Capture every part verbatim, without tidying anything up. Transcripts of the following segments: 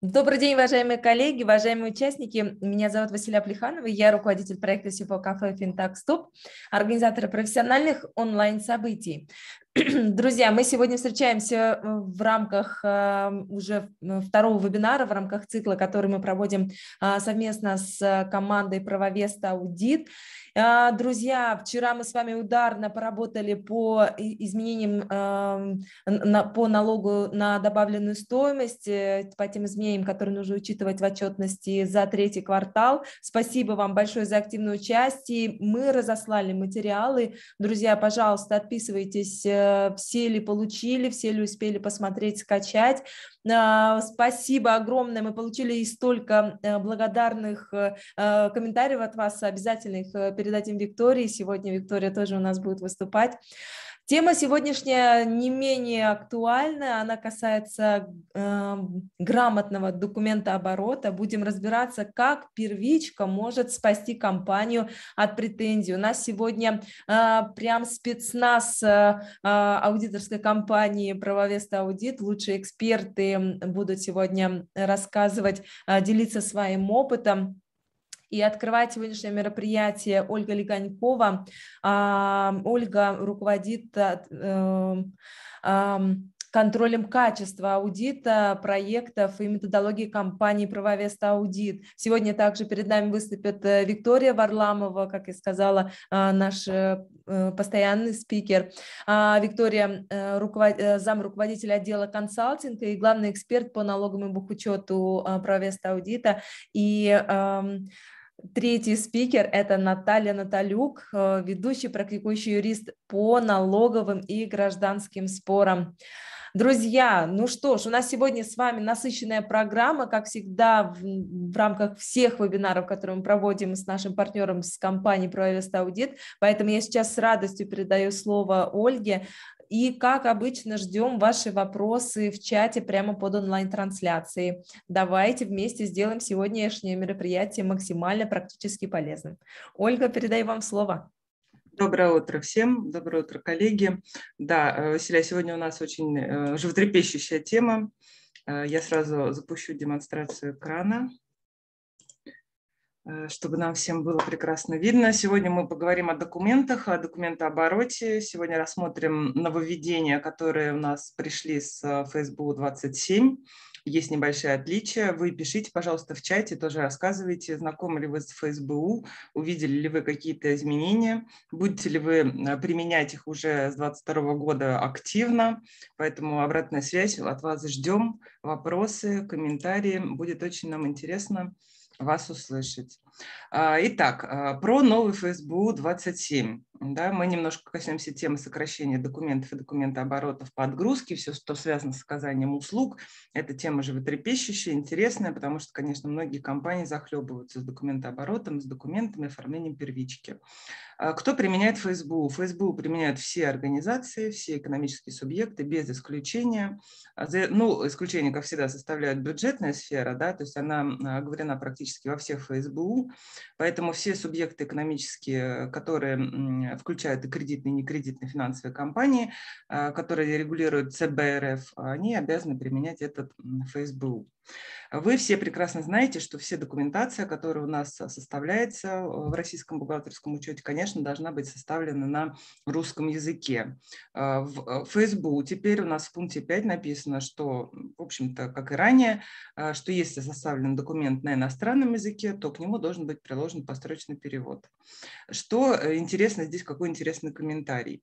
Добрый день, уважаемые коллеги, уважаемые участники. Меня зовут Василия Плеханова, я руководитель проекта Сифо Кафе Финтак Стоп, организатора профессиональных онлайн-событий. Друзья, мы сегодня встречаемся в рамках уже второго вебинара, в рамках цикла, который мы проводим совместно с командой Правовест Аудит. Друзья, вчера мы с вами ударно поработали по изменениям по налогу на добавленную стоимость, по тем изменениям, которые нужно учитывать в отчетности за третий квартал. Спасибо вам большое за активное участие. Мы разослали материалы. Друзья, пожалуйста, отписывайтесь, все ли получили, все ли успели посмотреть, скачать. Спасибо огромное. Мы получили и столько благодарных комментариев от вас. Обязательно их передадим Виктории. Сегодня Виктория тоже у нас будет выступать. Тема сегодняшняя не менее актуальна, она касается э, грамотного документооборота. Будем разбираться, как первичка может спасти компанию от претензий. У нас сегодня э, прям спецназ э, аудиторской компании Правовест Аудит. Лучшие эксперты будут сегодня рассказывать, э, делиться своим опытом. И открывать сегодняшнее мероприятие Ольга Легонькова. Ольга руководит контролем качества аудита, проектов и методологии компании Правовест Аудит. Сегодня также перед нами выступит Виктория Варламова, как я сказала, наш постоянный спикер. Виктория – зам руководителя отдела консалтинга и главный эксперт по налоговому бухучету Правовест Аудита. И третий спикер – это Наталья Наталюк, ведущий практикующий юрист по налоговым и гражданским спорам. Друзья, ну что ж, у нас сегодня с вами насыщенная программа, как всегда, в, в рамках всех вебинаров, которые мы проводим с нашим партнером, с компанией Правовест Аудит. Поэтому я сейчас с радостью передаю слово Ольге. И, как обычно, ждем ваши вопросы в чате прямо под онлайн-трансляцией. Давайте вместе сделаем сегодняшнее мероприятие максимально практически полезным. Ольга, передаю вам слово. Доброе утро всем, доброе утро, коллеги. Да, Василия, сегодня у нас очень животрепещущая тема. Я сразу запущу демонстрацию экрана, чтобы нам всем было прекрасно видно. Сегодня мы поговорим о документах, о документообороте. Сегодня рассмотрим нововведения, которые у нас пришли с эф эс бэ у двадцать семь. Есть небольшие отличия. Вы пишите, пожалуйста, в чате, тоже рассказывайте, знакомы ли вы с эф эс бэ у, увидели ли вы какие-то изменения, будете ли вы применять их уже с двадцать второго года активно. Поэтому обратная связь от вас ждем, вопросы, комментарии. Будет очень нам интересно вас услышать. Итак, про новый эф эс бэ у двадцать семь. Да, мы немножко коснемся темы сокращения документов и документооборотов по отгрузке, все, что связано с оказанием услуг. Эта тема животрепещущая, интересная, потому что, конечно, многие компании захлебываются с документооборотом, с документами, оформлением первички. Кто применяет эф эс бэ у? эф эс бэ у применяют все организации, все экономические субъекты, без исключения. Ну, исключение, как всегда, составляет бюджетная сфера, да, то есть она оговорена практически во всех эф эс бэ у, поэтому все субъекты экономические, которые включают и кредитные, и некредитные финансовые компании, которые регулируют цэ бэ эр эф, они обязаны применять этот эф эс бэ у. Вы все прекрасно знаете, что все документация, которая у нас составляется в российском бухгалтерском учете, конечно, должна быть составлена на русском языке. В эф эс бэ у теперь у нас в пункте пять написано, что, в общем-то, как и ранее, что если составлен документ на иностранном языке, то к нему должен быть приложен построчный перевод. Что интересно здесь, какой интересный комментарий,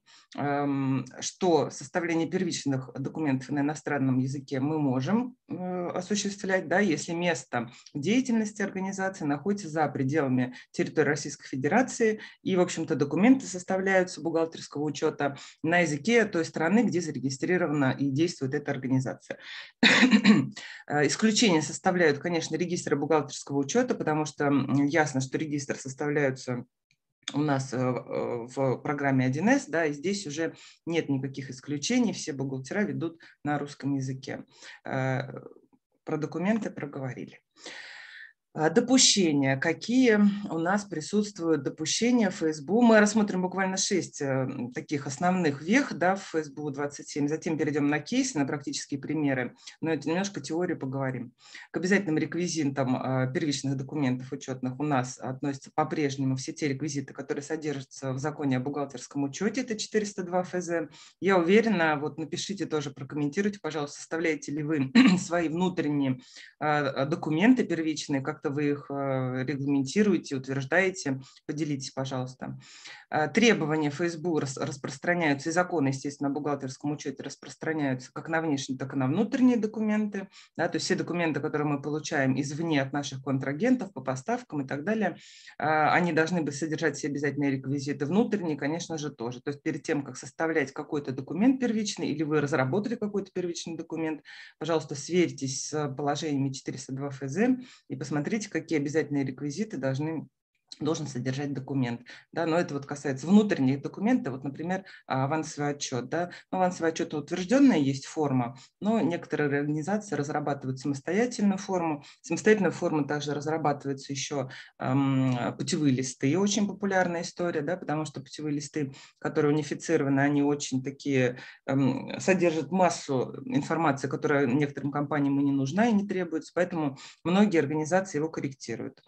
что составление первичных документов на иностранном языке мы можем осуществлять, да, если место деятельности организации находится за пределами территории Российской Федерации, и, в общем-то, документы составляются бухгалтерского учета на языке той страны, где зарегистрирована и действует эта организация. Исключения составляют, конечно, регистры бухгалтерского учета, потому что ясно, что регистр составляются у нас в программе один эс, да, и здесь уже нет никаких исключений, все бухгалтера ведут на русском языке. Про документы проговорили. Допущения. Какие у нас присутствуют допущения в эф эс бэ у? Мы рассмотрим буквально шесть таких основных вех, да, в эф эс бэ двадцать семь. Затем перейдем на кейсы, на практические примеры, но это немножко теорию поговорим. К обязательным реквизитам первичных документов учетных у нас относятся по-прежнему все те реквизиты, которые содержатся в законе о бухгалтерском учете, это четыреста два эф зэ. Я уверена, вот напишите тоже, прокомментируйте, пожалуйста, составляете ли вы свои внутренние документы первичные, как вы их регламентируете, утверждаете, поделитесь, пожалуйста. Требования эф эс бэ распространяются, и законы, естественно, о бухгалтерском учете распространяются как на внешние, так и на внутренние документы. Да, то есть все документы, которые мы получаем извне от наших контрагентов по поставкам и так далее, они должны быть содержать все обязательные реквизиты. Внутренние, конечно же, тоже. То есть перед тем, как составлять какой-то документ первичный, или вы разработали какой-то первичный документ, пожалуйста, сверьтесь с положениями четыреста два эф зэ и посмотрите, какие обязательные реквизиты должны должен содержать документ. Да, но это вот касается внутренних документов, вот, например, авансовый отчет. Да. Авансовый отчет утвержденная есть форма, но некоторые организации разрабатывают самостоятельную форму. Самостоятельную форму также разрабатываются еще эм, путевые листы, очень популярная история, да, потому что путевые листы, которые унифицированы, они очень такие, эм, содержат массу информации, которая некоторым компаниям и не нужна, и не требуется, поэтому многие организации его корректируют.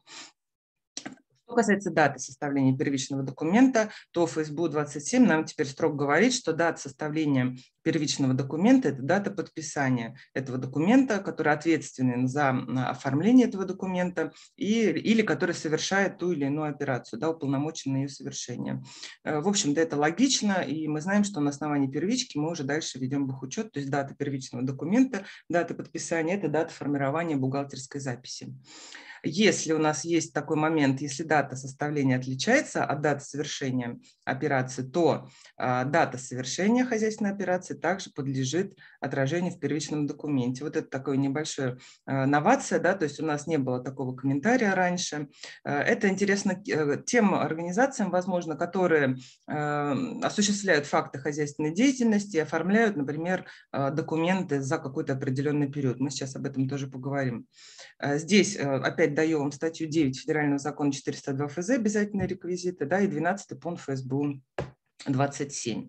Что касается даты составления первичного документа, то эф эс бэ двадцать семь нам теперь строго говорит, что дата составления первичного документа – это дата подписания этого документа, который ответственен за оформление этого документа и, или который совершает ту или иную операцию, да, уполномочен на ее совершение. В общем-то, это логично, и мы знаем, что на основании первички мы уже дальше ведем бухучет, то есть дата первичного документа, дата подписания – это дата формирования бухгалтерской записи. Если у нас есть такой момент, если дата составления отличается от даты совершения операции, то а, дата совершения хозяйственной операции также подлежит отражению в первичном документе. Вот это такая небольшая а, новация, да, то есть у нас не было такого комментария раньше. А, это интересно тем организациям, возможно, которые а, осуществляют факты хозяйственной деятельности и оформляют, например, а, документы за какой-то определенный период. Мы сейчас об этом тоже поговорим. Здесь опять даю вам статью девять Федерального закона четыреста два эф зэ, обязательные реквизиты, да, и двенадцатый пункт эф эс бэ двадцать семь.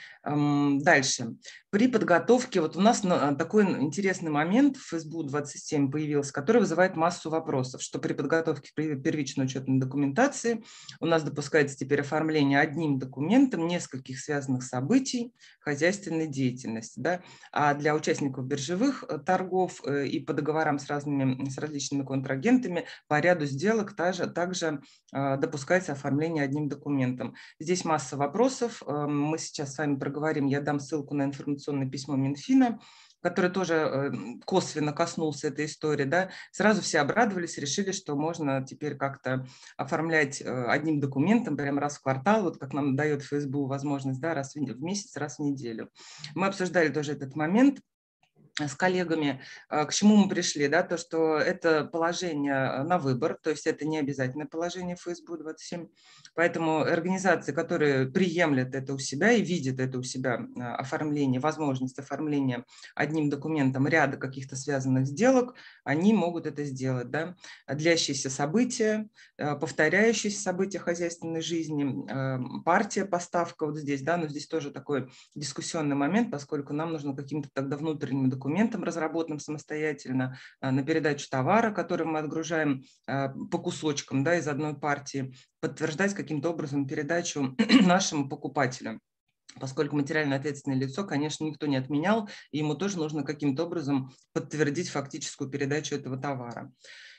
Дальше. При подготовке, вот у нас такой интересный момент в эф эс бэ двадцать семь появился, который вызывает массу вопросов, что при подготовке первичной учетной документации у нас допускается теперь оформление одним документом нескольких связанных событий хозяйственной деятельности. Да? А для участников биржевых торгов и по договорам с, разными, с различными контрагентами по ряду сделок также, также допускается оформление одним документом. Здесь масса вопросов. Мы сейчас с вами проговорим, я дам ссылку на информационное письмо Минфина, который тоже косвенно коснулся этой истории, да, сразу все обрадовались, решили, что можно теперь как-то оформлять одним документом прямо раз в квартал, вот как нам дает эф эс бэ возможность, да, раз в месяц, раз в неделю. Мы обсуждали тоже этот момент с коллегами, к чему мы пришли, да, то, что это положение на выбор, то есть это не обязательное положение в эф эс бэ двадцать семь, поэтому организации, которые приемлят это у себя и видят это у себя оформление, возможность оформления одним документом ряда каких-то связанных сделок, они могут это сделать, да, длящиеся события, повторяющиеся события хозяйственной жизни, партия, поставка вот здесь, да, но здесь тоже такой дискуссионный момент, поскольку нам нужно каким-то тогда внутренним документом, документом, разработанным самостоятельно на передачу товара, который мы отгружаем по кусочкам, да, из одной партии, подтверждать каким-то образом передачу нашему покупателю. Поскольку материально ответственное лицо, конечно, никто не отменял, и ему тоже нужно каким-то образом подтвердить фактическую передачу этого товара.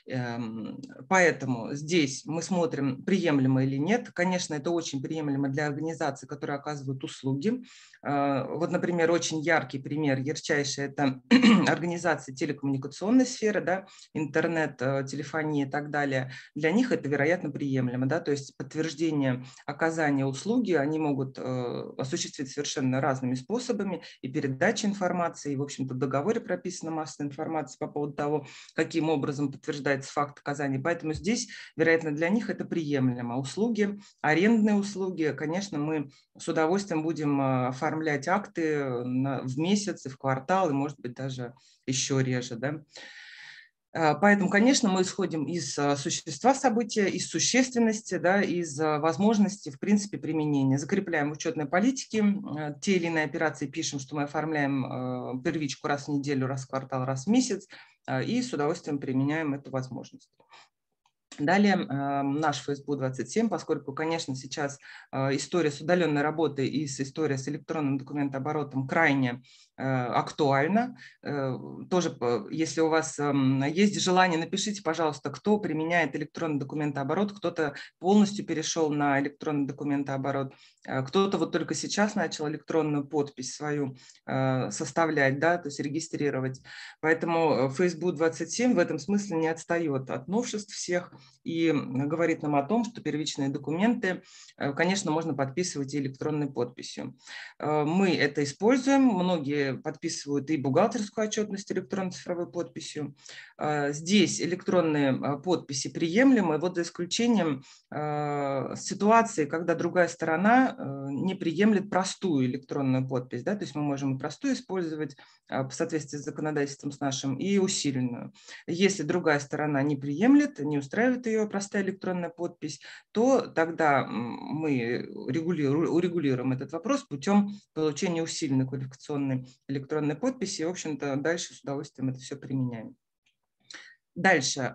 Поэтому здесь мы смотрим, приемлемо или нет. Конечно, это очень приемлемо для организаций, которые оказывают услуги. Вот, например, очень яркий пример, ярчайший, это организации телекоммуникационной сферы, да, интернет, телефония и так далее. Для них это, вероятно, приемлемо. Да, то есть подтверждение оказания услуги они могут осуществить совершенно разными способами, и передача информации, и, в общем-то, в договоре прописана масса информации по поводу того, каким образом подтверждать факт оказания. Поэтому здесь, вероятно, для них это приемлемо. Услуги, арендные услуги, конечно, мы с удовольствием будем оформлять акты в месяц, и в квартал, и, может быть, даже еще реже. Да? Поэтому, конечно, мы исходим из существа события, из существенности, да, из возможности, в принципе, применения. Закрепляем в учетной политике те или иные операции, пишем, что мы оформляем первичку раз в неделю, раз в квартал, раз в месяц, и с удовольствием применяем эту возможность. Далее наш Facebook двадцать семь, поскольку, конечно, сейчас история с удаленной работой и с историей с электронным документооборотом крайне актуальна. Тоже, если у вас есть желание, напишите, пожалуйста, кто применяет электронный документооборот, кто-то полностью перешел на электронный документооборот, кто-то вот только сейчас начал электронную подпись свою составлять, да, то есть регистрировать. Поэтому Facebook двадцать семь в этом смысле не отстает от новшеств всех и говорит нам о том, что первичные документы, конечно, можно подписывать и электронной подписью. Мы это используем, многие подписывают и бухгалтерскую отчетность электронной цифровой подписью. Здесь электронные подписи приемлемы, вот за исключением ситуации, когда другая сторона не приемлет простую электронную подпись, да, то есть мы можем и простую использовать в соответствии с законодательством с нашим, и усиленную. Если другая сторона не приемлет, не устраивает ее простая электронная подпись, то тогда мы регулируем, урегулируем этот вопрос путем получения усиленной квалификационной электронной подписи. И, в общем-то, дальше с удовольствием это все применяем. Дальше,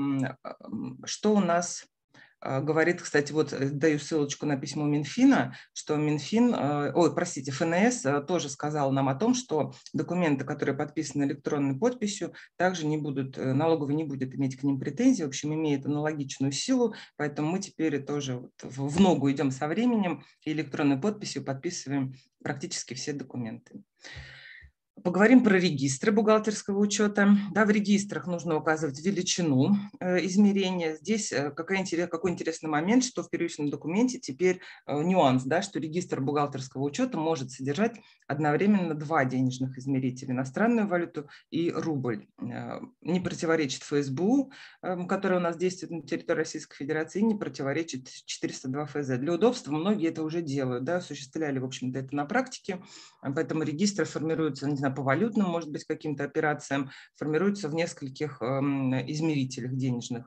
что у нас говорит, кстати, вот даю ссылочку на письмо Минфина, что Минфин, ой, простите, ФНС тоже сказал нам о том, что документы, которые подписаны электронной подписью, также не будут, налоговый не будет иметь к ним претензий, в общем, имеет аналогичную силу, поэтому мы теперь тоже вот в ногу идем со временем и электронной подписью подписываем практически все документы. Поговорим про регистры бухгалтерского учета. Да, в регистрах нужно указывать величину э, измерения. Здесь э, какой, интерес, какой интересный момент, что в первичном документе теперь э, нюанс, да, что регистр бухгалтерского учета может содержать одновременно два денежных измерителя, иностранную валюту и рубль. Э, не противоречит эф эс бэ у, э, который у нас действует на территории Российской Федерации, и не противоречит четыреста два эф зэ. Для удобства многие это уже делают, да, осуществляли, в общем-то, это на практике, поэтому регистр формируется, не знаю, по валютным, может быть, каким-то операциям, формируется в нескольких э, измерителях денежных.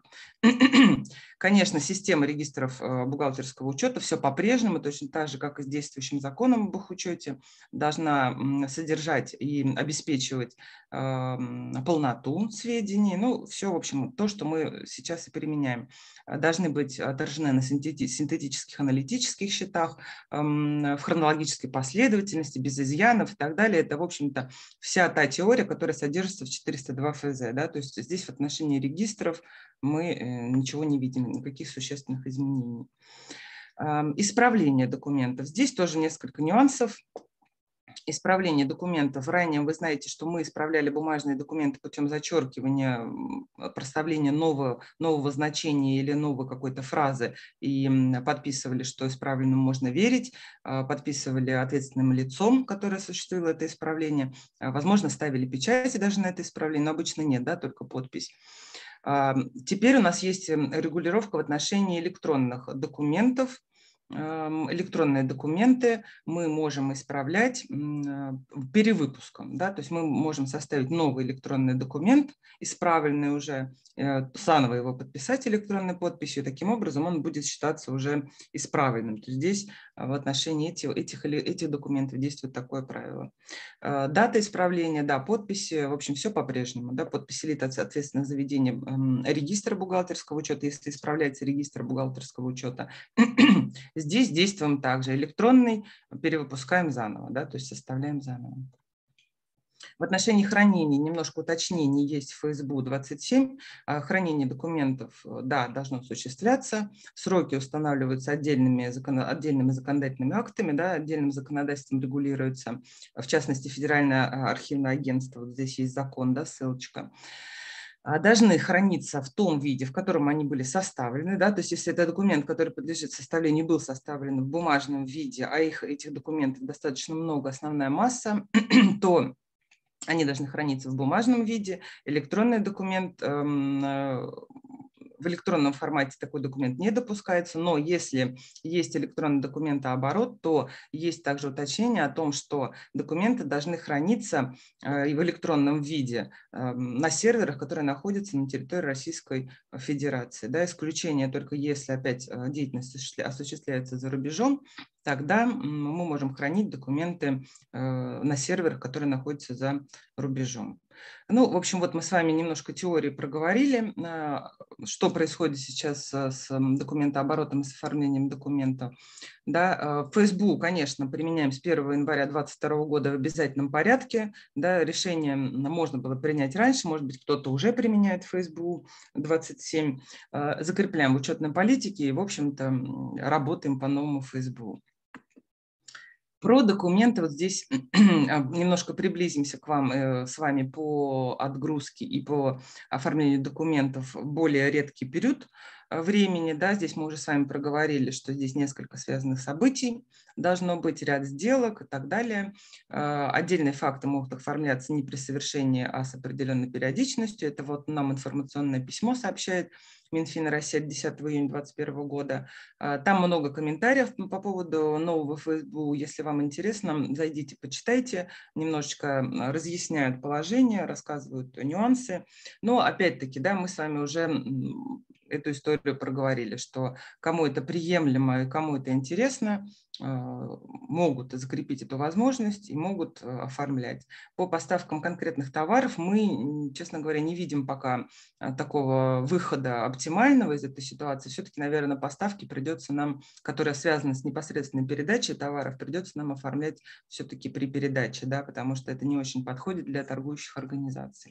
Конечно, система регистров э, бухгалтерского учета все по-прежнему, точно так же, как и с действующим законом об бухучете, должна э, содержать и обеспечивать э, полноту сведений. Ну, все, в общем, то, что мы сейчас и применяем. Должны быть отражены на синтетических аналитических счетах, э, в хронологической последовательности, без изъянов и так далее. Это, в общем-то, вся та теория, которая содержится в четыреста два эф зэ. Да? То есть здесь в отношении регистров мы ничего не видим, никаких существенных изменений. Исправление документов. Здесь тоже несколько нюансов. Исправление документов. Ранее вы знаете, что мы исправляли бумажные документы путем зачеркивания, проставления нового, нового значения или новой какой-то фразы и подписывали, что исправленному можно верить, подписывали ответственным лицом, которое осуществило это исправление. Возможно, ставили печати даже на это исправление, но обычно нет, да, только подпись. Теперь у нас есть регулировка в отношении электронных документов. Электронные документы мы можем исправлять перевыпуском. Да? То есть мы можем составить новый электронный документ, исправленный уже, заново его подписать электронной подписью, и таким образом он будет считаться уже исправленным. То есть здесь в отношении этих, этих, этих документов действует такое правило. Дата исправления, да, подписи, в общем, все по-прежнему. Да? Подписи лиц ответственно за ведение регистра бухгалтерского учета, если исправляется регистр бухгалтерского учета. Здесь действуем также. Электронный перевыпускаем заново, да, то есть составляем заново. В отношении хранения немножко уточнений есть в эф эс бэ у двадцать семь. Хранение документов, да, должно осуществляться. Сроки устанавливаются отдельными, отдельными законодательными актами, да, отдельным законодательством регулируются. В частности, Федеральное архивное агентство, вот здесь есть закон, да, ссылочка, должны храниться в том виде, в котором они были составлены. Да? То есть если это документ, который подлежит составлению, был составлен в бумажном виде, а их, этих документов достаточно много, основная масса, то они должны храниться в бумажном виде. Электронный документ в в электронном формате такой документ не допускается, но если есть электронный документооборот, то есть также уточнение о том, что документы должны храниться и в электронном виде на серверах, которые находятся на территории Российской Федерации. Да, исключение только если опять деятельность осуществляется за рубежом, тогда мы можем хранить документы на серверах, которые находятся за рубежом. Ну, в общем, вот мы с вами немножко теории проговорили, что происходит сейчас с документооборотом и с оформлением документов. Да, ФСБУ, конечно, применяем с первого января две тысячи двадцать второго года в обязательном порядке. Да, решение можно было принять раньше, может быть, кто-то уже применяет ФСБУ двадцать семь. Закрепляем в учетной политике и, в общем-то, работаем по новому ФСБУ. Про документы вот здесь немножко приблизимся к вам с вами по отгрузке и по оформлению документов в более редкий период времени. Да, здесь мы уже с вами проговорили, что здесь несколько связанных событий, должно быть ряд сделок и так далее. Отдельные факты могут оформляться не при совершении, а с определенной периодичностью. Это вот нам информационное письмо сообщает Минфин России от десятого июня две тысячи двадцать первого года. Там много комментариев по поводу нового ФСБУ. Если вам интересно, зайдите, почитайте. Немножечко разъясняют положение, рассказывают нюансы. Но опять-таки, да, мы с вами уже эту историю проговорили, что кому это приемлемо и кому это интересно, могут закрепить эту возможность и могут оформлять. По поставкам конкретных товаров мы, честно говоря, не видим пока такого выхода оптимального из этой ситуации. Все-таки, наверное, поставки придется нам, которые связаны с непосредственной передачей товаров, придется нам оформлять все-таки при передаче, да, потому что это не очень подходит для торгующих организаций.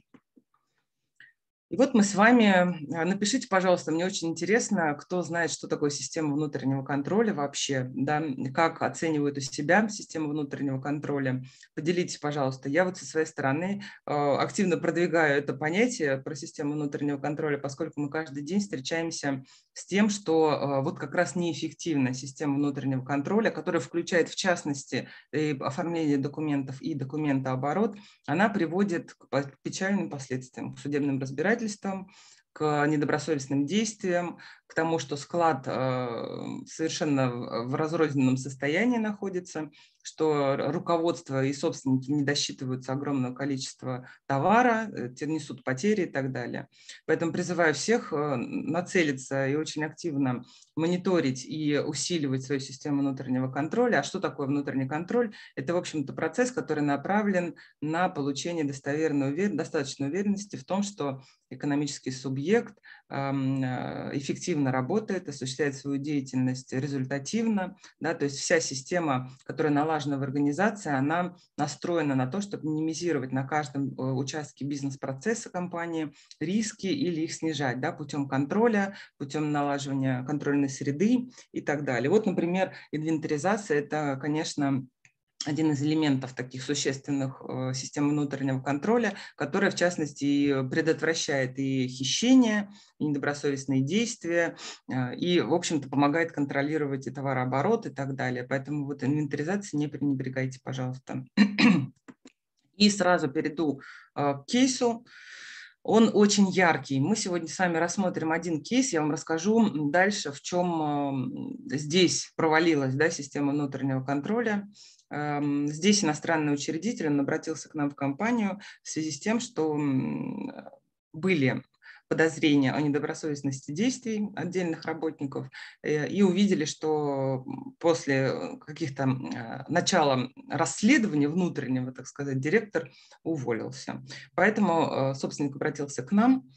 И вот мы с вами, напишите, пожалуйста, мне очень интересно, кто знает, что такое система внутреннего контроля вообще, да, как оценивают у себя систему внутреннего контроля. Поделитесь, пожалуйста. Я вот со своей стороны активно продвигаю это понятие про систему внутреннего контроля, поскольку мы каждый день встречаемся с тем, что вот как раз неэффективна система внутреннего контроля, которая включает в частности и оформление документов и документооборот, она приводит к печальным последствиям, к судебным разбирательствам, к недобросовестным действиям, к тому, что склад совершенно в разрозненном состоянии находится, что руководство и собственники не досчитываются огромного количества товара, несут потери и так далее. Поэтому призываю всех нацелиться и очень активно мониторить и усиливать свою систему внутреннего контроля. А что такое внутренний контроль? Это, в общем-то, процесс, который направлен на получение достоверной уверенности, достаточной уверенности в том, что экономический субъект эффективно работает, осуществляет свою деятельность результативно. Да, то есть вся система, которая налажена в организации, она настроена на то, чтобы минимизировать на каждом участке бизнес-процесса компании риски или их снижать, да, путем контроля, путем налаживания контрольной среды и так далее. Вот, например, инвентаризация – это, конечно, один из элементов таких существенных систем внутреннего контроля, которая, в частности, предотвращает и хищение, и недобросовестные действия, и, в общем-то, помогает контролировать и товарооборот и так далее. Поэтому вот инвентаризацией не пренебрегайте, пожалуйста. И сразу перейду к кейсу. Он очень яркий. Мы сегодня с вами рассмотрим один кейс. Я вам расскажу дальше, в чем здесь провалилась, да, система внутреннего контроля. Здесь иностранный учредитель, он обратился к нам в компанию в связи с тем, что были подозрения о недобросовестности действий отдельных работников и увидели, что после каких-то начала расследования внутреннего, так сказать, директор уволился. Поэтому собственник обратился к нам.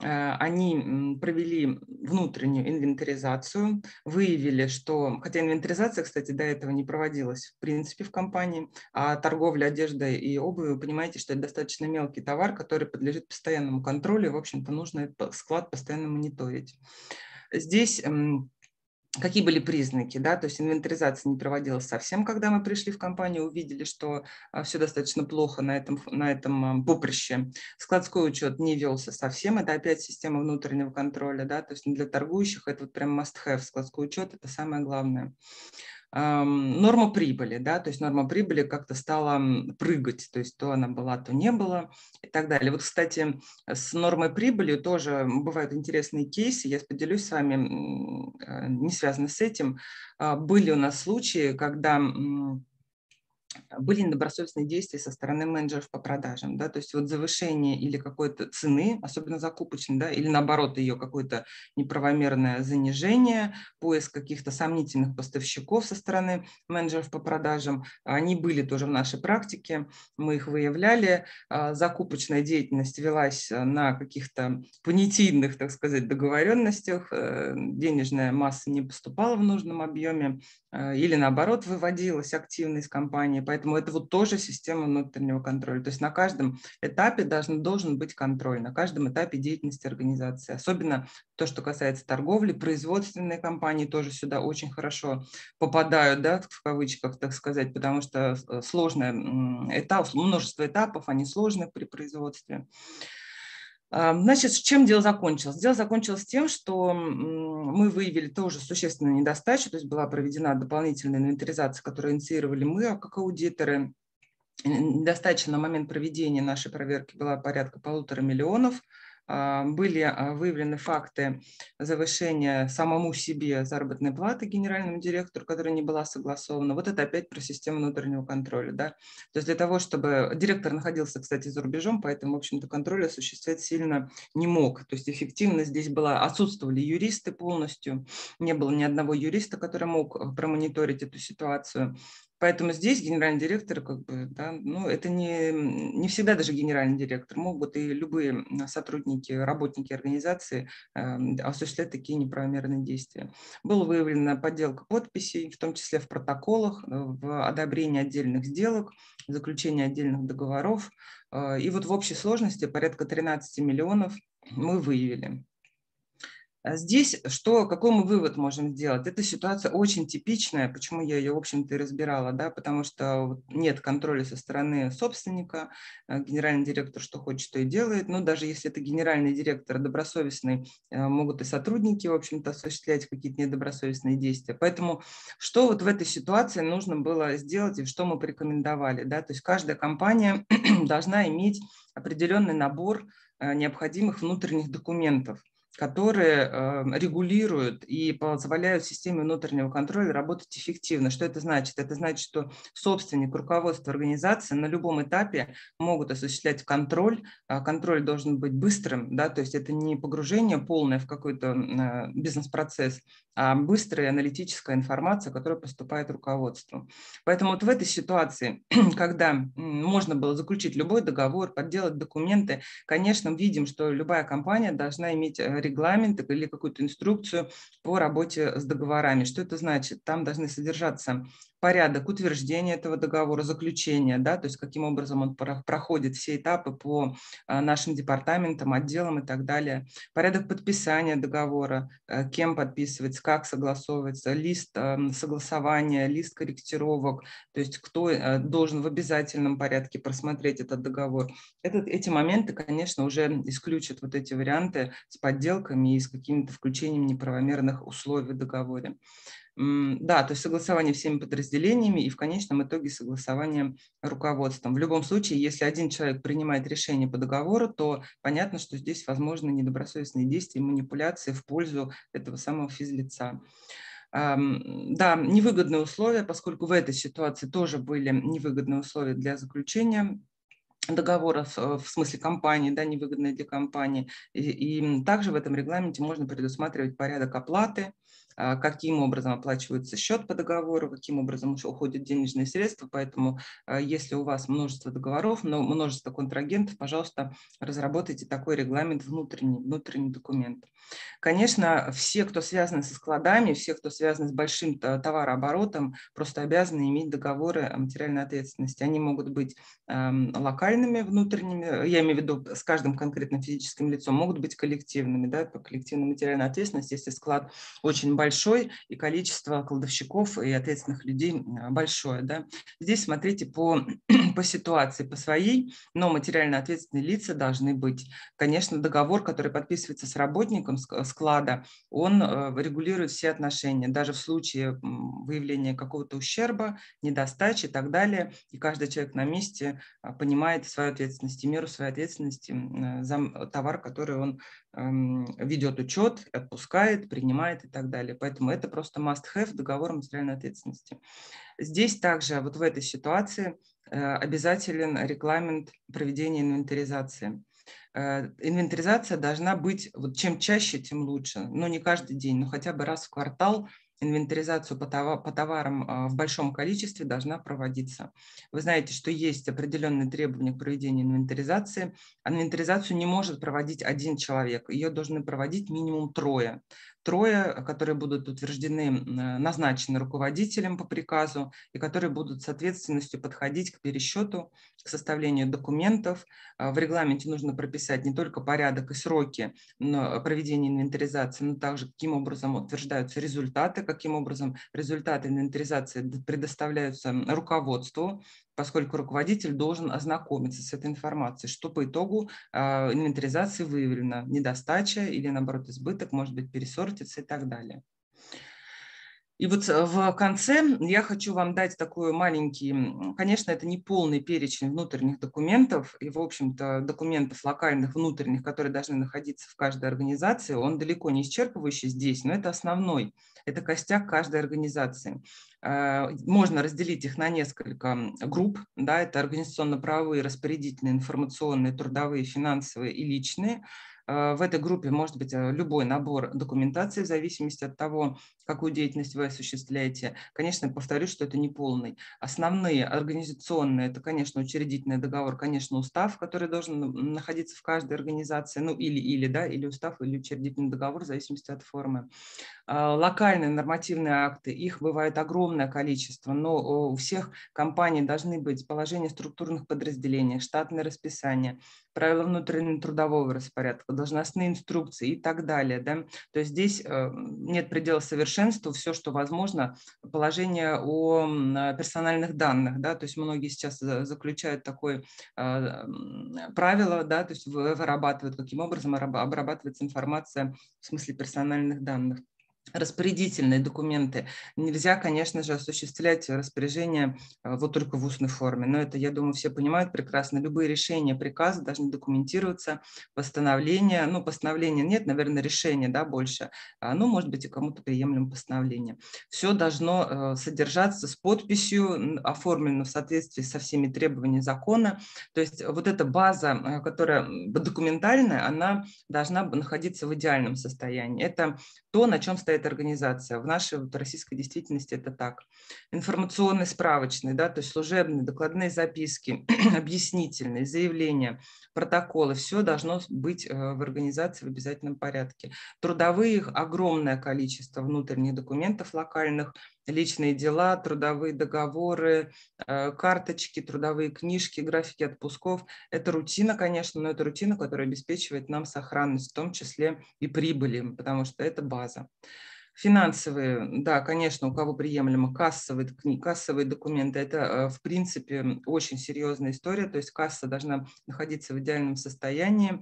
Они провели внутреннюю инвентаризацию, выявили, что, хотя инвентаризация, кстати, до этого не проводилась в принципе в компании, а торговля одеждой и обувью, вы понимаете, что это достаточно мелкий товар, который подлежит постоянному контролю, и, в общем-то, нужно этот склад постоянно мониторить. Здесь какие были признаки, да, то есть инвентаризация не проводилась совсем, когда мы пришли в компанию, увидели, что все достаточно плохо на этом, на этом поприще. Складской учет не велся совсем, это опять система внутреннего контроля, да, то есть для торгующих это вот прям must have, складской учет, это самое главное. Норма прибыли, да, то есть норма прибыли как-то стала прыгать, то есть то она была, то не было и так далее. Вот, кстати, с нормой прибыли тоже бывают интересные кейсы, я поделюсь с вами, не связаны с этим. Были у нас случаи, когда были недобросовестные действия со стороны менеджеров по продажам, да, то есть вот завышение или какой-то цены, особенно закупочной, да, или наоборот ее какое-то неправомерное занижение, поиск каких-то сомнительных поставщиков со стороны менеджеров по продажам, они были тоже в нашей практике, мы их выявляли, закупочная деятельность велась на каких-то понятийных, так сказать, договоренностях, денежная масса не поступала в нужном объеме или наоборот выводилась активно из компании. Поэтому это вот тоже система внутреннего контроля. То есть на каждом этапе должен, должен быть контроль, на каждом этапе деятельности организации. Особенно то, что касается торговли, производственные компании тоже сюда очень хорошо попадают, да, в кавычках, так сказать, потому что сложный этап, множество этапов, они сложны при производстве. Значит, чем дело закончилось? Дело закончилось тем, что мы выявили тоже существенную недостачу, то есть была проведена дополнительная инвентаризация, которую инициировали мы, как аудиторы. Недостача на момент проведения нашей проверки была порядка полутора миллионов. Были выявлены факты завышения самому себе заработной платы генеральному директору, которая не была согласована. Вот это опять про систему внутреннего контроля. Да? То есть для того, чтобы… Директор находился, кстати, за рубежом, поэтому, в общем-то, контроль осуществлять сильно не мог. То есть эффективность здесь была… Отсутствовали юристы полностью, не было ни одного юриста, который мог промониторить эту ситуацию. Поэтому здесь генеральный директор, как бы, да, ну, это не, не всегда даже генеральный директор, могут и любые сотрудники, работники организации э, осуществлять такие неправомерные действия. Была выявлена подделка подписей, в том числе в протоколах, в одобрении отдельных сделок, в заключении отдельных договоров. Э, и вот в общей сложности порядка тринадцати миллионов мы выявили. Здесь что, какой мы вывод можем сделать? Эта ситуация очень типичная, почему я ее, в общем-то, и разбирала, да, потому что нет контроля со стороны собственника, генеральный директор что хочет, то и делает, но даже если это генеральный директор добросовестный, могут и сотрудники, в общем-то, осуществлять какие-то недобросовестные действия. Поэтому что вот в этой ситуации нужно было сделать и что мы порекомендовали, да, то есть каждая компания должна иметь определенный набор необходимых внутренних документов, которые э, регулируют и позволяют системе внутреннего контроля работать эффективно. Что это значит? Это значит, что собственник, руководство организации на любом этапе могут осуществлять контроль. Контроль должен быть быстрым, да, то есть это не погружение полное в какой-то э, бизнес-процесс, а быстрая аналитическая информация, которая поступает руководству. Поэтому вот в этой ситуации, когда можно было заключить любой договор, подделать документы, конечно, видим, что любая компания должна иметь регламент или какую-то инструкцию по работе с договорами. Что это значит? Там должны содержаться порядок утверждения этого договора, заключения, да, то есть каким образом он проходит все этапы по нашим департаментам, отделам и так далее, порядок подписания договора, кем подписывается, как согласовывается, лист согласования, лист корректировок, то есть кто должен в обязательном порядке просмотреть этот договор. Этот, эти моменты, конечно, уже исключат вот эти варианты с подделками и с какими-то включениями неправомерных условий в договоре. Да, то есть согласование всеми подразделениями и в конечном итоге согласование руководством. В любом случае, если один человек принимает решение по договору, то понятно, что здесь возможны недобросовестные действия, манипуляции в пользу этого самого физлица. Да, невыгодные условия, поскольку в этой ситуации тоже были невыгодные условия для заключения договоров, в смысле компании, да, невыгодные для компании. И, и также в этом регламенте можно предусматривать порядок оплаты, каким образом оплачивается счет по договору, каким образом уходят денежные средства. Поэтому если у вас множество договоров, но множество контрагентов, пожалуйста, разработайте такой регламент, внутренний, внутренний документ. Конечно, все, кто связаны со складами, все, кто связаны с большим товарооборотом, просто обязаны иметь договоры о материальной ответственности. Они могут быть локальными, внутренними, я имею в виду с каждым конкретным физическим лицом, могут быть коллективными, да, по коллективной материальной ответственности, если склад очень большой, большой, и количество кладовщиков и ответственных людей большое. Да. Здесь смотрите по, по ситуации, по своей, но материально ответственные лица должны быть. Конечно, договор, который подписывается с работником склада, он регулирует все отношения, даже в случае выявления какого-то ущерба, недостачи и так далее. И каждый человек на месте понимает свою ответственность и меру своей ответственности за товар, который он ведет учет, отпускает, принимает и так далее. Поэтому это просто must-have договор о материальной ответственности. Здесь также вот в этой ситуации обязателен регламент проведения инвентаризации. Инвентаризация должна быть, вот чем чаще, тем лучше. Но не каждый день, но хотя бы раз в квартал инвентаризацию по товарам в большом количестве должна проводиться. Вы знаете, что есть определенные требования к проведению инвентаризации. Инвентаризацию не может проводить один человек, ее должны проводить минимум трое. Трое, которые будут утверждены, назначены руководителем по приказу и которые будут с ответственностью подходить к пересчету, к составлению документов. В регламенте нужно прописать не только порядок и сроки проведения инвентаризации, но также каким образом утверждаются результаты, каким образом результаты инвентаризации предоставляются руководству, поскольку руководитель должен ознакомиться с этой информацией, что по итогу инвентаризации выявлена недостача или, наоборот, избыток, может быть, пересортится и так далее. И вот в конце я хочу вам дать такой маленький, конечно, это не полный перечень внутренних документов и, в общем-то, документов локальных, внутренних, которые должны находиться в каждой организации. Он далеко не исчерпывающий здесь, но это основной, это костяк каждой организации. Можно разделить их на несколько групп, да, это организационно-правовые, распорядительные, информационные, трудовые, финансовые и личные. В этой группе может быть любой набор документации в зависимости от того, какую деятельность вы осуществляете. Конечно, повторюсь, что это не полный. Основные организационные, это, конечно, учредительный договор, конечно, устав, который должен находиться в каждой организации, ну или, или, да, или устав, или учредительный договор, в зависимости от формы. Локальные нормативные акты, их бывает огромное количество, но у всех компаний должны быть положения структурных подразделений, штатное расписание, правила внутреннего трудового распорядка, должностные инструкции и так далее. Да? То есть здесь нет предела совершенству, все, что возможно, положение о персональных данных. Да? То есть многие сейчас заключают такое правило, да? То есть вырабатывают, каким образом обрабатывается информация в смысле персональных данных. Распорядительные документы. Нельзя, конечно же, осуществлять распоряжение вот только в устной форме. Но это, я думаю, все понимают прекрасно. Любые решения, приказы должны документироваться, постановления. Ну, постановления нет, наверное, решения, да, больше. Ну, может быть, и кому-то приемлемо постановление. Все должно содержаться с подписью, оформлено в соответствии со всеми требованиями закона. То есть вот эта база, которая документальная, она должна находиться в идеальном состоянии. Это то, на чем стоит организация. В нашей вот, российской действительности это так. Информационный, справочный, да, то есть служебные, докладные записки, объяснительные, заявления, протоколы, все должно быть в организации в обязательном порядке. Трудовые, огромное количество внутренних документов локальных, личные дела, трудовые договоры, карточки, трудовые книжки, графики отпусков. Это рутина, конечно, но это рутина, которая обеспечивает нам сохранность, в том числе и прибыли, потому что это база. Финансовые, да, конечно, у кого приемлемо, кассовые, кассовые документы, это, в принципе, очень серьезная история, то есть касса должна находиться в идеальном состоянии.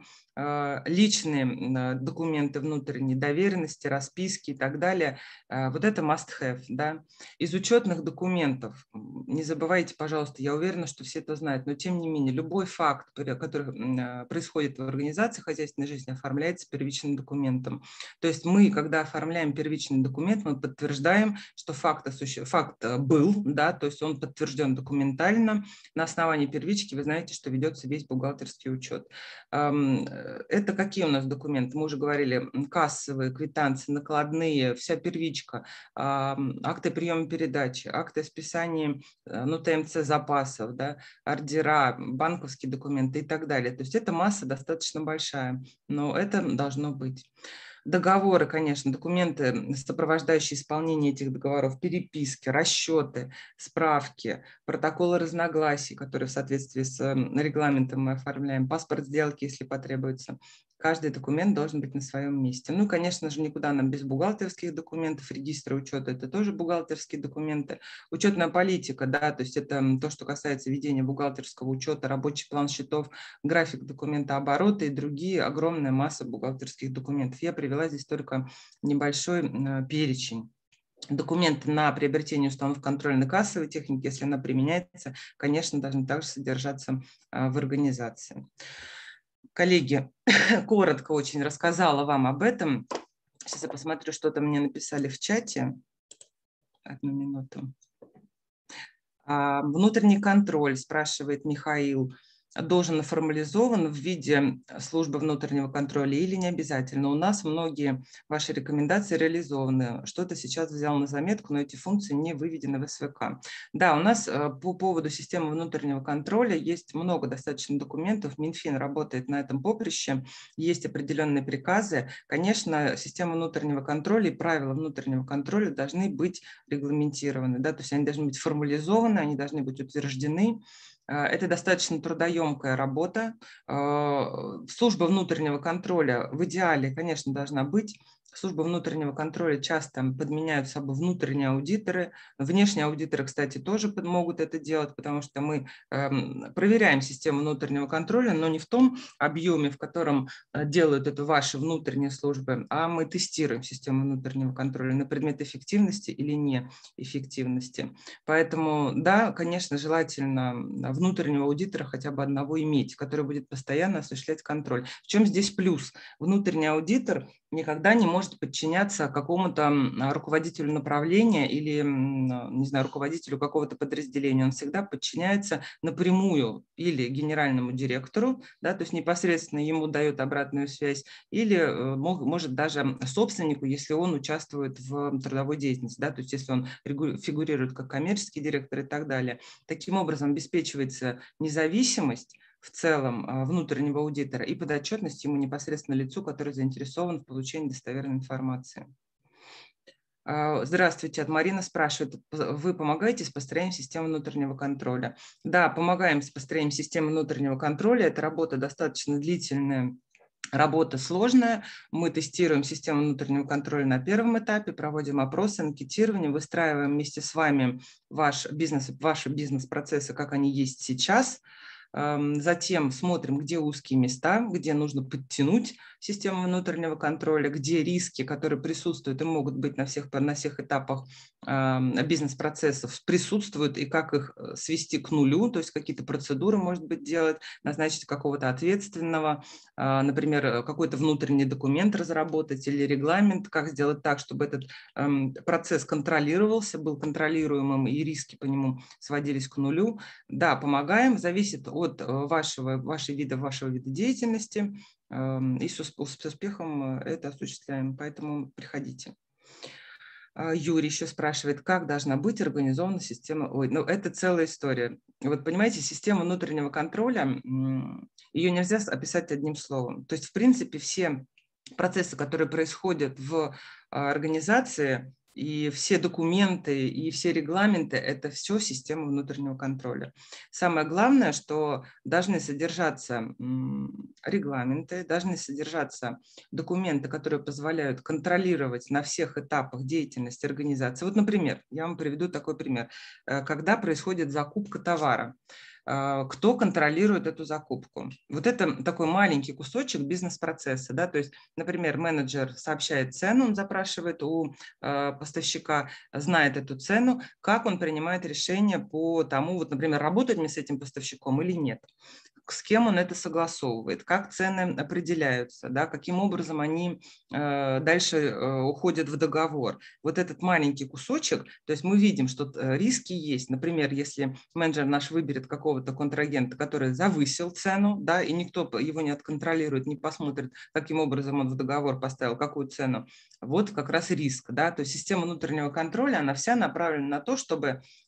Личные документы внутренней доверенности, расписки и так далее, вот это must have, да. Из учетных документов, не забывайте, пожалуйста, я уверена, что все это знают, но тем не менее, любой факт, который происходит в организации хозяйственной жизни, оформляется первичным документом. То есть мы, когда оформляем первичный документ, мы подтверждаем, что факт, факт был, да, то есть он подтвержден документально. На основании первички вы знаете, что ведется весь бухгалтерский учет. Это какие у нас документы? Мы уже говорили, кассовые, квитанции, накладные, вся первичка, акты приема передачи, акты о списании, ну, ТМЦ запасов, да, ордера, банковские документы и так далее. То есть эта масса достаточно большая, но это должно быть. Договоры, конечно, документы, сопровождающие исполнение этих договоров, переписки, расчеты, справки, протоколы разногласий, которые в соответствии с регламентом мы оформляем, паспорт сделки, если потребуется, Каждый документ должен быть на своем месте. Ну, конечно же, никуда нам без бухгалтерских документов. Регистры учета – это тоже бухгалтерские документы. Учетная политика, да, то есть это то, что касается ведения бухгалтерского учета, рабочий план счетов, график документа оборота и другие, огромная масса бухгалтерских документов. Я привела здесь только небольшой перечень. Документы на приобретение установок контрольно-кассовой техники, если она применяется, конечно, должны также содержаться в организации. Коллеги, коротко очень рассказала вам об этом. Сейчас я посмотрю, что-то мне написали в чате. Одну минуту. Внутренний контроль, спрашивает Михаил, должен формализован в виде службы внутреннего контроля или не обязательно? У нас многие ваши рекомендации реализованы. Что-то сейчас взял на заметку, но эти функции не выведены в эс вэ ка. Да, у нас по поводу системы внутреннего контроля есть много достаточно документов. Минфин работает на этом поприще, есть определенные приказы. Конечно, система внутреннего контроля и правила внутреннего контроля должны быть регламентированы, да, то есть они должны быть формализованы, они должны быть утверждены. Это достаточно трудоемкая работа. Служба внутреннего контроля в идеале, конечно, должна быть. Служба внутреннего контроля часто подменяют собой внутренние аудиторы. Внешние аудиторы, кстати, тоже могут это делать, потому что мы проверяем систему внутреннего контроля, но не в том объеме, в котором делают это ваши внутренние службы, а мы тестируем систему внутреннего контроля на предмет эффективности или неэффективности. Поэтому, да, конечно, желательно внутреннего аудитора хотя бы одного иметь, который будет постоянно осуществлять контроль. В чем здесь плюс? Внутренний аудитор никогда не может подчиняться какому-то руководителю направления или, не знаю, руководителю какого-то подразделения. Он всегда подчиняется напрямую или генеральному директору, да, то есть непосредственно ему дает обратную связь, или может даже собственнику, если он участвует в трудовой деятельности, да, то есть если он фигурирует как коммерческий директор и так далее. Таким образом обеспечивается независимость в целом внутреннего аудитора и подотчетность ему непосредственно лицу, который заинтересован в получении достоверной информации. Здравствуйте, от Марина спрашивает, вы помогаете с построением системы внутреннего контроля? Да, помогаем с построением системы внутреннего контроля. Эта работа достаточно длительная. Работа сложная. Мы тестируем систему внутреннего контроля на первом этапе, проводим опросы, анкетирование, выстраиваем вместе с вами ваш бизнес, ваши бизнес-процессы, как они есть сейчас. Затем смотрим, где узкие места, где нужно подтянуть систему внутреннего контроля, где риски, которые присутствуют и могут быть на всех, на всех этапах бизнес-процессов, присутствуют, и как их свести к нулю, то есть какие-то процедуры, может быть, делать, назначить какого-то ответственного, например, какой-то внутренний документ разработать или регламент, как сделать так, чтобы этот процесс контролировался, был контролируемым и риски по нему сводились к нулю. Да, помогаем, зависит от от вашего, вашей вида, вашего вида деятельности, и с успехом это осуществляем, поэтому приходите. Юрий еще спрашивает, как должна быть организована система. Ой, ну это целая история. Вот понимаете, система внутреннего контроля, ее нельзя описать одним словом. То есть, в принципе, все процессы, которые происходят в организации, и все документы, и все регламенты – это все система внутреннего контроля. Самое главное, что должны содержаться регламенты, должны содержаться документы, которые позволяют контролировать на всех этапах деятельности организации. Вот, например, я вам приведу такой пример. Когда происходит закупка товара, кто контролирует эту закупку? Вот это такой маленький кусочек бизнес-процесса. Да? То есть, например, менеджер сообщает цену, он запрашивает у поставщика, знает эту цену, как он принимает решение по тому, вот, например, работать мне с этим поставщиком или нет. С кем он это согласовывает, как цены определяются, да, каким образом они э, дальше э, уходят в договор. Вот этот маленький кусочек, то есть мы видим, что риски есть. Например, если менеджер наш выберет какого-то контрагента, который завысил цену, да, и никто его не отконтролирует, не посмотрит, каким образом он в договор поставил, какую цену, вот как раз риск. Да, то есть система внутреннего контроля, она вся направлена на то, чтобы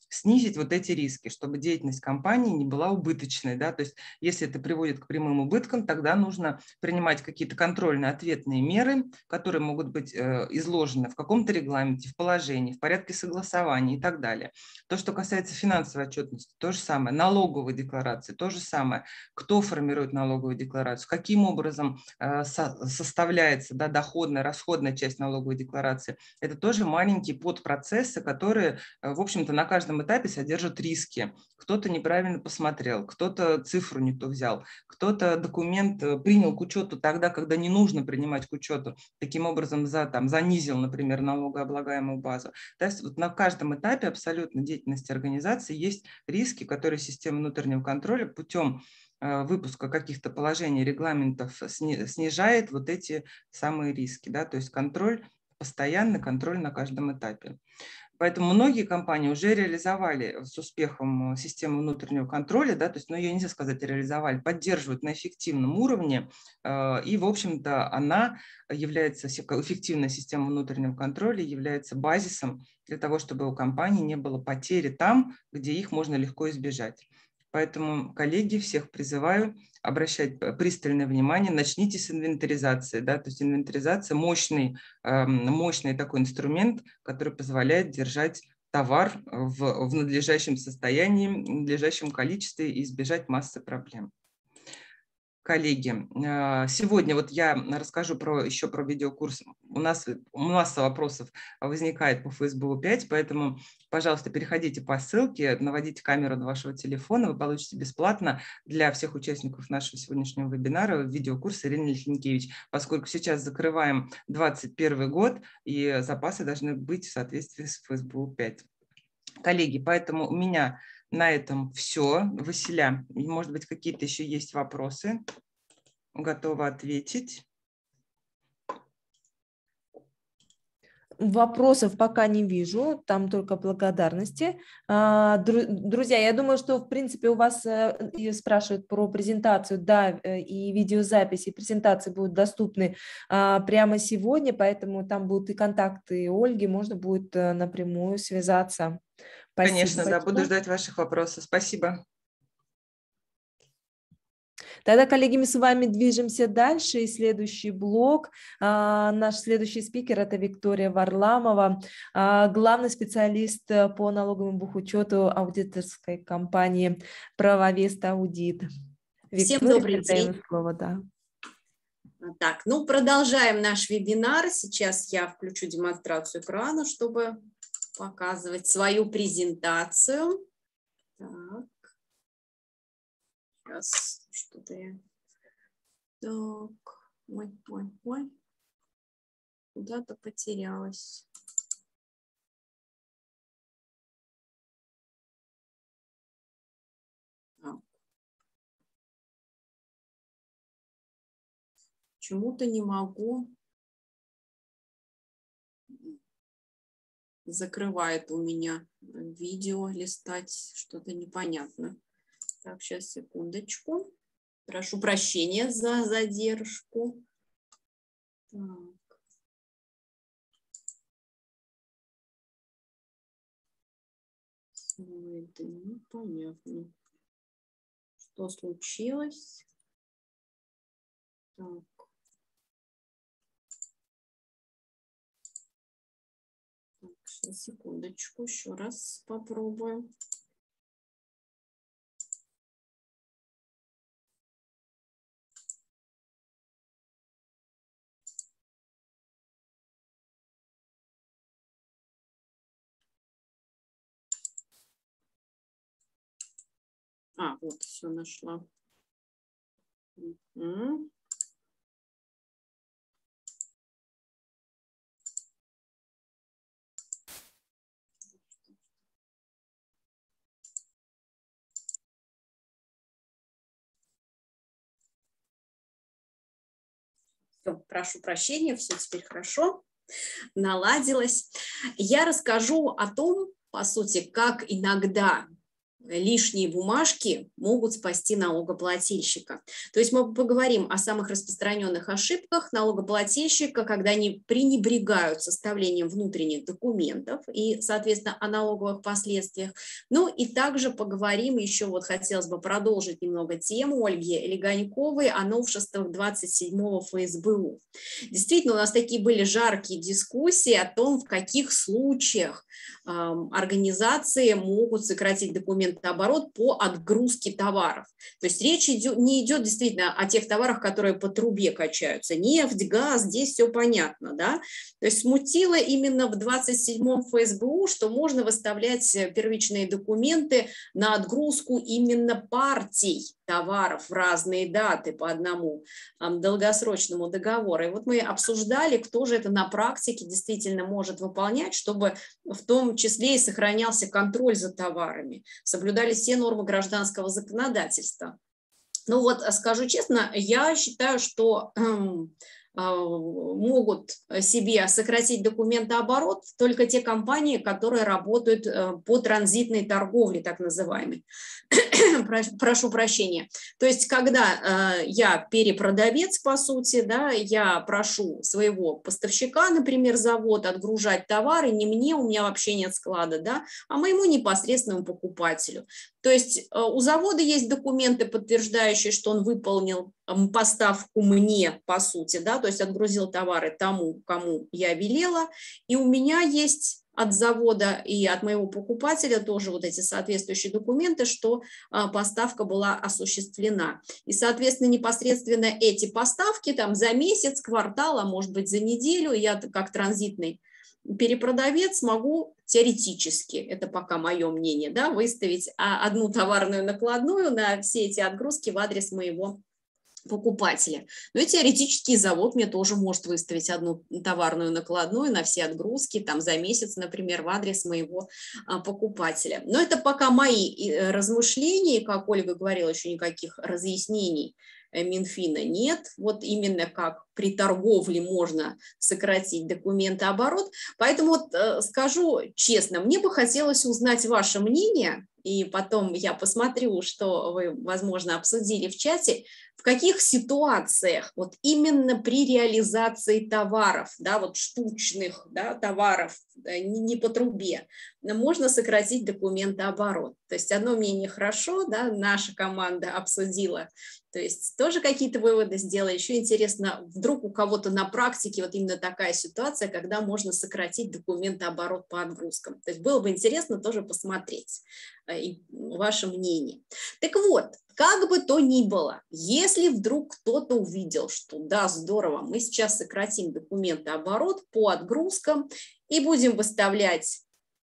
снизить вот эти риски, чтобы деятельность компании не была убыточной. Да? То есть если это приводит к прямым убыткам, тогда нужно принимать какие-то контрольные ответные меры, которые могут быть изложены в каком-то регламенте, в положении, в порядке согласования и так далее. То, что касается финансовой отчетности, то же самое. Налоговой декларации, то же самое. Кто формирует налоговую декларацию, каким образом составляется, да, доходная, расходная часть налоговой декларации. Это тоже маленькие подпроцессы, которые, в общем-то, на каждом этапе содержат риски. Кто-то неправильно посмотрел, кто-то цифру не то взял, кто-то документ принял к учету тогда, когда не нужно принимать к учету, таким образом за, там, занизил, например, налогооблагаемую базу. То есть вот на каждом этапе абсолютно деятельности организации есть риски, которые система внутреннего контроля путем выпуска каких-то положений, регламентов снижает вот эти самые риски. Да? То есть контроль, постоянный контроль на каждом этапе. Поэтому многие компании уже реализовали с успехом систему внутреннего контроля, да, то есть, ну, ее нельзя сказать реализовали, поддерживают на эффективном уровне, и, в общем-то, она является, эффективная система внутреннего контроля является базисом для того, чтобы у компании не было потери там, где их можно легко избежать. Поэтому, коллеги, всех призываю обращать пристальное внимание, начните с инвентаризации. Да? То есть инвентаризация – мощный, мощный такой инструмент, который позволяет держать товар в, в надлежащем состоянии, в надлежащем количестве и избежать массы проблем. Коллеги, сегодня вот я расскажу про, еще про видеокурс. У нас масса вопросов возникает по Фейсбуку пять, поэтому, пожалуйста, переходите по ссылке, наводите камеру на вашего телефона, вы получите бесплатно для всех участников нашего сегодняшнего вебинара видеокурс Ирины Лихенкевич, поскольку сейчас закрываем двадцать первый год, и запасы должны быть в соответствии с Фейсбуку пять. Коллеги, поэтому у меня на этом все. Василя, может быть, какие-то еще есть вопросы? Готова ответить. Вопросов пока не вижу, там только благодарности. Друзья, я думаю, что, в принципе, у вас спрашивают про презентацию, да, и видеозапись, и презентации будут доступны прямо сегодня, поэтому там будут и контакты Ольги, можно будет напрямую связаться. Спасибо. Конечно, да, буду ждать ваших вопросов. Спасибо. Тогда, коллеги, мы с вами движемся дальше. И следующий блок. А, наш следующий спикер – это Виктория Варламова, а, главный специалист по налоговому бухучету аудиторской компании «Правовест Аудит». Всем Виктория, добрый день. Слово, да. Так, ну, продолжаем наш вебинар. Сейчас я включу демонстрацию экрана, чтобы показывать свою презентацию. Так. Сейчас что-то я... Так, ой, ой, ой. Куда-то потерялась. Так. Почему-то не могу. Закрывает у меня видео листать, что-то непонятно. Так, сейчас, секундочку. Прошу прощения за задержку. Так. Это непонятно. Что случилось? Так. Так, сейчас, секундочку, еще раз попробую. А, вот, все нашла. Угу. Все, прошу прощения, все теперь хорошо, наладилось. Я расскажу о том, по сути, как иногда лишние бумажки могут спасти налогоплательщика. То есть мы поговорим о самых распространенных ошибках налогоплательщика, когда они пренебрегают составлением внутренних документов и, соответственно, о налоговых последствиях. Ну и также поговорим еще, вот хотелось бы продолжить немного тему Ольги Леганьковой о новшествах двадцать седьмого эф эс бэ у. Действительно, у нас такие были жаркие дискуссии о том, в каких случаях э, организации могут сократить документы оборот по отгрузке товаров. То есть речь идет, не идет действительно о тех товарах, которые по трубе качаются. Нефть, газ, здесь все понятно, да. То есть смутило именно в двадцать седьмом эф эс бэ у, что можно выставлять первичные документы на отгрузку именно партий товаров в разные даты по одному um, долгосрочному договору. И вот мы обсуждали, кто же это на практике действительно может выполнять, чтобы в том числе и сохранялся контроль за товарами, соблюдались все нормы гражданского законодательства. Ну вот, скажу честно, я считаю, что эм, могут себе сократить документооборот только те компании, которые работают по транзитной торговле, так называемой. Прошу прощения. То есть, когда я перепродавец, по сути, да, я прошу своего поставщика, например, завод, отгружать товары, не мне, у меня вообще нет склада, да, а моему непосредственному покупателю. То есть у завода есть документы, подтверждающие, что он выполнил поставку мне, по сути, да, то есть отгрузил товары тому, кому я велела, и у меня есть от завода и от моего покупателя тоже вот эти соответствующие документы, что а, поставка была осуществлена. И, соответственно, непосредственно эти поставки там за месяц, квартал, а может быть за неделю я как транзитный перепродавец могу теоретически, это пока мое мнение, да, выставить одну товарную накладную на все эти отгрузки в адрес моего покупателя. Ну и теоретически завод мне тоже может выставить одну товарную накладную на все отгрузки там за месяц, например, в адрес моего а, покупателя. Но это пока мои размышления, как Ольга говорила, еще никаких разъяснений Минфина нет. Вот именно как при торговле можно сократить документооборот. Поэтому вот, э, скажу честно, мне бы хотелось узнать ваше мнение, и потом я посмотрю, что вы, возможно, обсудили в чате, в каких ситуациях вот именно при реализации товаров, да, вот штучных, да, товаров, да, не, не по трубе, можно сократить документооборот. То есть одно мнение хорошо, да, наша команда обсудила, то есть тоже какие-то выводы сделала. Еще интересно, вдруг у кого-то на практике вот именно такая ситуация, когда можно сократить документооборот по отгрузкам. То есть было бы интересно тоже посмотреть и ваше мнение. Так вот, как бы то ни было, если вдруг кто-то увидел, что да, здорово, мы сейчас сократим документооборот по отгрузкам и будем выставлять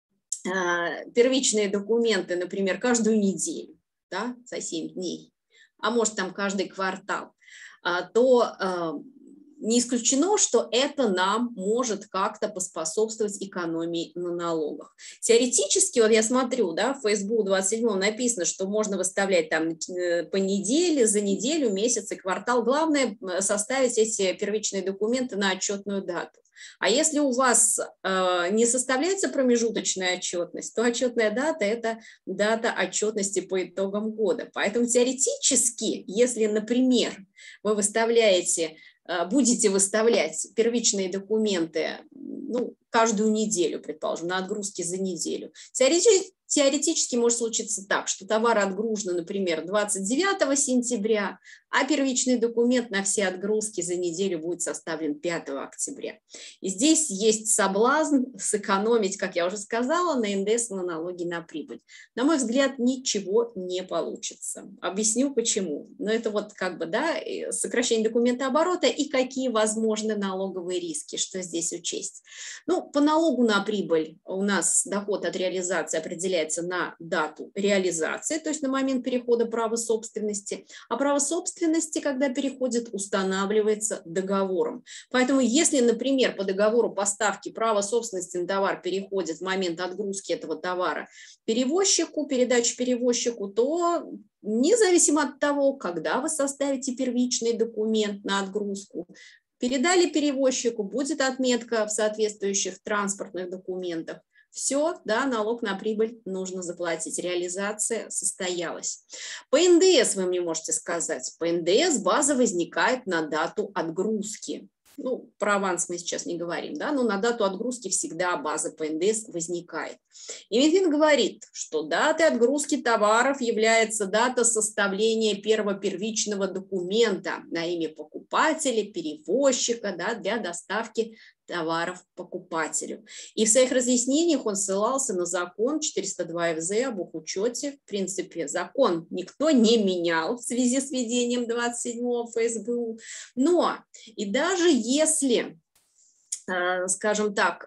э, первичные документы, например, каждую неделю, да, за семь дней, а может там каждый квартал, э, то э, не исключено, что это нам может как-то поспособствовать экономии на налогах. Теоретически, вот я смотрю, да, в эф эс бэ у двадцать седьмом написано, что можно выставлять там по неделе, за неделю, месяц и квартал. Главное составить эти первичные документы на отчетную дату. А если у вас э, не составляется промежуточная отчетность, то отчетная дата – это дата отчетности по итогам года. Поэтому теоретически, если, например, вы выставляете будете выставлять первичные документы, ну, каждую неделю, предположим, на отгрузки за неделю. Теоретически, теоретически может случиться так, что товар отгружен, например, двадцать девятого сентября, а первичный документ на все отгрузки за неделю будет составлен пятого октября. И здесь есть соблазн сэкономить, как я уже сказала, на эн дэ эс, на налоги на прибыль. На мой взгляд, ничего не получится. Объясню почему. Но это вот как бы, да, сокращение документооборота и какие возможны налоговые риски, что здесь учесть. Ну, по налогу на прибыль у нас доход от реализации определяется на дату реализации, то есть на момент перехода права собственности, а право собственности, когда переходит, устанавливается договором. Поэтому если, например, по договору поставки право собственности на товар переходит в момент отгрузки этого товара перевозчику, передачи перевозчику, то независимо от того, когда вы составите первичный документ на отгрузку, передали перевозчику, будет отметка в соответствующих транспортных документах, Все, да, налог на прибыль нужно заплатить. Реализация состоялась. По эн дэ эс вы мне можете сказать. По эн дэ эс база возникает на дату отгрузки. Ну, про аванс мы сейчас не говорим, да, но на дату отгрузки всегда база по эн дэ эс возникает. И Минфин говорит, что датой отгрузки товаров является дата составления первого первичного документа на имя покупателя, перевозчика, да, для доставки товаров покупателю. И в своих разъяснениях он ссылался на закон четыреста два эф зэ об учете. В принципе, закон никто не менял в связи с введением двадцать седьмого эф эс бэ у. Но и даже если, скажем так,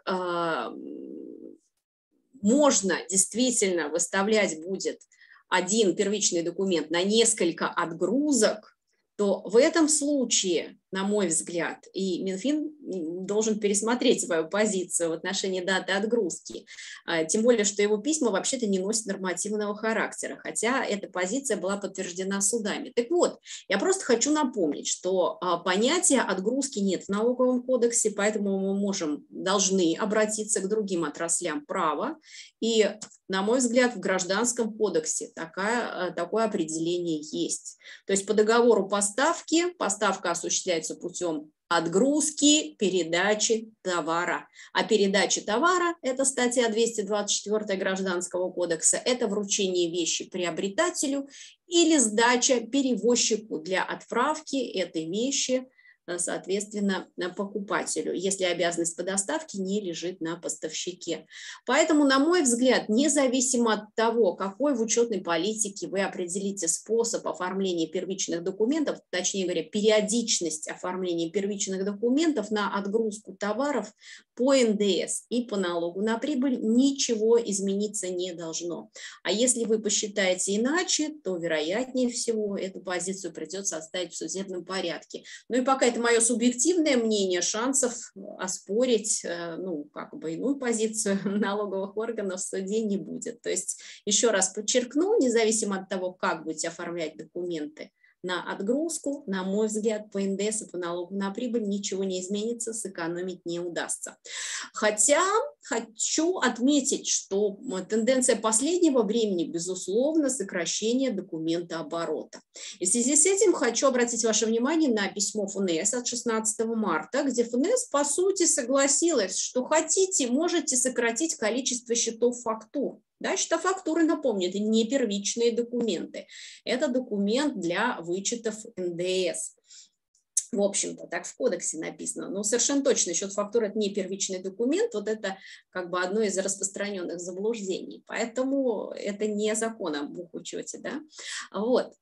можно действительно выставлять будет один первичный документ на несколько отгрузок, то в этом случае, на мой взгляд, и Минфин должен пересмотреть свою позицию в отношении даты отгрузки. Тем более, что его письма вообще-то не носят нормативного характера, хотя эта позиция была подтверждена судами. Так вот, я просто хочу напомнить, что понятия отгрузки нет в налоговом кодексе, поэтому мы можем, должны обратиться к другим отраслям права. И, на мой взгляд, в Гражданском кодексе такая, такое определение есть. То есть по договору поставки поставка осуществляется путем отгрузки, передачи товара. А передача товара, это статья двести двадцать четыре Гражданского кодекса, это вручение вещи приобретателю или сдача перевозчику для отправки этой вещи, соответственно, покупателю, если обязанность по доставке не лежит на поставщике. Поэтому, на мой взгляд, независимо от того, какой в учетной политике вы определите способ оформления первичных документов, точнее говоря, периодичность оформления первичных документов на отгрузку товаров по эн дэ эс и по налогу на прибыль, ничего измениться не должно. А если вы посчитаете иначе, то, вероятнее всего, эту позицию придется оставить в судебном порядке. Ну и пока это мое субъективное мнение, шансов оспорить, ну, как бы иную позицию налоговых органов в суде не будет. То есть, еще раз подчеркну, независимо от того, как будете оформлять документы на отгрузку, на мой взгляд, по эн дэ эс и по налогу на прибыль ничего не изменится, сэкономить не удастся. Хотя хочу отметить, что тенденция последнего времени, безусловно, сокращение документооборота. И в связи с этим хочу обратить ваше внимание на письмо эф эн эс от шестнадцатого марта, где эф эн эс, по сути, согласилась, что хотите, можете сократить количество счетов фактур. Да, счета фактуры, напомню, это не первичные документы. Это документ для вычетов эн дэ эс. В общем-то, так в кодексе написано. Но совершенно точно, счет фактуры – это не первичный документ. Вот это как бы одно из распространенных заблуждений. Поэтому это не закон об бухучете. Да? Вот.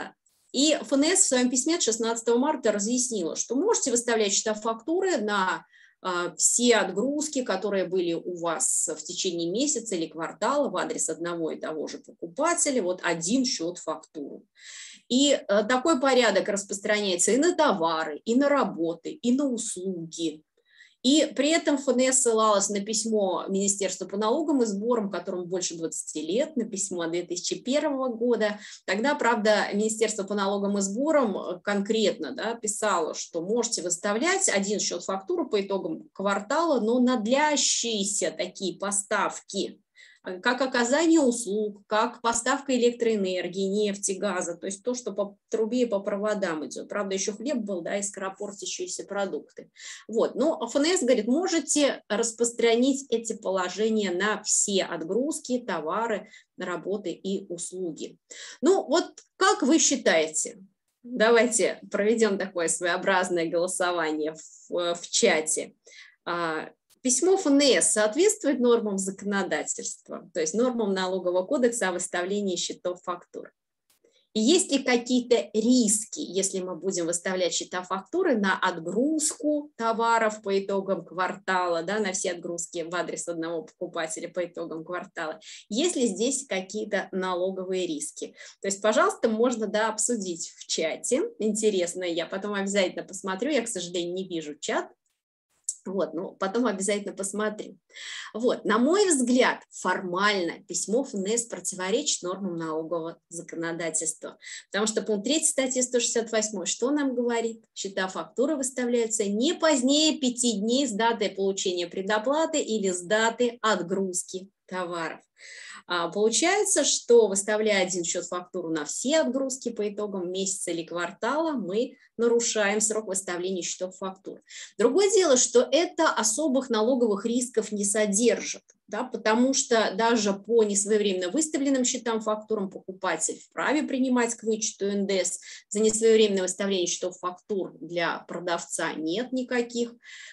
И эф эн эс в своем письме от шестнадцатого марта разъяснила, что можете выставлять счета фактуры на все отгрузки, которые были у вас в течение месяца или квартала в адрес одного и того же покупателя, вот один счет фактуры. И такой порядок распространяется и на товары, и на работы, и на услуги. И при этом эф эн эс ссылалась на письмо Министерства по налогам и сборам, которому больше двадцати лет, на письмо две тысячи первого года. Тогда, правда, Министерство по налогам и сборам конкретно, да, писало, что можете выставлять один счет фактуры по итогам квартала, но на длящиеся такие поставки, как оказание услуг, как поставка электроэнергии, нефти, газа, то есть то, что по трубе и по проводам идет. Правда, еще хлеб был, да, и скоропортящиеся продукты. Вот. Но эф эн эс говорит, можете распространить эти положения на все отгрузки, товары, работы и услуги. Ну, вот как вы считаете? Давайте проведем такое своеобразное голосование в, в чате. Письмо эф эн эс соответствует нормам законодательства, то есть нормам налогового кодекса о выставлении счетов фактур. И есть ли какие-то риски, если мы будем выставлять счета фактуры на отгрузку товаров по итогам квартала, да, на все отгрузки в адрес одного покупателя по итогам квартала? Есть ли здесь какие-то налоговые риски? То есть, пожалуйста, можно, да, обсудить в чате. Интересно, я потом обязательно посмотрю, я, к сожалению, не вижу чат. Вот, ну, потом обязательно посмотрим. Вот, на мой взгляд, формально письмо ФНС противоречит нормам налогового законодательства, потому что пункт третий статьи сто шестьдесят восемь что нам говорит? Счета фактуры выставляются не позднее пяти дней с даты получения предоплаты или с даты отгрузки товаров. А получается, что выставляя один счет-фактуру на все отгрузки по итогам месяца или квартала, мы нарушаем срок выставления счетов-фактур. Другое дело, что это особых налоговых рисков не содержит, да, потому что даже по несвоевременно выставленным счетам-фактурам покупатель вправе принимать к вычету эн дэ эс. За несвоевременное выставление счетов-фактур для продавца нет никаких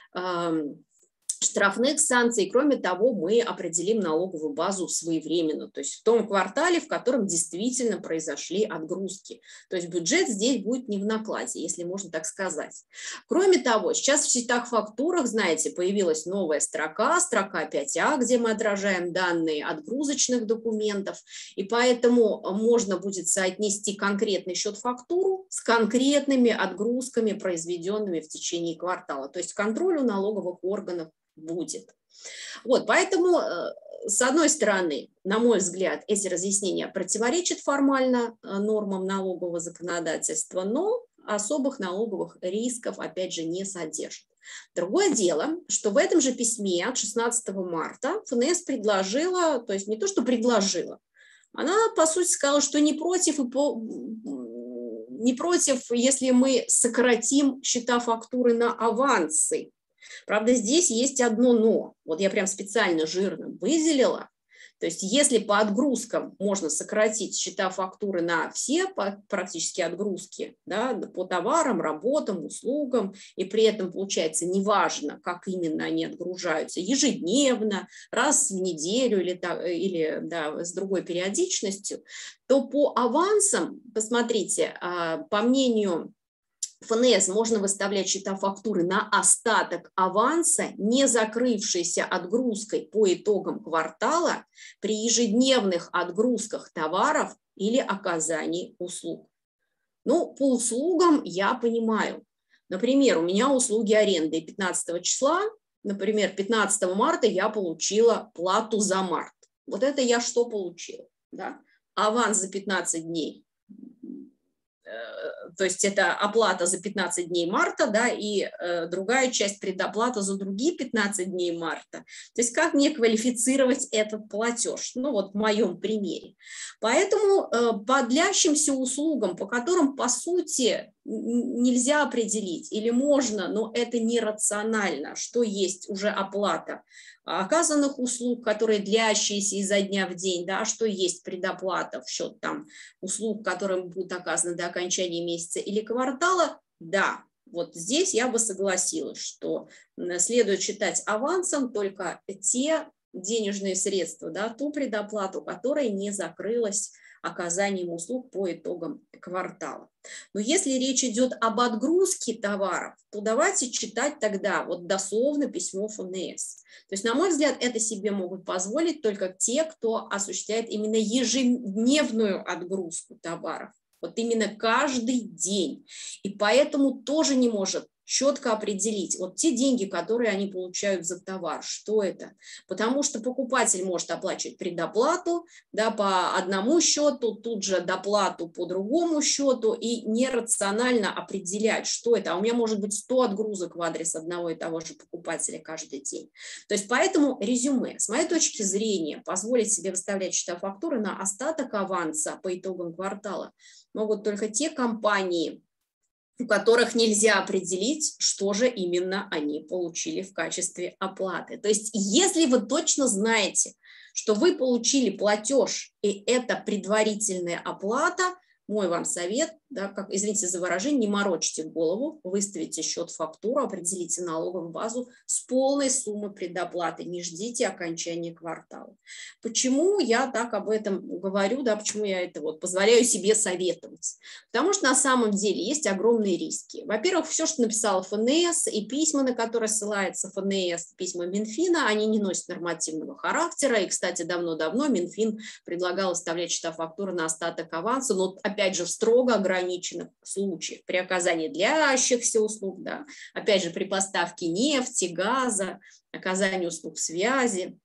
штрафных санкций. Кроме того, мы определим налоговую базу своевременно, то есть в том квартале, в котором действительно произошли отгрузки. То есть бюджет здесь будет не в накладе, если можно так сказать. Кроме того, сейчас в счетах-фактурах, знаете, появилась новая строка, строка пять а, где мы отражаем данные отгрузочных документов, и поэтому можно будет соотнести конкретный счет-фактуру с конкретными отгрузками, произведенными в течение квартала. То есть контроль у налоговых органов будет. Вот, поэтому, с одной стороны, на мой взгляд, эти разъяснения противоречат формально нормам налогового законодательства, но особых налоговых рисков, опять же, не содержат. Другое дело, что в этом же письме от шестнадцатого марта ФНС предложила, то есть не то, что предложила, она, по сути, сказала, что не против, и по, не против, если мы сократим счета фактуры на авансы. Правда, здесь есть одно но. Вот я прям специально жирно выделила. То есть если по отгрузкам можно сократить счета фактуры на все практически отгрузки, да, по товарам, работам, услугам, и при этом получается неважно, как именно они отгружаются, ежедневно, раз в неделю или, или да, с другой периодичностью, то по авансам, посмотрите, по мнению ФНС можно выставлять счета фактуры на остаток аванса, не закрывшийся отгрузкой по итогам квартала при ежедневных отгрузках товаров или оказании услуг. Ну, по услугам я понимаю. Например, у меня услуги аренды пятнадцатого числа, например, пятнадцатого марта я получила плату за март. Вот это я что получила? Да? Аванс за пятнадцать дней. То есть это оплата за пятнадцать дней марта, да, и э, другая часть предоплата за другие пятнадцать дней марта. То есть как мне квалифицировать этот платеж? Ну вот в моем примере. Поэтому э, по длящимся услугам, по которым по сути нельзя определить или можно, но это нерационально, что есть уже оплата оказанных услуг, которые длящиеся изо дня в день, да, что есть предоплата в счет там услуг, которые будут оказаны до окончания месяца или квартала, да, вот здесь я бы согласилась, что следует считать авансом только те денежные средства, да, ту предоплату, которая не закрылась оказанием услуг по итогам квартала. Но если речь идет об отгрузке товаров, то давайте читать тогда вот дословно письмо ФНС. То есть, на мой взгляд, это себе могут позволить только те, кто осуществляет именно ежедневную отгрузку товаров. Вот именно каждый день. И поэтому тоже не может четко определить вот те деньги, которые они получают за товар, что это. Потому что покупатель может оплачивать предоплату, да, по одному счету, тут же доплату по другому счету и нерационально определять, что это. А у меня может быть сто отгрузок в адрес одного и того же покупателя каждый день. То есть поэтому резюме. С моей точки зрения, позволить себе выставлять счета фактуры на остаток аванса по итогам квартала могут только те компании, у которых нельзя определить, что же именно они получили в качестве оплаты. То есть если вы точно знаете, что вы получили платеж, и это предварительная оплата, мой вам совет, да, как, извините за выражение, не морочьте голову, выставите счет-фактуру, определите налоговую базу с полной суммой предоплаты, не ждите окончания квартала. Почему я так об этом говорю, да, почему я это вот позволяю себе советовать? Потому что на самом деле есть огромные риски. Во-первых, все, что написала ФНС, и письма, на которые ссылается ФНС, письма Минфина, они не носят нормативного характера, и, кстати, давно-давно Минфин предлагал оставлять счета-фактуры на остаток аванса, но опять же в строго ограниченных ограниченных случаях при оказании длящихся услуг, да, опять же, при поставке нефти, газа, оказании услуг связи.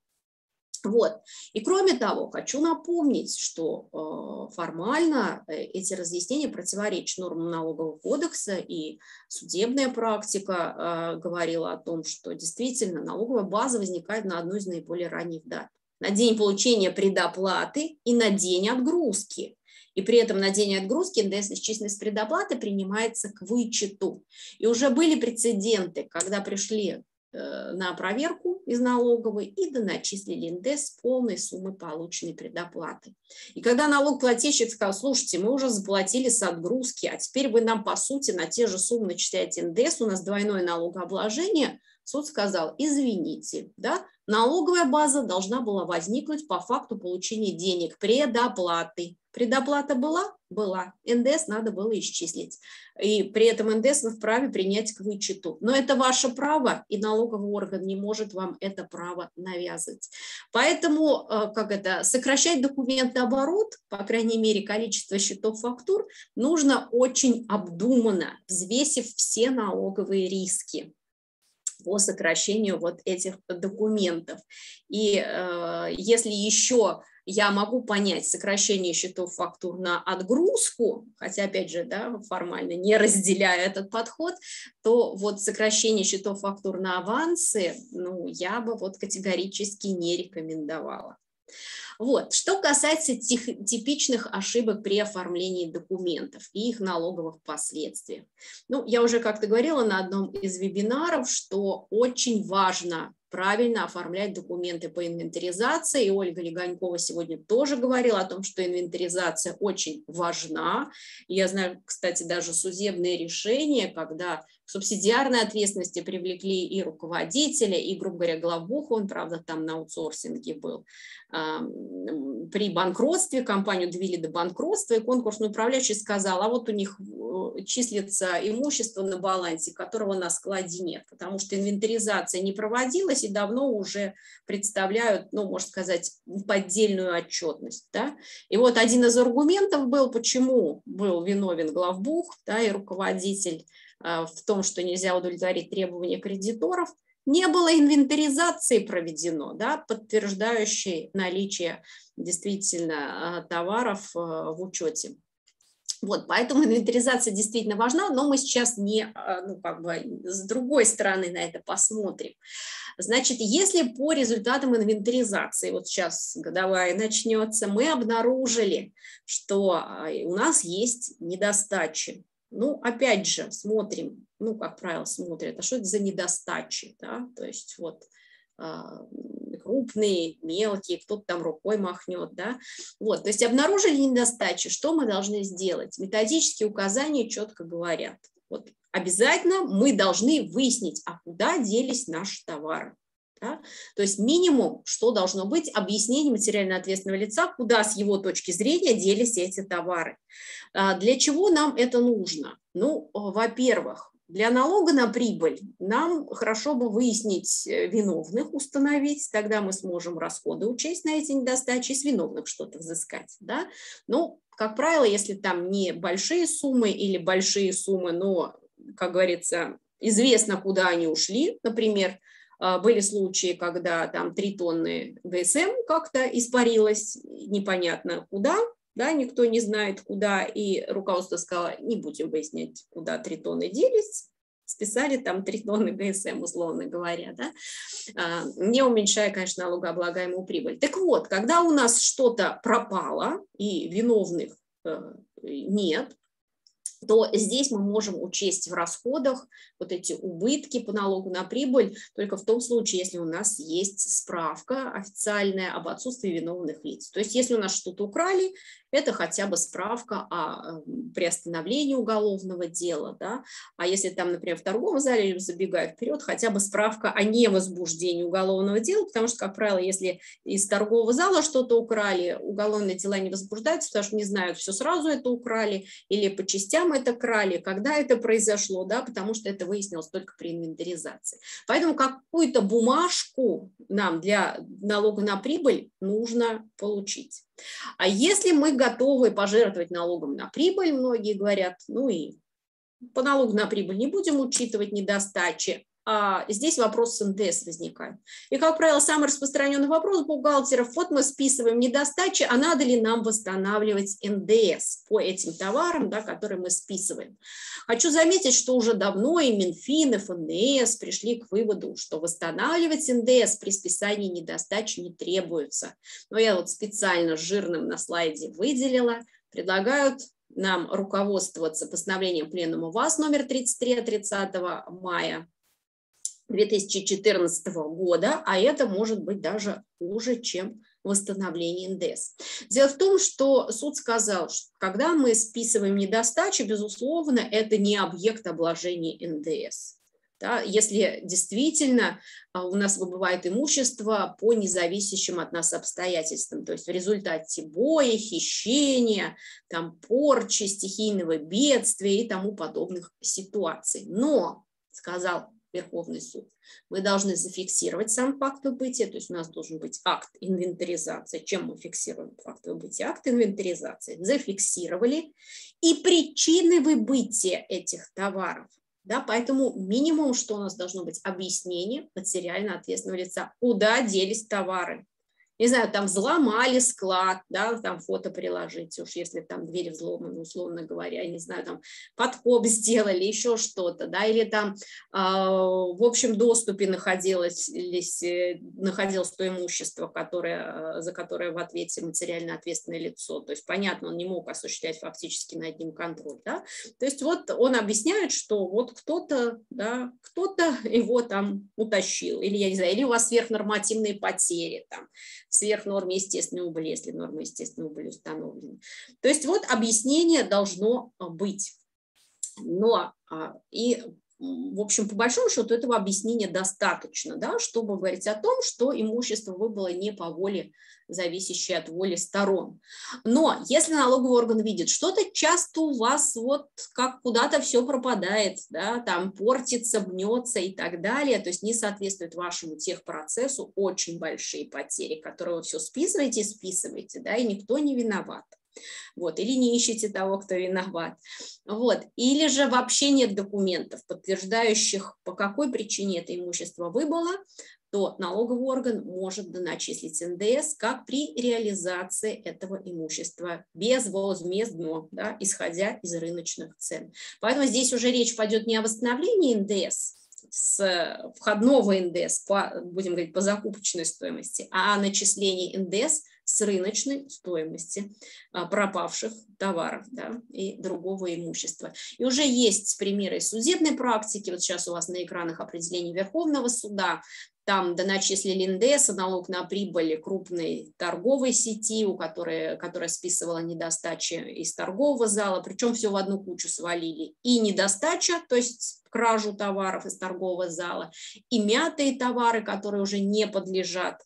Вот. И кроме того, хочу напомнить, что э, формально эти разъяснения противоречат нормам налогового кодекса, и судебная практика э, говорила о том, что действительно налоговая база возникает на одну из наиболее ранних дат. На день получения предоплаты и на день отгрузки. И при этом на день отгрузки эн дэ эс исчисленность предоплаты принимается к вычету. И уже были прецеденты, когда пришли на проверку из налоговой и доначислили эн дэ эс полной суммы полученной предоплаты. И когда налогоплательщик сказал: слушайте, мы уже заплатили с отгрузки, а теперь вы нам по сути на те же суммы начисляете эн дэ эс, у нас двойное налогообложение, суд сказал: извините, да, налоговая база должна была возникнуть по факту получения денег предоплаты. Предоплата была? Была. эн дэ эс надо было исчислить. И при этом эн дэ эс вы вправе принять к вычету. Но это ваше право, и налоговый орган не может вам это право навязывать. Поэтому, как это, сокращать документооборот, по крайней мере, количество счетов фактур, нужно очень обдуманно, взвесив все налоговые риски по сокращению вот этих документов. И э, если еще я могу понять сокращение счетов фактур на отгрузку, хотя, опять же, да, формально не разделяя этот подход, то вот сокращение счетов фактур на авансы, ну, я бы вот категорически не рекомендовала. Вот. Что касается тех, типичных ошибок при оформлении документов и их налоговых последствий. Ну, я уже как-то говорила на одном из вебинаров, что очень важно правильно оформлять документы по инвентаризации. И Ольга Леганькова сегодня тоже говорила о том, что инвентаризация очень важна. И я знаю, кстати, даже судебные решения, когда к субсидиарной ответственности привлекли и руководителя, и, грубо говоря, главбуха, он, правда, там на аутсорсинге был. При банкротстве компанию довели до банкротства, и конкурсный управляющий сказал: а вот у них числится имущество на балансе, которого на складе нет, потому что инвентаризация не проводилась и давно уже представляют, ну, можно сказать, поддельную отчетность. Да? И вот один из аргументов был, почему был виновен главбух, да, и руководитель в том, что нельзя удовлетворить требования кредиторов. Не было инвентаризации проведено, да, подтверждающей наличие действительно товаров в учете. Вот, поэтому инвентаризация действительно важна, но мы сейчас не, ну, как бы с другой стороны на это посмотрим. Значит, если по результатам инвентаризации, вот сейчас годовая начнется, мы обнаружили, что у нас есть недостачи. Ну, опять же, смотрим, ну, как правило, смотрят, а что это за недостачи, да, то есть вот крупные, мелкие, кто-то там рукой махнет, да, вот, то есть обнаружили недостачи, что мы должны сделать? Методические указания четко говорят, вот, обязательно мы должны выяснить, а куда делись наши товары. Да? То есть минимум, что должно быть, объяснение материально ответственного лица, куда с его точки зрения делись эти товары. Для чего нам это нужно? Ну, во-первых, для налога на прибыль нам хорошо бы выяснить виновных, установить, тогда мы сможем расходы учесть на эти недостачи и с виновных что-то взыскать. Да? Ну, как правило, если там не большие суммы или большие суммы, но, как говорится, известно, куда они ушли, например, были случаи, когда там три тонны гэ эс эм как-то испарилось, непонятно куда, да, никто не знает куда, и руководство сказало: не будем выяснять, куда три тонны делись, списали там три тонны гэ эс эм, условно говоря, да, не уменьшая, конечно, налогооблагаемую прибыль. Так вот, когда у нас что-то пропало и виновных нет, то здесь мы можем учесть в расходах вот эти убытки по налогу на прибыль только в том случае, если у нас есть справка официальная об отсутствии виновных лиц. То есть если у нас что-то украли, это хотя бы справка о приостановлении уголовного дела, да? А если там, например, в торговом зале, забегая вперед, хотя бы справка о невозбуждении уголовного дела, потому что, как правило, если из торгового зала что-то украли, уголовные дела не возбуждаются, потому что не знают, все сразу это украли или по частям это крали, когда это произошло, да, потому что это выяснилось только при инвентаризации. Поэтому какую-то бумажку нам для налога на прибыль нужно получить. А если мы готовы пожертвовать налогом на прибыль, многие говорят, ну и по налогу на прибыль не будем учитывать недостачи, а здесь вопрос с эн дэ эс возникает. И, как правило, самый распространенный вопрос бухгалтеров: вот мы списываем недостачи, а надо ли нам восстанавливать эн дэ эс по этим товарам, да, которые мы списываем. Хочу заметить, что уже давно и Минфин, и эф эн эс пришли к выводу, что восстанавливать эн дэ эс при списании недостачи не требуется. Но я вот специально жирным на слайде выделила, предлагают нам руководствоваться постановлением Пленума ВАС номер тридцать три от тридцатого мая две тысячи четырнадцатого года, а это может быть даже хуже, чем восстановление эн дэ эс. Дело в том, что суд сказал, что когда мы списываем недостачи, безусловно, это не объект обложения эн дэ эс. Да, если действительно у нас выбывает имущество по независящим от нас обстоятельствам, то есть в результате боя, хищения, там, порчи, стихийного бедствия и тому подобных ситуаций. Но, сказал Верховный суд, мы должны зафиксировать сам факт выбытия, то есть у нас должен быть акт инвентаризации. Чем мы фиксируем факт выбытия? Акт инвентаризации. Зафиксировали. И причины выбытия этих товаров. Да, поэтому минимум, что у нас должно быть, объяснение материально ответственного лица, куда делись товары. Не знаю, там взломали склад, да, там фото приложите, уж если там двери взломаны, условно говоря, не знаю, там подкоп сделали, еще что-то, да, или там э, в общем доступе находилось, находилось то имущество, которое, за которое в ответе материально ответственное лицо. То есть, понятно, он не мог осуществлять фактически над ним контроль, да. То есть вот он объясняет, что вот кто-то, да, кто-то его там утащил, или, я не знаю, или у вас сверхнормативные потери, там, сверх нормы естественной убыли, если нормы естественной убыли установлены. То есть вот объяснение должно быть. Но и, в общем, по большому счету этого объяснения достаточно, да, чтобы говорить о том, что имущество выбыло не по воле, зависящей от воли сторон. Но если налоговый орган видит, что-то часто у вас вот как куда-то все пропадает, да, там портится, мнется и так далее, то есть не соответствует вашему техпроцессу, очень большие потери, которые вы все списываете и списываете, да, и никто не виноват. Вот, или не ищете того, кто виноват. Вот, или же вообще нет документов, подтверждающих, по какой причине это имущество выбыло, то налоговый орган может доначислить эн дэ эс как при реализации этого имущества безвозмездно, да, исходя из рыночных цен. Поэтому здесь уже речь пойдет не о восстановлении эн дэ эс, с входного эн дэ эс, по, будем говорить, по закупочной стоимости, а о начислении эн дэ эс с рыночной стоимости а, пропавших товаров, да, и другого имущества. И уже есть примеры судебной практики. Вот сейчас у вас на экранах определение Верховного суда. Там доначислили эн дэ эс, налог на прибыль крупной торговой сети, у которой, которая списывала недостачи из торгового зала, причем все в одну кучу свалили. И недостача, то есть кражу товаров из торгового зала, и мятые товары, которые уже не подлежат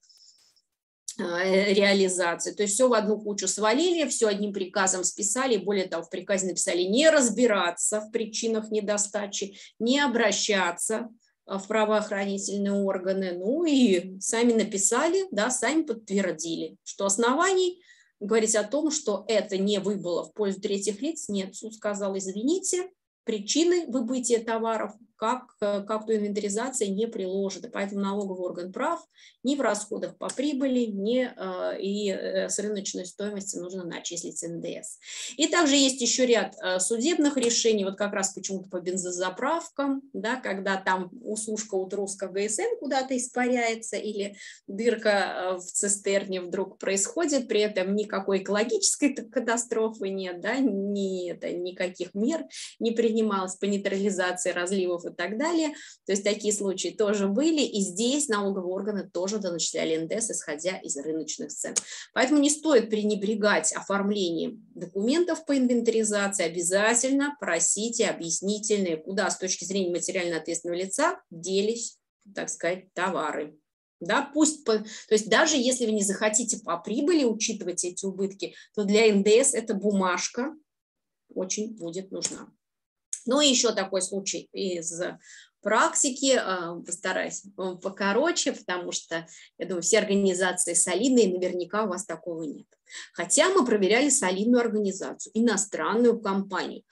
реализации. То есть все в одну кучу свалили, все одним приказом списали, более того, в приказе написали не разбираться в причинах недостачи, не обращаться в правоохранительные органы, ну и сами написали, да, сами подтвердили, что оснований говорить о том, что это не выбыло в пользу третьих лиц, нет. Суд сказал, извините, причины выбытия товаров как, как то инвентаризация не приложена. Поэтому налоговый орган прав ни в расходах по прибыли, ни э, и э, с рыночной стоимости нужно начислить эн дэ эс. И также есть еще ряд э, судебных решений, вот как раз почему-то по бензозаправкам, да, когда там усушка утруска гэ эс эм куда-то испаряется или дырка э, в цистерне вдруг происходит, при этом никакой экологической катастрофы нет, да, ни, это, никаких мер не принималось по нейтрализации разливов и так далее. То есть такие случаи тоже были, и здесь налоговые органы тоже доначисляли эн дэ эс, исходя из рыночных цен. Поэтому не стоит пренебрегать оформлением документов по инвентаризации, обязательно просите объяснительные, куда с точки зрения материально ответственного лица делись, так сказать, товары. Да, пусть, по, то есть даже если вы не захотите по прибыли учитывать эти убытки, то для эн дэ эс эта бумажка очень будет нужна. Ну и еще такой случай из практики, постараюсь покороче, потому что, я думаю, все организации солидные, наверняка у вас такого нет. Хотя мы проверяли солидную организацию, иностранную компанию.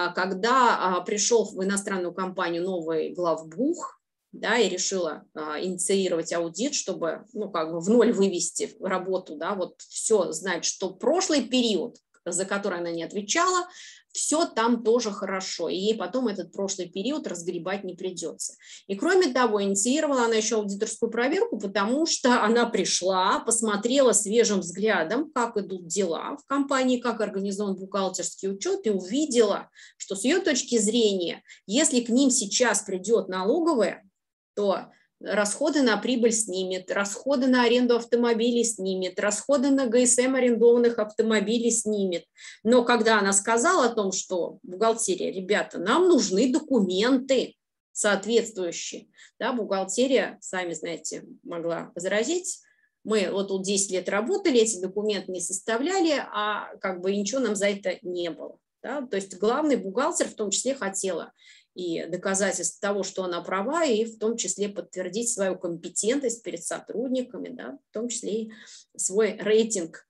Когда пришел в иностранную компанию новый главбух, да, и решила а, инициировать аудит, чтобы, ну, как бы в ноль вывести работу, да, вот все знать, что прошлый период, за который она не отвечала, все там тоже хорошо, и ей потом этот прошлый период разгребать не придется. И кроме того, инициировала она еще аудиторскую проверку, потому что она пришла, посмотрела свежим взглядом, как идут дела в компании, как организован бухгалтерский учет, и увидела, что с ее точки зрения, если к ним сейчас придет налоговая, то расходы на прибыль снимет, расходы на аренду автомобилей снимет, расходы на ГСМ арендованных автомобилей снимет. Но когда она сказала о том, что бухгалтерия, ребята, нам нужны документы соответствующие, да, бухгалтерия, сами знаете, могла возразить, мы вот тут десять лет работали, эти документы не составляли, а как бы ничего нам за это не было. Да? То есть главный бухгалтер в том числе хотела и доказательств того, что она права, и в том числе подтвердить свою компетентность перед сотрудниками, да, в том числе и свой рейтинг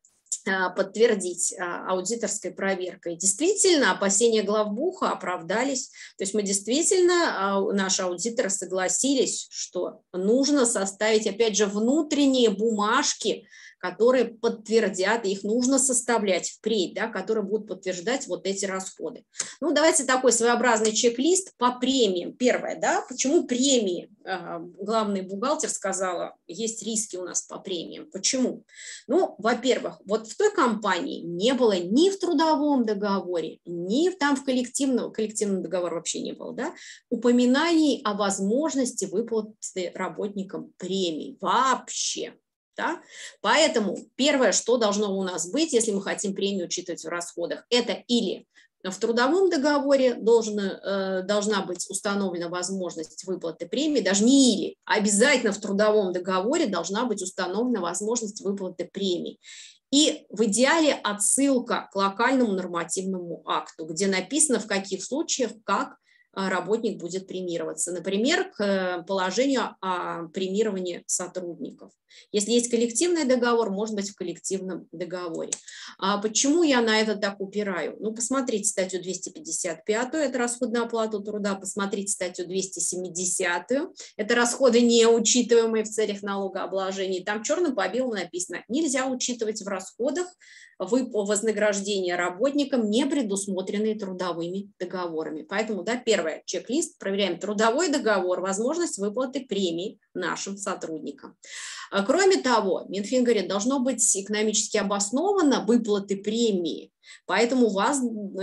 а, подтвердить а, аудиторской проверкой. Действительно, опасения главбуха оправдались, то есть мы действительно, а, наши аудиторы согласились, что нужно составить, опять же, внутренние бумажки, которые подтвердят, их нужно составлять впредь, да, которые будут подтверждать вот эти расходы. Ну, давайте такой своеобразный чек-лист по премиям. Первое, да, почему премии? Главный бухгалтер сказала, есть риски у нас по премиям. Почему? Ну, во-первых, вот в той компании не было ни в трудовом договоре, ни там в коллективном, коллективном договоре вообще не было, да, упоминаний о возможности выплаты работникам премий вообще. Да? Поэтому первое, что должно у нас быть, если мы хотим премию учитывать в расходах, это или в трудовом договоре должна, должна быть установлена возможность выплаты премии, даже не или, а обязательно в трудовом договоре должна быть установлена возможность выплаты премии. И в идеале отсылка к локальному нормативному акту, где написано, в каких случаях, как работник будет премироваться. Например, к положению о премировании сотрудников. Если есть коллективный договор, может быть в коллективном договоре. А почему я на это так упираю? Ну, посмотрите статью двести пятьдесят пятую, это расходы на оплату труда, посмотрите статью двести семидесятую, это расходы, не учитываемые в целях налогообложения. Там черным по белому написано, нельзя учитывать в расходах вознаграждения работникам, не предусмотренные трудовыми договорами. Поэтому, да, первое, чек-лист, проверяем трудовой договор, возможность выплаты премий нашим сотрудникам. Кроме того, Минфин говорит, должно быть экономически обосновано выплаты премии, поэтому у вас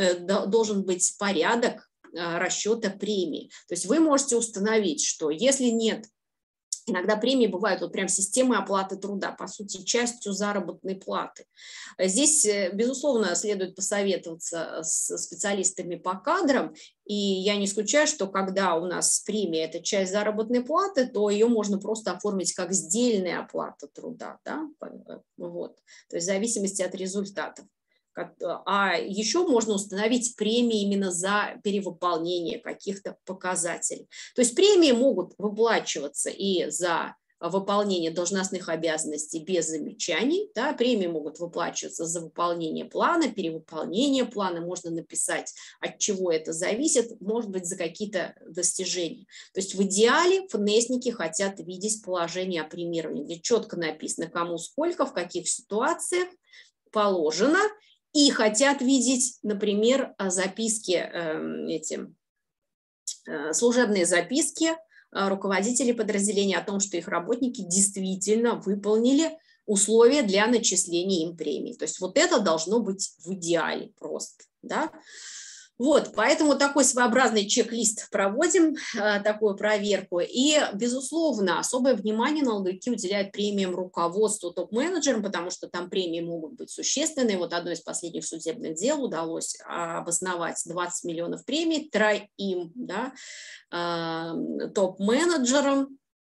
должен быть порядок расчета премии. То есть вы можете установить, что если нет, иногда премии бывают вот прям системой оплаты труда, по сути, частью заработной платы. Здесь, безусловно, следует посоветоваться с специалистами по кадрам, и я не исключаю, что когда у нас премия – это часть заработной платы, то ее можно просто оформить как сдельная оплата труда, да? Вот. То есть в зависимости от результатов. А еще можно установить премии именно за перевыполнение каких-то показателей. То есть премии могут выплачиваться и за выполнение должностных обязанностей без замечаний, да, премии могут выплачиваться за выполнение плана, перевыполнение плана, можно написать, от чего это зависит, может быть, за какие-то достижения. То есть в идеале ФНСники хотят видеть положение о премировании, где четко написано, кому сколько, в каких ситуациях положено, и хотят видеть, например, записки, эти, служебные записки руководителей подразделения о том, что их работники действительно выполнили условия для начисления им премий. То есть вот это должно быть в идеале просто. Да? Вот, поэтому такой своеобразный чек-лист проводим, такую проверку. И, безусловно, особое внимание налоговики уделяют премиям руководству, топ-менеджерам, потому что там премии могут быть существенные. Вот одно из последних судебных дел удалось обосновать двадцать миллионов премий троим, да, топ-менеджерам.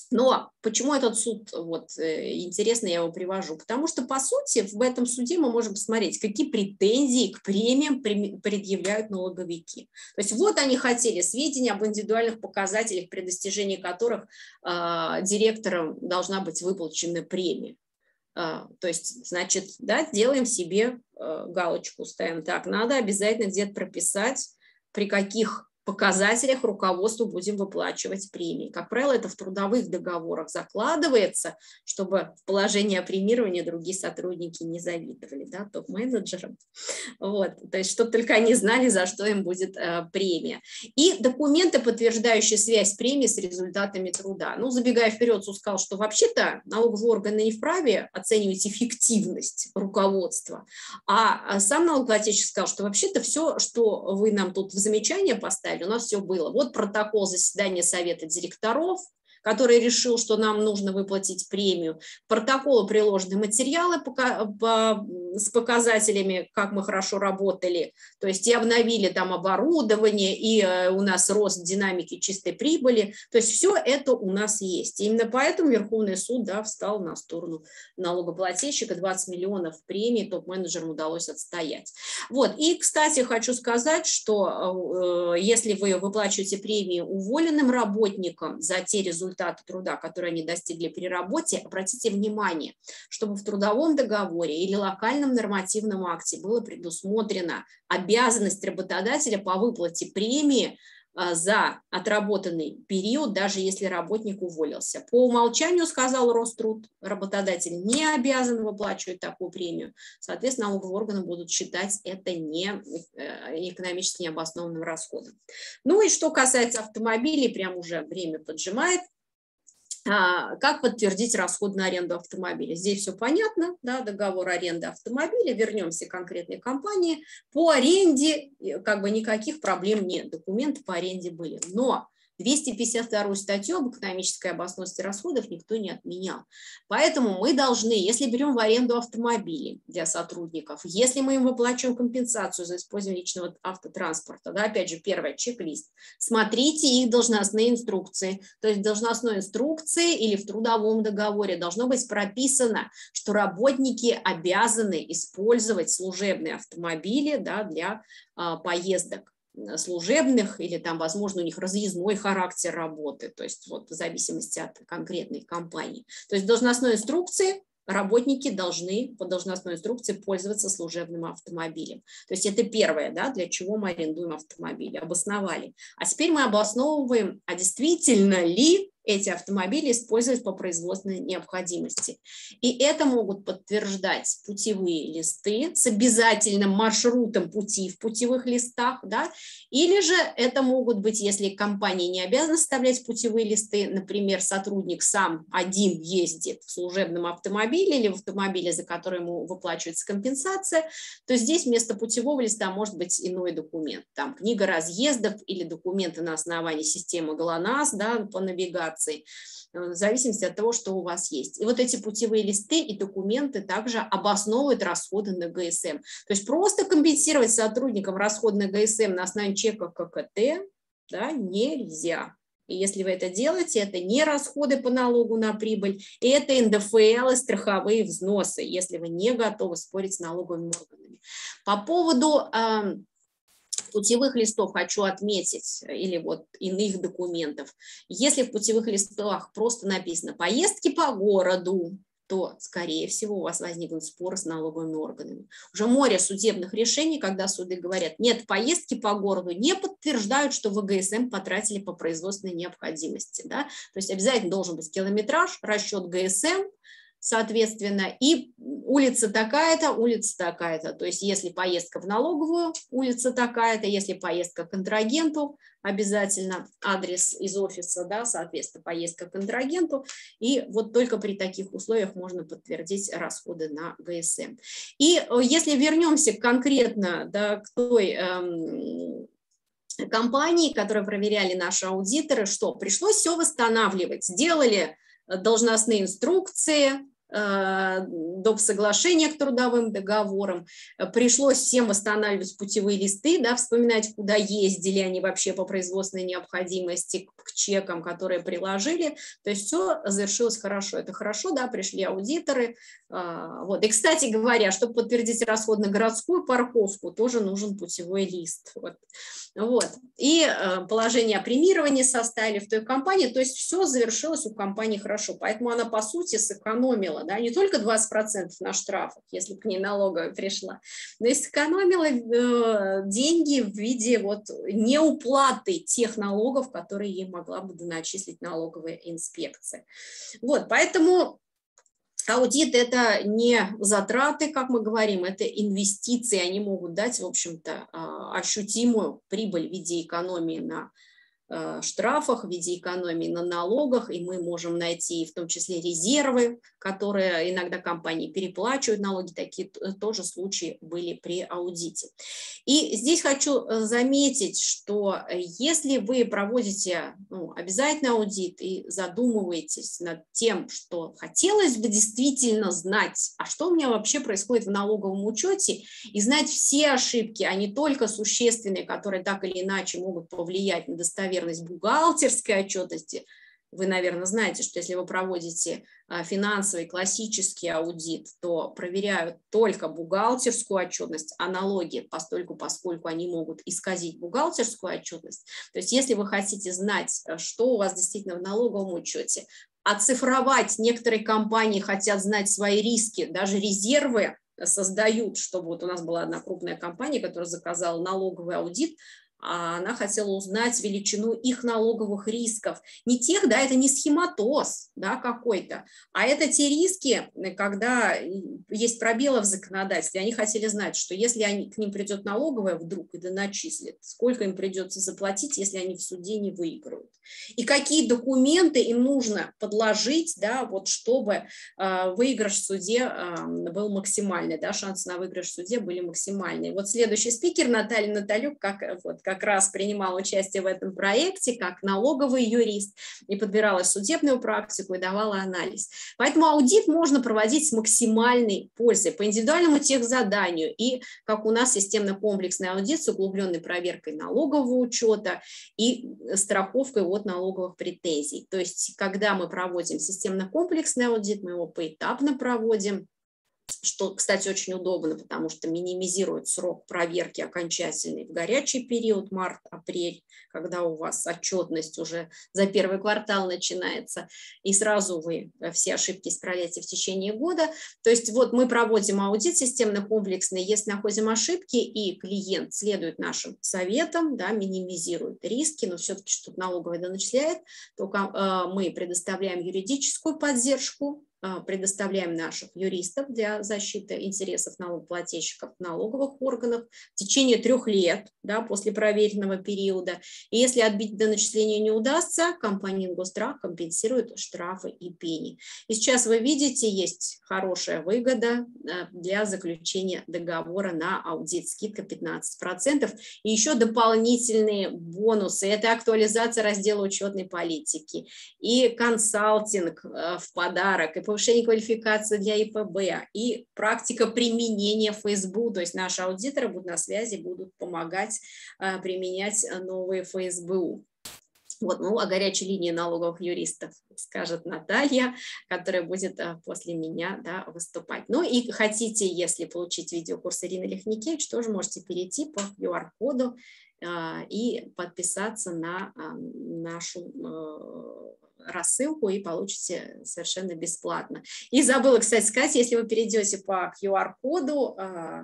Но почему этот суд, вот, интересно, я его привожу? Потому что, по сути, в этом суде мы можем посмотреть, какие претензии к премиям предъявляют налоговики. То есть вот они хотели сведения об индивидуальных показателях, при достижении которых э, директорам должна быть выплачена премия. Э, то есть, значит, да, делаем себе э, галочку, ставим так, надо обязательно где-то прописать, при каких показателях руководству будем выплачивать премии. Как правило, это в трудовых договорах закладывается, чтобы в положении о премировании другие сотрудники не завидовали, да, топ-менеджерам. Вот, то есть, чтобы только они знали, за что им будет э, премия. И документы, подтверждающие связь премии с результатами труда. Ну, забегая вперед, суд сказал, что вообще-то налоговые органы не вправе оценивать эффективность руководства, а сам налогоплательщик сказал, что вообще-то все, что вы нам тут в замечание поставили, у нас все было. Вот протокол заседания совета директоров, который решил, что нам нужно выплатить премию. К протоколу приложены материалы по, по, с показателями, как мы хорошо работали, то есть и обновили там оборудование, и э, у нас рост динамики чистой прибыли, то есть все это у нас есть. И именно поэтому Верховный суд, да, встал на сторону налогоплательщика, двадцать миллионов премий топ-менеджерам удалось отстоять. Вот, и, кстати, хочу сказать, что э, если вы выплачиваете премии уволенным работникам за те результаты труда, которые они достигли при работе, обратите внимание, чтобы в трудовом договоре или локальном нормативном акте было предусмотрена обязанность работодателя по выплате премии за отработанный период, даже если работник уволился. По умолчанию, сказал Роструд, работодатель не обязан выплачивать такую премию. Соответственно, налоговые органы будут считать это не экономически необоснованным расходом. Ну и что касается автомобилей, прям уже время поджимает. Как подтвердить расход на аренду автомобиля? Здесь все понятно, да, договор аренды автомобиля, вернемся к конкретной компании. По аренде как бы никаких проблем нет, документы по аренде были. Но двести пятьдесят вторую статью об экономической обоснованности расходов никто не отменял. Поэтому мы должны, если берем в аренду автомобили для сотрудников, если мы им выплачиваем компенсацию за использование личного автотранспорта, да, опять же, первый чек-лист, смотрите их должностные инструкции. То есть в должностной инструкции или в трудовом договоре должно быть прописано, что работники обязаны использовать служебные автомобили, да, для а, поездок служебных, или там, возможно, у них разъездной характер работы, то есть вот в зависимости от конкретной компании. То есть в должностной инструкции работники должны по должностной инструкции пользоваться служебным автомобилем. То есть это первое, да, для чего мы арендуем автомобили, обосновали. А теперь мы обосновываем, а действительно ли эти автомобили использовать по производственной необходимости. И это могут подтверждать путевые листы с обязательным маршрутом пути в путевых листах, да, или же это могут быть, если компания не обязана составлять путевые листы, например, сотрудник сам один ездит в служебном автомобиле или в автомобиле, за который ему выплачивается компенсация, то здесь вместо путевого листа может быть иной документ, там книга разъездов или документы на основании системы ГЛОНАСС, да, по навигации, в зависимости от того, что у вас есть. И вот эти путевые листы и документы также обосновывают расходы на ГСМ. То есть просто компенсировать сотрудникам расходы на ГСМ на основании чека ККТ, да, нельзя. И если вы это делаете, это не расходы по налогу на прибыль, это эн дэ эф эл и страховые взносы, если вы не готовы спорить с налоговыми органами. По поводу э, путевых листов хочу отметить, или вот иных документов. Если в путевых листах просто написано «поездки по городу», то, скорее всего, у вас возникнут споры с налоговыми органами. Уже море судебных решений, когда суды говорят, нет, поездки по городу не подтверждают, что вы ГСМ потратили по производственной необходимости. Да? То есть обязательно должен быть километраж, расчет ГСМ, соответственно, и улица такая-то, улица такая-то. То есть если поездка в налоговую, улица такая-то, если поездка к контрагенту, обязательно адрес из офиса, да, соответственно, поездка к контрагенту. И вот только при таких условиях можно подтвердить расходы на ГСМ. И если вернемся конкретно, да, к той эм, компании, которую проверяли наши аудиторы, что пришлось все восстанавливать. Сделали должностные инструкции, доп. Соглашения к трудовым договорам. Пришлось всем восстанавливать путевые листы, да, вспоминать, куда ездили они вообще по производственной необходимости, к чекам, которые приложили. То есть все завершилось хорошо. Это хорошо, да, пришли аудиторы. Вот. И, кстати говоря, чтобы подтвердить расход на городскую парковку, тоже нужен путевой лист. Вот. Вот. И положение о премировании составили в той компании. То есть все завершилось у компании хорошо. Поэтому она, по сути, сэкономила, да, не только двадцать процентов на штрафах, если бы к ней налоговая пришла, но и сэкономила э, деньги в виде вот неуплаты тех налогов, которые ей могла бы доначислить налоговая инспекция. Вот, поэтому аудит – это не затраты, как мы говорим, это инвестиции, они могут дать, в общем-то, ощутимую прибыль в виде экономии на штрафах, в виде экономии на налогах, и мы можем найти в том числе резервы, которые иногда компании переплачивают налоги, такие тоже случаи были при аудите. И здесь хочу заметить, что если вы проводите ну, обязательно аудит и задумываетесь над тем, что хотелось бы действительно знать, а что у меня вообще происходит в налоговом учете, и знать все ошибки, а не только существенные, которые так или иначе могут повлиять на достоверность бухгалтерской отчетности. Вы, наверное, знаете, что если вы проводите финансовый классический аудит, то проверяют только бухгалтерскую отчетность, а налоги, постольку, поскольку они могут исказить бухгалтерскую отчетность. То есть если вы хотите знать, что у вас действительно в налоговом учете, оцифровать, некоторые компании хотят знать свои риски, даже резервы создают, чтобы вот у нас была одна крупная компания, которая заказала налоговый аудит, а она хотела узнать величину их налоговых рисков. Не тех, да, это не схематоз, да, какой-то, а это те риски, когда есть пробелы в законодательстве. Они хотели знать, что если они, к ним придет налоговая вдруг и доначислит, сколько им придется заплатить, если они в суде не выиграют. И какие документы им нужно подложить, да, вот, чтобы э, выигрыш в суде э, был максимальный, да, шансы на выигрыш в суде были максимальные. Вот следующий спикер Наталья Наталюк, как, вот, как раз принимала участие в этом проекте, как налоговый юрист, и подбирала судебную практику и давала анализ. Поэтому аудит можно проводить с максимальной пользой по индивидуальному техзаданию и, как у нас, системно-комплексный аудит с углубленной проверкой налогового учета и страховкой от налоговых претензий. То есть, когда мы проводим системно-комплексный аудит, мы его поэтапно проводим, что, кстати, очень удобно, потому что минимизирует срок проверки окончательный в горячий период, март-апрель, когда у вас отчетность уже за первый квартал начинается, и сразу вы все ошибки исправляете в течение года. То есть вот мы проводим аудит системно-комплексный, если находим ошибки, и клиент следует нашим советам, да, минимизирует риски, но все-таки что-то налоговая доначисляет, то э, мы предоставляем юридическую поддержку, предоставляем наших юристов для защиты интересов налогоплательщиков в налоговых органах в течение трех лет, да, после проверенного периода. И если отбить доначисление не удастся, компания Ингосстрах компенсирует штрафы и пени. И сейчас вы видите, есть хорошая выгода для заключения договора на аудит, скидка пятнадцать процентов. И еще дополнительные бонусы. Это актуализация раздела учетной политики и консалтинг в подарок, и повышение квалификации для И П Б, и практика применения эф эс бэ у, то есть наши аудиторы будут на связи, будут помогать а, применять новые эф эс бэ у. Вот, ну, о горячей линии налоговых юристов скажет Наталья, которая будет а, после меня, да, выступать. Ну и хотите, если получить видеокурс Ирины Лихникевич, тоже можете перейти по ку ар коду а, и подписаться на а, нашу а, рассылку и получите совершенно бесплатно. И забыла, кстати, сказать, если вы перейдете по ку ар коду э,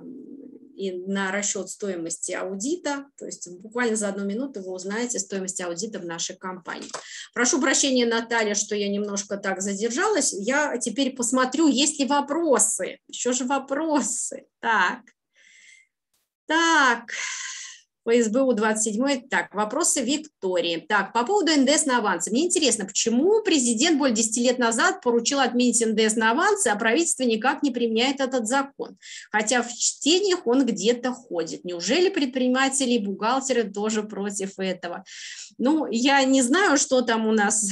и на расчет стоимости аудита, то есть буквально за одну минуту вы узнаете стоимость аудита в нашей компании. Прошу прощения, Наталья, что я немножко так задержалась. Я теперь посмотрю, есть ли вопросы. Еще же вопросы. Так. Так. ФСБУ двадцать семь. Так, вопросы Виктории. Так, по поводу эн дэ эс на авансы. Мне интересно, почему президент более десяти лет назад поручил отменить эн дэ эс на авансы, а правительство никак не применяет этот закон? Хотя в чтениях он где-то ходит. Неужели предприниматели и бухгалтеры тоже против этого? Ну, я не знаю, что там у нас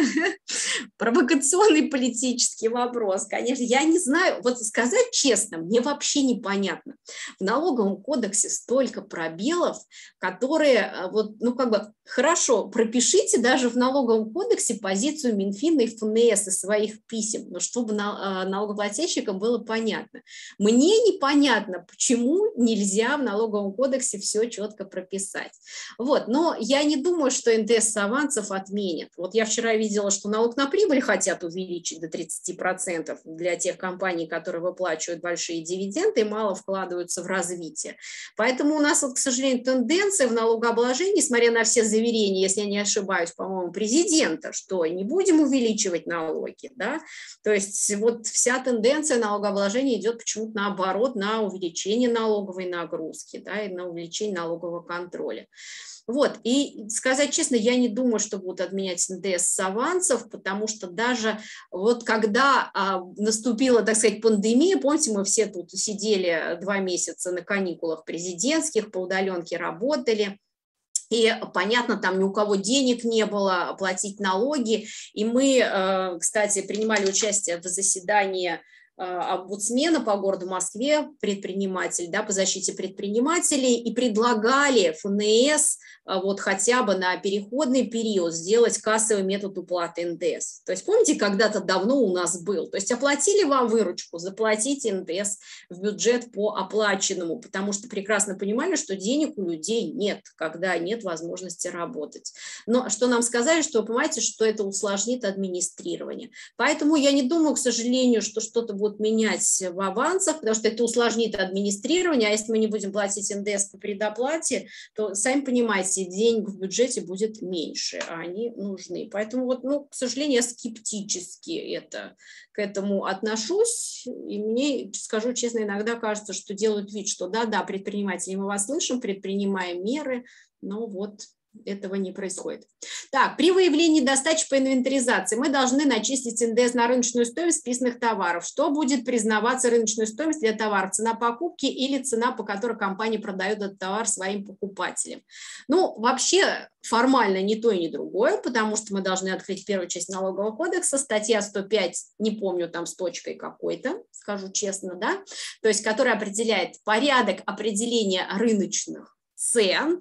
провокационный политический вопрос. Конечно, я не знаю. Вот сказать честно, мне вообще непонятно. В налоговом кодексе столько пробелов, которые, вот, ну, как бы, хорошо, пропишите даже в налоговом кодексе позицию Минфина и эф эн эс из своих писем, но чтобы налогоплательщикам было понятно. Мне непонятно, почему нельзя в налоговом кодексе все четко прописать. Вот, но я не думаю, что эн дэ эс с авансов отменят. Вот я вчера видела, что налог на прибыль хотят увеличить до тридцати процентов для тех компаний, которые выплачивают большие дивиденды и мало вкладываются в развитие. Поэтому у нас, вот, к сожалению, тенденция в налогообложении, несмотря на все заверения, если я не ошибаюсь, по-моему, президента, что не будем увеличивать налоги, да, то есть вот вся тенденция налогообложения идет почему-то наоборот, на увеличение налоговой нагрузки, да, и на увеличение налогового контроля. Вот, и сказать честно, я не думаю, что будут отменять эн дэ эс с авансов, потому что даже вот когда а, наступила, так сказать, пандемия, помните, мы все тут сидели два месяца на каникулах президентских, по удаленке работали, и, понятно, там ни у кого денег не было платить налоги, и мы, кстати, принимали участие в заседании омбудсмена по городу Москве, предприниматель, да, по защите предпринимателей, и предлагали эф эн эс вот хотя бы на переходный период сделать кассовый метод уплаты эн дэ эс. То есть помните, когда-то давно у нас был, то есть оплатили вам выручку, заплатите эн дэ эс в бюджет по оплаченному, потому что прекрасно понимали, что денег у людей нет, когда нет возможности работать. Но что нам сказали, что вы понимаете, что это усложнит администрирование. Поэтому я не думаю, к сожалению, что что-то будет менять в авансах, потому что это усложнит администрирование, а если мы не будем платить эн дэ эс по предоплате, то, сами понимаете, денег в бюджете будет меньше, а они нужны. Поэтому, вот, ну, к сожалению, я скептически это, к этому отношусь, и мне, скажу честно, иногда кажется, что делают вид, что да-да, предприниматели, мы вас слышим, предпринимаем меры, но вот этого не происходит. Так, при выявлении недостачи по инвентаризации мы должны начислить эн дэ эс на рыночную стоимость списанных товаров. Что будет признаваться рыночной стоимостью для товара? Цена покупки или цена, по которой компания продает этот товар своим покупателям? Ну, вообще формально ни то и ни другое, потому что мы должны открыть первую часть налогового кодекса, статья сто пять, не помню там с точкой какой-то, скажу честно, да, то есть которая определяет порядок определения рыночных цен,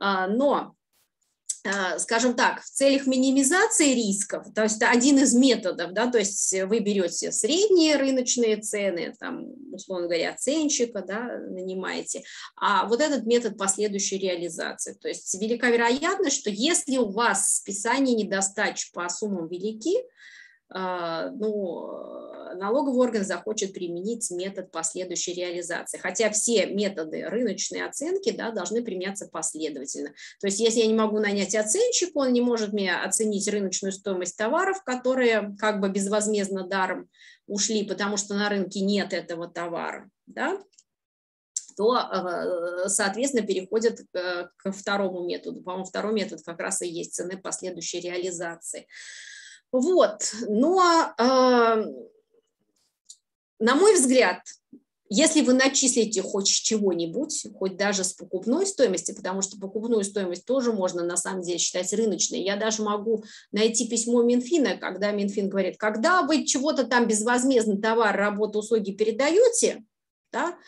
но, скажем так, в целях минимизации рисков, то есть это один из методов, да, то есть вы берете средние рыночные цены, там, условно говоря, оценщика, да, нанимаете, а вот этот метод последующей реализации. То есть велика вероятность, что если у вас списание недостач по суммам велики, ну, налоговый орган захочет применить метод последующей реализации. Хотя все методы рыночной оценки, да, должны применяться последовательно. То есть если я не могу нанять оценщика, он не может мне оценить рыночную стоимость товаров, которые как бы безвозмездно даром ушли, потому что на рынке нет этого товара, да, то, соответственно, переходят ко второму методу. По-моему, второй метод как раз и есть цены последующей реализации. Вот, но, э, на мой взгляд, если вы начислите хоть с чего-нибудь, хоть даже с покупной стоимости, потому что покупную стоимость тоже можно на самом деле считать рыночной, я даже могу найти письмо Минфина, когда Минфин говорит, когда вы чего-то там безвозмездно товар, работу, услуги передаете, да,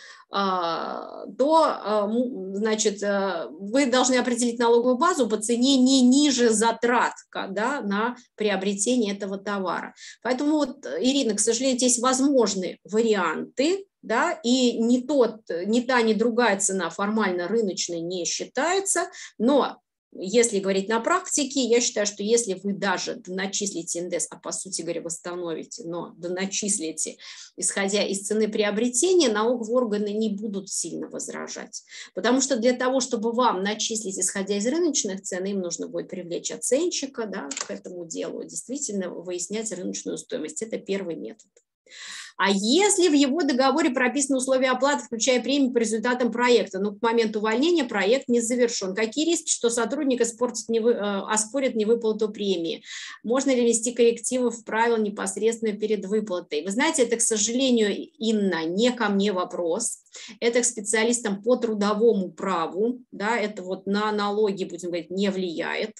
то, значит, вы должны определить налоговую базу по цене не ниже затрат, да, на приобретение этого товара. Поэтому, вот, Ирина, к сожалению, здесь возможны варианты, да, и ни, тот, ни та, ни другая цена формально рыночной не считается, но если говорить на практике, я считаю, что если вы даже доначислите эн дэ эс, а по сути говоря восстановите, но доначислите, исходя из цены приобретения, налоговые органы не будут сильно возражать. Потому что для того, чтобы вам начислить, исходя из рыночных цен, им нужно будет привлечь оценщика, да, к этому делу, действительно выяснять рыночную стоимость. Это первый метод. А если в его договоре прописаны условия оплаты, включая премию по результатам проекта, но к моменту увольнения проект не завершен, какие риски, что сотрудник испортит, не вы, оспорит невыплату премии? Можно ли внести коррективы в правила непосредственно перед выплатой? Вы знаете, это, к сожалению, Инна, не ко мне вопрос. Это к специалистам по трудовому праву, да, это вот на налоги, будем говорить, не влияет.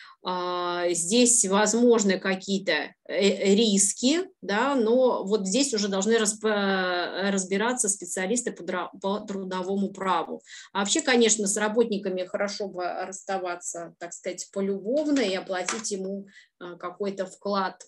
Здесь возможны какие-то риски, да, но вот здесь уже должны разбираться специалисты по трудовому праву. А вообще, конечно, с работниками хорошо бы расставаться, так сказать, полюбовно и оплатить ему какой-то вклад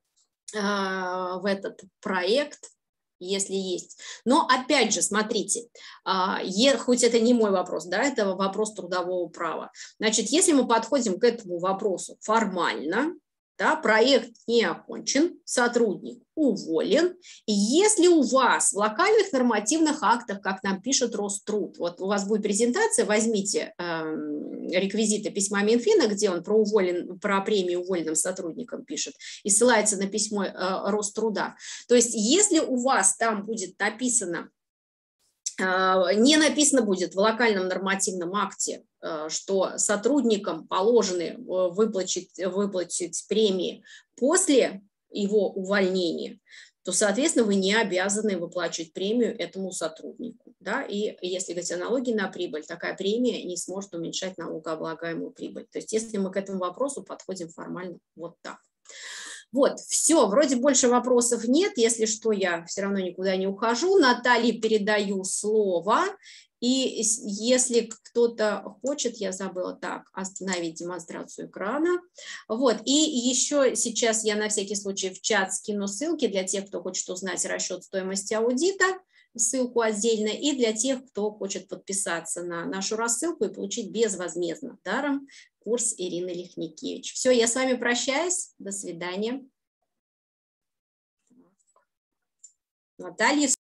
в этот проект, если есть. Но опять же, смотрите, хоть это не мой вопрос, да, это вопрос трудового права. Значит, если мы подходим к этому вопросу формально, да, проект не окончен, сотрудник уволен, и если у вас в локальных нормативных актах, как нам пишет Роструд, вот у вас будет презентация, возьмите э, реквизиты письма Минфина, где он про, уволен, про премию уволенным сотрудникам пишет, и ссылается на письмо э, Роструда. То есть если у вас там будет написано, не написано будет в локальном нормативном акте, что сотрудникам положены выплатить, выплатить премии после его увольнения, то, соответственно, вы не обязаны выплачивать премию этому сотруднику. Да? И если говорить о налоге на прибыль, такая премия не сможет уменьшать налогооблагаемую прибыль. То есть если мы к этому вопросу подходим формально вот так. Вот, все, вроде больше вопросов нет, если что, я все равно никуда не ухожу. Наталье передаю слово, и если кто-то хочет, я забыла, так, остановить демонстрацию экрана. Вот, и еще сейчас я на всякий случай в чат скину ссылки для тех, кто хочет узнать расчет стоимости аудита, ссылку отдельно, и для тех, кто хочет подписаться на нашу рассылку и получить безвозмездно, даром, курс Ирины Лихникевич. Все, я с вами прощаюсь. До свидания. Наталья.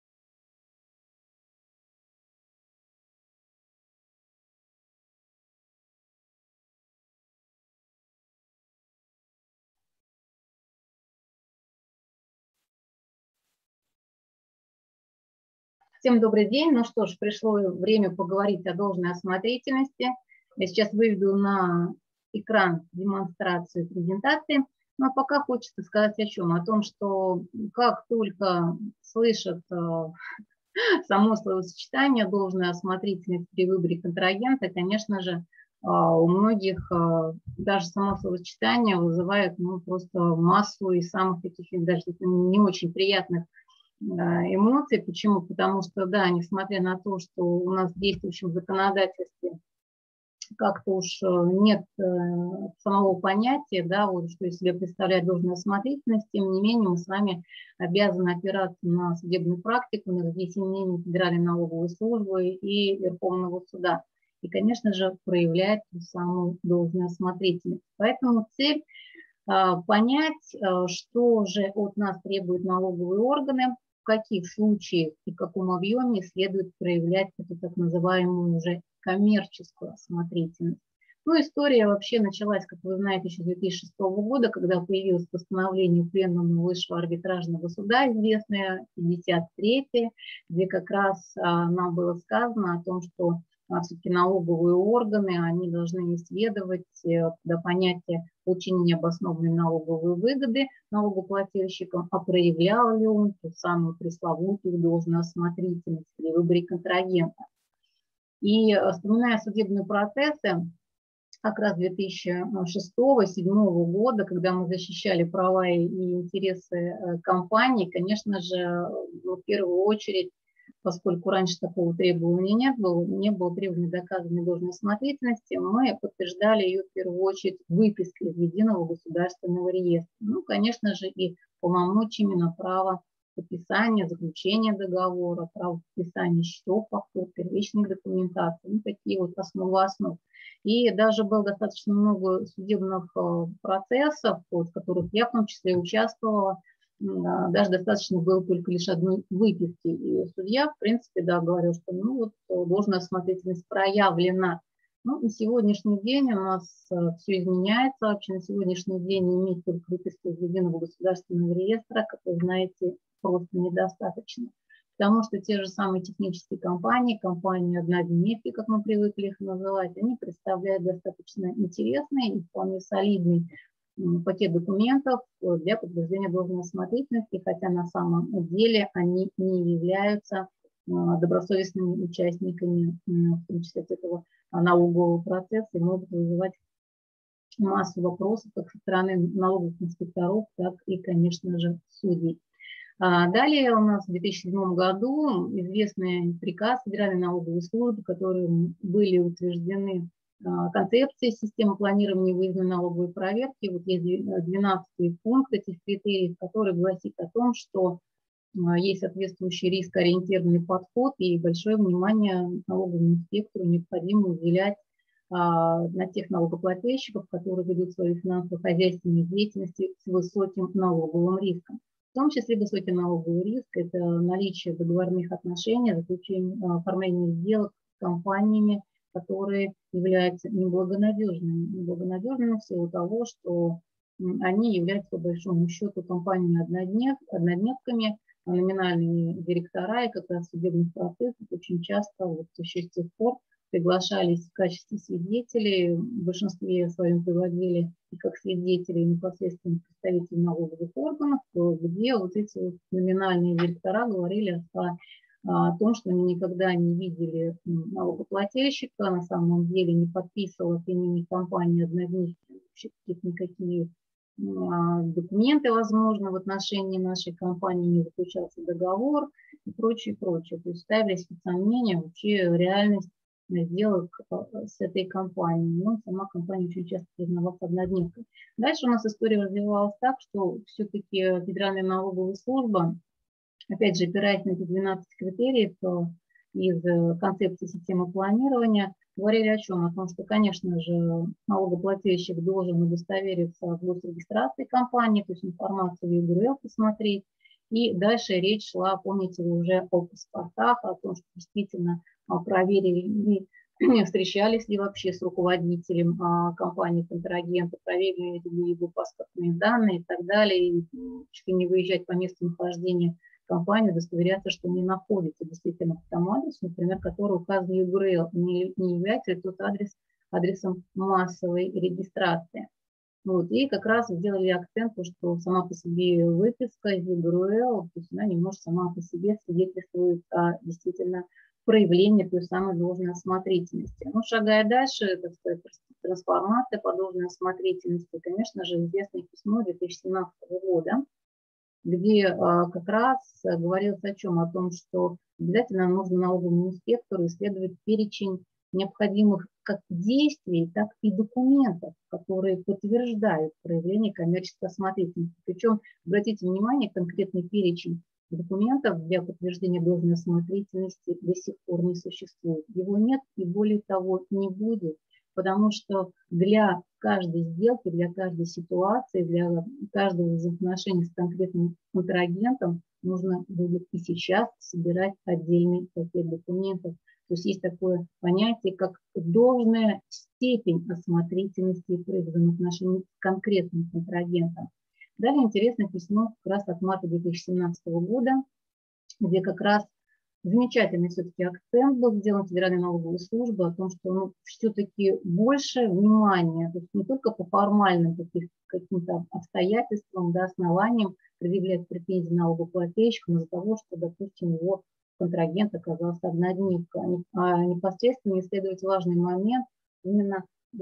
Всем добрый день. Ну что ж, пришло время поговорить о должной осмотрительности. Я сейчас выведу на экран демонстрацию презентации. Но пока хочется сказать о чем? О том, что как только слышат само словосочетание «должная осмотрительность» при выборе контрагента, конечно же, у многих даже само словосочетание вызывает ну, просто массу и самых таких даже не очень приятных эмоций. Почему? Потому что, да, несмотря на то, что у нас в действующем законодательстве как-то уж нет самого понятия, да, вот что из себя представляет должная осмотрительность, тем не менее мы с вами обязаны опираться на судебную практику, на разъяснение Федеральной налоговой службы и Верховного суда. И, конечно же, проявлять ту самую должную осмотрительность. Поэтому цель понять, что же от нас требуют налоговые органы, в каких случаях и в каком объеме следует проявлять эту так называемую уже коммерческую осмотрительность. Ну, история вообще началась, как вы знаете, еще с две тысячи шестого года, когда появилось постановление Пленума Высшего арбитражного суда, известное пятьдесят третье, где как раз а, нам было сказано о том, что а, все-таки налоговые органы, они должны исследовать до понятия получения необоснованной налоговой выгоды налогоплательщикам, а проявлял ли он ту самую пресловутую должную осмотрительность при выборе контрагента. И вспоминая судебные процессы, как раз две тысячи шестого — две тысячи седьмого года, когда мы защищали права и интересы компаний, конечно же, в первую очередь, поскольку раньше такого требования нет было, не было требования доказанной должной осмотрительности, мы подтверждали ее в первую очередь выпиской из Единого государственного реестра. Ну, конечно же, и полномочиями на право подписания, заключения договора, право подписания счетов, фактур, первичных документаций, ну, такие вот основы основ. И даже было достаточно много судебных процессов, в которых я в том числе участвовала, даже достаточно было только лишь одной выписки. И судья, в принципе, да, говорил, что ну, вот, должная осмотрительность проявлена. Ну, на сегодняшний день у нас все изменяется. Вообще на сегодняшний день иметь только выписку из Единого государственного реестра, как вы знаете, просто недостаточно. Потому что те же самые технические компании, компании-однодневки, как мы привыкли их называть, они представляют достаточно интересный и вполне солидный пакет документов для подтверждения должной осмотрительности, хотя на самом деле они не являются добросовестными участниками, в том числе этого налогового процесса, и могут вызывать массу вопросов как со стороны налоговых инспекторов, так и, конечно же, судей. Далее у нас в две тысячи седьмом году известный приказ Федеральной налоговой службы, которым были утверждены концепции системы планирования выездной налоговой проверки. Вот есть двенадцатый пункт этих критериев, который гласит о том, что есть соответствующий рискоориентированный подход и большое внимание налоговому инспектору необходимо уделять на тех налогоплательщиков, которые ведут свою финансово-хозяйственную деятельность с высоким налоговым риском. В том числе высокий налоговый риск – это наличие договорных отношений, заключение, оформление сделок с компаниями, которые являются неблагонадежными. Неблагонадежными в силу того, что они являются, по большому счету, компаниями-однодневками, номинальными директора, и как раз в судебных процессах очень часто, вот еще с тех пор, приглашались в качестве свидетелей, в большинстве своем приводили и как свидетели непосредственно представители налоговых органов, где вот эти вот номинальные директора говорили о, о том, что они никогда не видели налогоплательщика, на самом деле не подписывал от имени компании однодневки никакие документы, возможно, в отношении нашей компании не заключался договор и прочее, прочее. То есть ставились под сомнение вообще реальность сделок с этой компанией. Но сама компания очень часто признавалась однодневкой. Дальше у нас история развивалась так, что все-таки Федеральная налоговая служба, опять же, опираясь на эти двенадцать критериев из концепции системы планирования, говорили о чем? О том, что, конечно же, налогоплательщик должен удостовериться в госрегистрации компании, то есть информацию в ЮГРЛ посмотреть. И дальше речь шла, помните, уже о паспортах, о том, что действительно проверили, встречались ли вообще с руководителем компании-контрагента, проверили ли его паспортные данные и так далее, и чуть ли не выезжать по месту нахождения компании, удостоверяться, что не находится действительно по тому адресу, например, который указан в ЮГРЛ, не, не является ли тот адрес адресом массовой регистрации. Вот, и как раз сделали акцент, что сама по себе выписка из ЮГРЛ, то есть она не может сама по себе свидетельствует о действительно проявлении той самой должной осмотрительности. Ну, шагая дальше, так сказать, трансформация по должной осмотрительности, конечно же, известное письмо две тысячи семнадцатого года, где а, как раз говорилось о чем? О том, что обязательно нужно налоговому инспектору исследовать перечень необходимых как действий, так и документов, которые подтверждают проявление коммерческой осмотрительности. Причем, обратите внимание, конкретный перечень документов для подтверждения должной осмотрительности до сих пор не существует. Его нет и более того не будет, потому что для каждой сделки, для каждой ситуации, для каждого взаимоотношения с конкретным контрагентом нужно будет и сейчас собирать отдельный пакет документов. То есть есть такое понятие, как должная степень осмотрительности и взаимоотношений с конкретным контрагентом. Далее интересное письмо как раз от марта две тысячи семнадцатого года, где как раз замечательный все-таки акцент был сделан Федеральной налоговой службой о том, что ну, все-таки больше внимания, то есть не только по формальным каким-то обстоятельствам, да, основаниям предъявлять претензии налогоплательщику из-за того, что, допустим, его контрагент оказался однодневкой, а непосредственно исследовать важный момент именно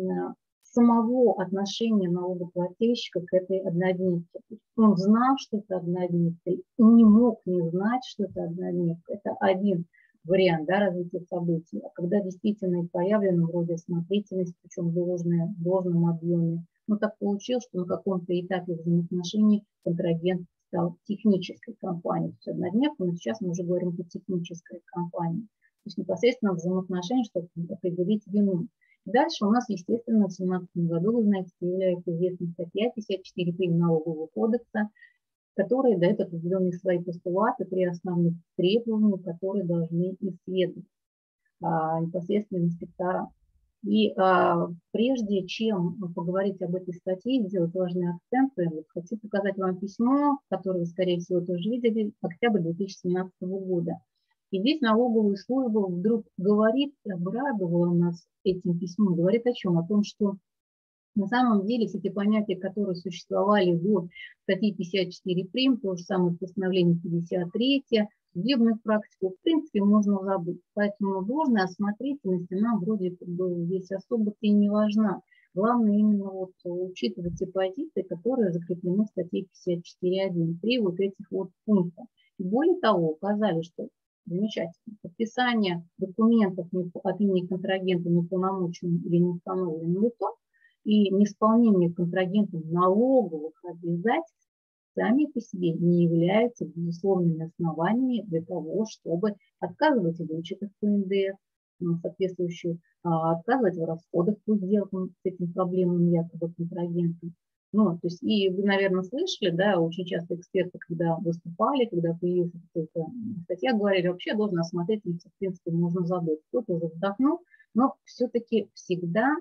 самого отношения налогоплательщика к этой однодневке. Он знал, что это однодневка, и не мог не знать, что это однодневка. Это один вариант, да, развития событий. А когда действительно появлено вроде осмотрительность, причем в должном, в должном объеме, ну так получилось, что на каком-то этапе взаимоотношений контрагент стал технической компанией. То есть однодневка, но сейчас мы уже говорим о технической компании. То есть непосредственно взаимоотношения, чтобы определить вину. Дальше у нас, естественно, в две тысячи семнадцатом году, вы знаете, появляется известная статья пятьдесят четыре Налогового кодекса, которая дает определенные свои постулаты при основных требованиях, которые должны исследовать а, непосредственно инспектора И а, прежде чем поговорить об этой статье, сделать важные акценты, вот, хочу показать вам письмо, которое вы, скорее всего, тоже видели, октябрь две тысячи семнадцатого года. И здесь налоговая служба вдруг говорит, обрадовала нас этим письмом, говорит о чем? О том, что на самом деле все эти понятия, которые существовали до статьи пятьдесят четыре прим, то же самое постановление пятьдесят три, судебную практику, в принципе, можно забыть. Поэтому должная осмотрительность, она вроде как бы здесь особо-то и не важна. Главное именно вот учитывать те позиции, которые закреплены в статье пятьдесят четыре один при вот этих вот пунктах. И более того, указали, что замечательно, подписание документов от имени контрагента неполномоченным или неустановленным лицом и неисполнение контрагентом налоговых обязательств сами по себе не являются безусловными основаниями для того, чтобы отказывать в вычетах по эн дэ эф, соответствующие, отказывать в расходах по сделкам с этим проблемным якобы контрагентом. Ну, то есть, и вы, наверное, слышали, да, очень часто эксперты, когда выступали, когда появилась какая-то статья, говорили, вообще должен осмотреть, в принципе, можно забыть. Кто-то уже вздохнул, но все-таки всегда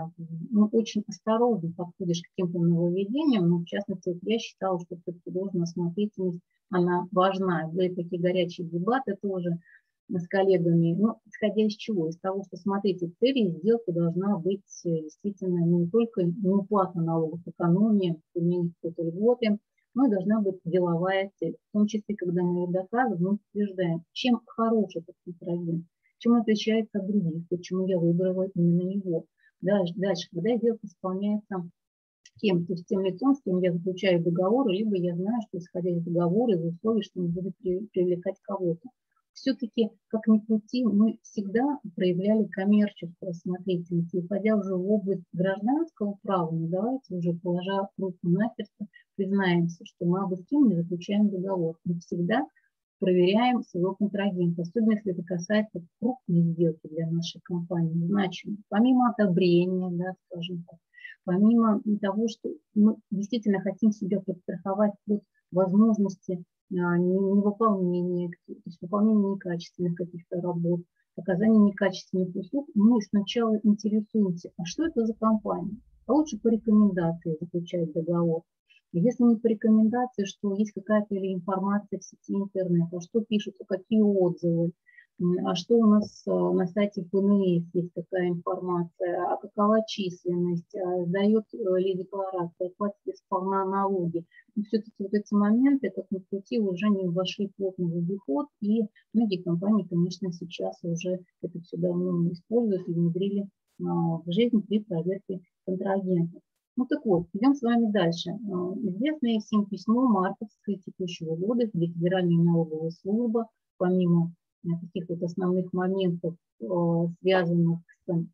ну, очень осторожно подходишь к каким-то нововведениям, но в частности, вот я считала, что все-таки должная осмотрительность, она важна. Были такие горячие дебаты тоже с коллегами, ну, исходя из чего? Из того, что, смотрите, целью сделки должна быть действительно не только неуплата налогов, экономия, применение какой-то льготы, но и должна быть деловая цель. В том числе, когда мы ее доказываем, мы утверждаем, чем хорош этот контрагент, чем он отличается от других, почему я выбрала именно его. Дальше, дальше когда сделка исполняется кем, то есть тем лицом, с кем я заключаю договор, либо я знаю, что исходя из договора, из условий, что он будет привлекать кого-то. Все-таки, как ни крути, мы всегда проявляли коммерческую осмотрительность. И уходя уже в область гражданского права, ну давайте уже, положа руку на сердце, признаемся, что мы обо всем не заключаем договор. Мы всегда проверяем своего контрагента, особенно если это касается крупной сделки для нашей компании, значимой. Помимо одобрения, да, скажем так, помимо того, что мы действительно хотим себя подстраховать от возможности невыполнения, то есть выполнения некачественных каких-то работ, оказания некачественных услуг, мы сначала интересуемся, а что это за компания? А лучше по рекомендации заключать договор. Если не по рекомендации, что есть какая-то или информация в сети интернет, а что пишутся, какие отзывы, а что у нас на сайте эф эн эс есть такая информация, а какова численность, а сдает ли декларация, платит ли сполна налоги. Все-таки вот эти моменты, как ни крути, уже не вошли плотно в обиход, и многие компании, конечно, сейчас уже это все давно используют и внедрили в жизнь при проверке контрагентов. Ну так вот, идем с вами дальше. Известное всем письмо мартовское текущего года, где Федеральная налоговая служба, помимо таких вот основных моментов, связанных с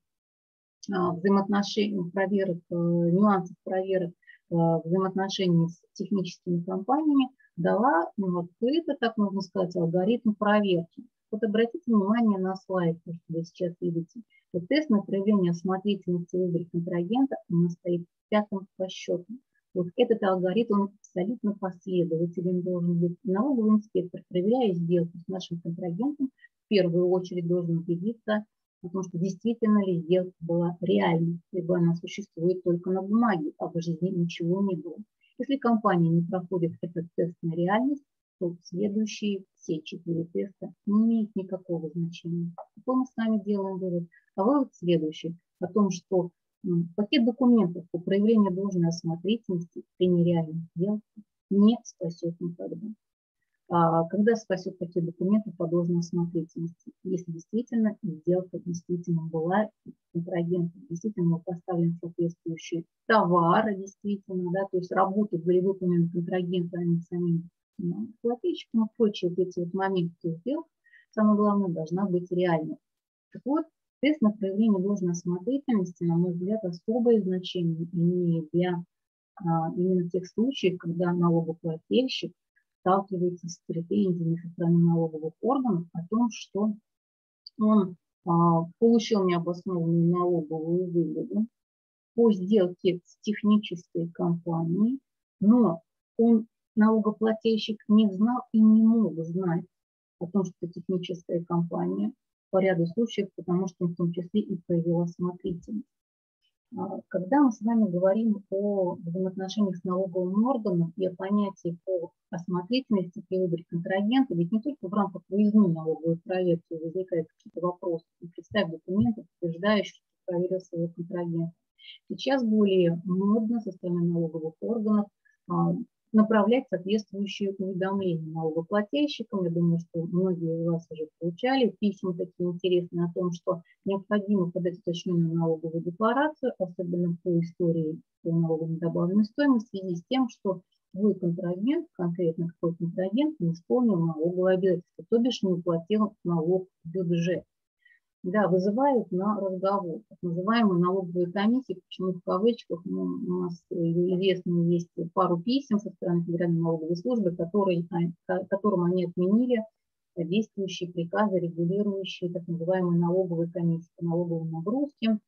взаимоотношением проверок, нюансов проверок взаимоотношений с техническими компаниями, дала ну, открыто, так можно сказать, алгоритм проверки. Вот обратите внимание на слайд, что вы сейчас видите. Вот тест на проявление осмотрительности в выборе контрагента, он стоит пятым по счету. Вот этот алгоритм, он абсолютно последователен должен быть. Налоговый инспектор, проверяя сделку с нашим контрагентом, в первую очередь должен убедиться, потому что действительно ли сделка была реальной, либо она существует только на бумаге, а в жизни ничего не было. Если компания не проходит этот тест на реальность, то следующие все четыре теста не имеют никакого значения. Какой мы с вами делаем вывод? А вывод следующий, о том, что пакет документов по проявлению должной осмотрительности при нереальной сделке не спасет никогда. А когда спасет пакет документов по должной осмотрительности? Если действительно сделка действительно была, контрагентом действительно поставлен соответствующий товар, действительно, да, то есть работы были выполнены контрагентом, а не самим плательщиком, и прочие вот эти вот моменты сделок, самое главное, должна быть реальной. Так вот, тест на проявление должной осмотрительности, на мой взгляд, особое значение имеет для а, именно тех случаев, когда налогоплательщик сталкивается с претензиями со стороны налоговых органов о том, что он а, получил необоснованную налоговую выгоду по сделке с технической компанией, но он, налогоплательщик, не знал и не мог знать о том, что техническая компания по ряду случаев, потому что он в том числе и проявил осмотрительность. Когда мы с вами говорим о взаимоотношениях с налоговым органом и о понятии по осмотрительности при выборе контрагента, ведь не только в рамках выездной налоговой проверки возникают какие-то вопросы, представь документы, подтверждающие, что проверил своего контрагента. Сейчас более модно со стороны налоговых органов направлять соответствующие уведомления налогоплательщикам. Я думаю, что многие из вас уже получали письма такие интересные о том, что необходимо подать уточненную налоговую декларацию, особенно по истории по налогу на добавленную стоимость, в связи с тем, что вы контрагент, конкретно какой контрагент, не исполнил налоговое обязательство, то бишь не уплатил налог в бюджет. Да, вызывают на разговор, так называемые налоговые комиссии, почему в кавычках, ну, у нас известно, есть пару писем со стороны Федеральной налоговой службы, которые, которым они отменили действующие приказы, регулирующие так называемые налоговые комиссии по налоговым нагрузкам,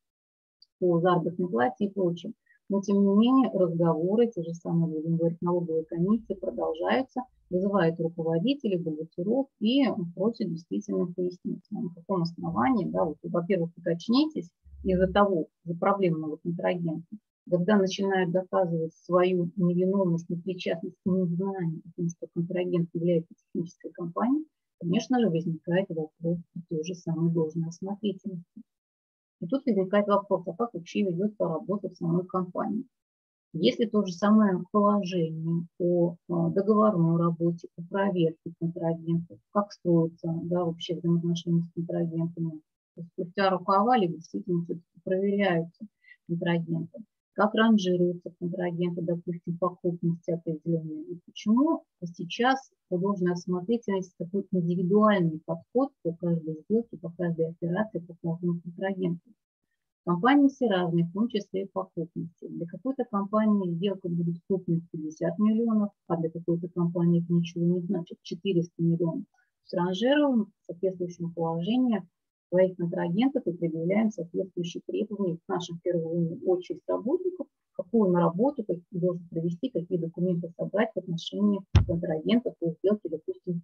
по заработной плате и прочим. Но, тем не менее, разговоры, те же самые, будем говорить, налоговые комиссии продолжаются, вызывают руководителей, бухгалтеров и просят действительно пояснить, на каком основании, да, вот, во-первых, уточнитесь из-за того, из-за проблемного контрагента, когда начинают доказывать свою невиновность, непричастность и незнание, потому что контрагент является технической компанией, конечно же, возникает вопрос той же самой должной осмотрительности. И тут возникает вопрос, а как вообще ведется работа в самой компании. Если то же самое положение по договорной работе, по проверке контрагентов, как строятся, да, вообще взаимоотношения с контрагентами, спустя рукава ли действительно проверяются контрагенты, как ранжируются контрагенты, допустим, по крупности определенной. И почему сейчас по должной осмотрительности такой индивидуальный подход по каждой сделке, по каждой операции, по каждому контрагенту. Компании все разные, в том числе и по крупности. Для какой-то компании сделка будет крупной пятьдесят миллионов, а для какой-то компании это ничего не значит, четыреста миллионов. С ранжируем в соответствующем положении своих контрагентов и предъявляем соответствующие требования к нашим, в первую очередь, работников, какую на работу должен провести, какие документы собрать в отношении контрагентов по сделке, допустим,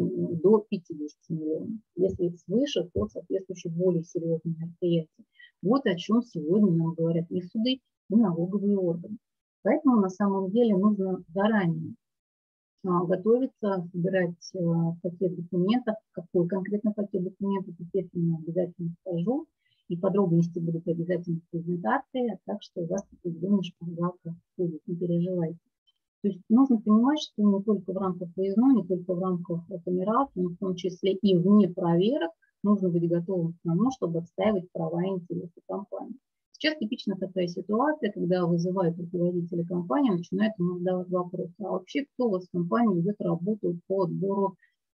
до пятидесяти миллионов. Если свыше, то соответствующие более серьезные мероприятия. Вот о чем сегодня нам говорят и суды, и налоговые органы. Поэтому на самом деле нужно заранее готовиться, собирать пакет документов. Какой конкретно пакет документов, естественно, обязательно скажу. И подробности будут обязательно в презентации, так что у вас определенная шпаргалка будет, не переживайте. То есть нужно понимать, что не только в рамках выездной, не только в рамках камерации, но в том числе и вне проверок, нужно быть готовым к тому, чтобы отстаивать права и интересы компании. Сейчас типична такая ситуация, когда вызывают руководители компании, начинают ему задавать вопросы. А вообще кто у вас в компании ведет работу по отбору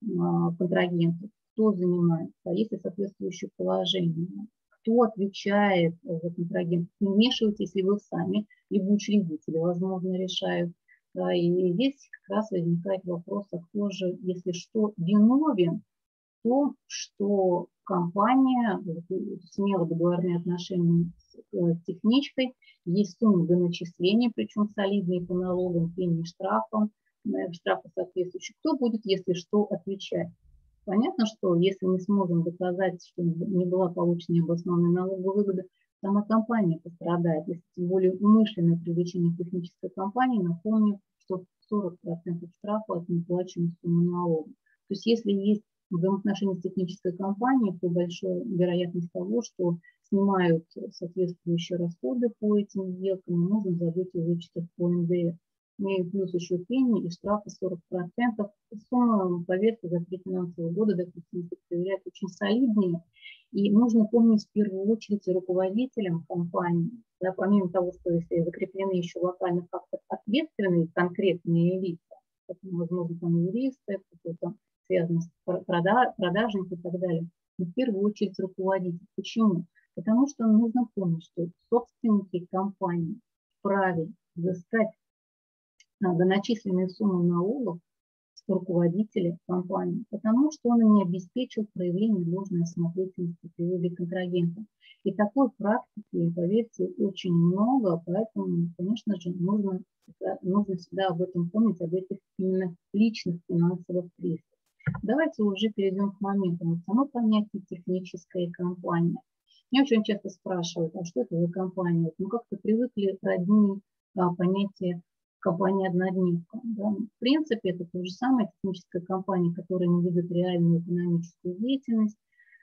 а, контрагентов? Кто занимается? А есть ли соответствующее положение? Кто отвечает за контрагентов? Не вмешиваетесь ли вы сами, либо учредители, возможно, решают. Да, и здесь как раз возникает вопрос, а кто же, если что, виновен в том, что компания имела договорные отношения с техничкой, есть сумма до начисления, причем солидные по налогам, пени, штрафам, штрафы соответствующие. Кто будет, если что, отвечать? Понятно, что если мы сможем доказать, что не была получена обоснованная налоговая выгода, сама компания пострадает. Если тем более умышленное привлечение технической компании, напомню, что сорок процентов штрафа от неуплаченной суммы налога. То есть если есть взаимоотношения с технической компанией, то большая вероятность того, что снимают соответствующие расходы по этим сделкам, можно забыть о вычетах по эн дэ эс. И плюс еще пени и штрафы сорок процентов. Сумма, поверьте, за три финансовых года, допустим, проверяют очень солидные. И нужно помнить в первую очередь руководителям компании, да, помимо того, что если закреплены еще локальных фактов ответственные конкретные лица, возможно, там юристы, кто-то связан с продажниками и так далее, но в первую очередь руководитель. Почему? Потому что нужно помнить, что собственники компании вправе взыскать доначисленные суммы налогов с руководителя компании, потому что он не обеспечил проявление должной осмотрительности при выборе контрагента. И такой практики, поверьте, очень много, поэтому, конечно же, нужно, нужно всегда об этом помнить, об этих именно личных финансовых рисках. Давайте уже перейдем к моменту. Вот само понятие техническая компания. Меня очень часто спрашивают, а что это за компания? Ну, как-то привыкли роднить а, понятие компания-однодневка. Да? В принципе, это та же самая техническая компания, которая не ведет реальную экономическую деятельность,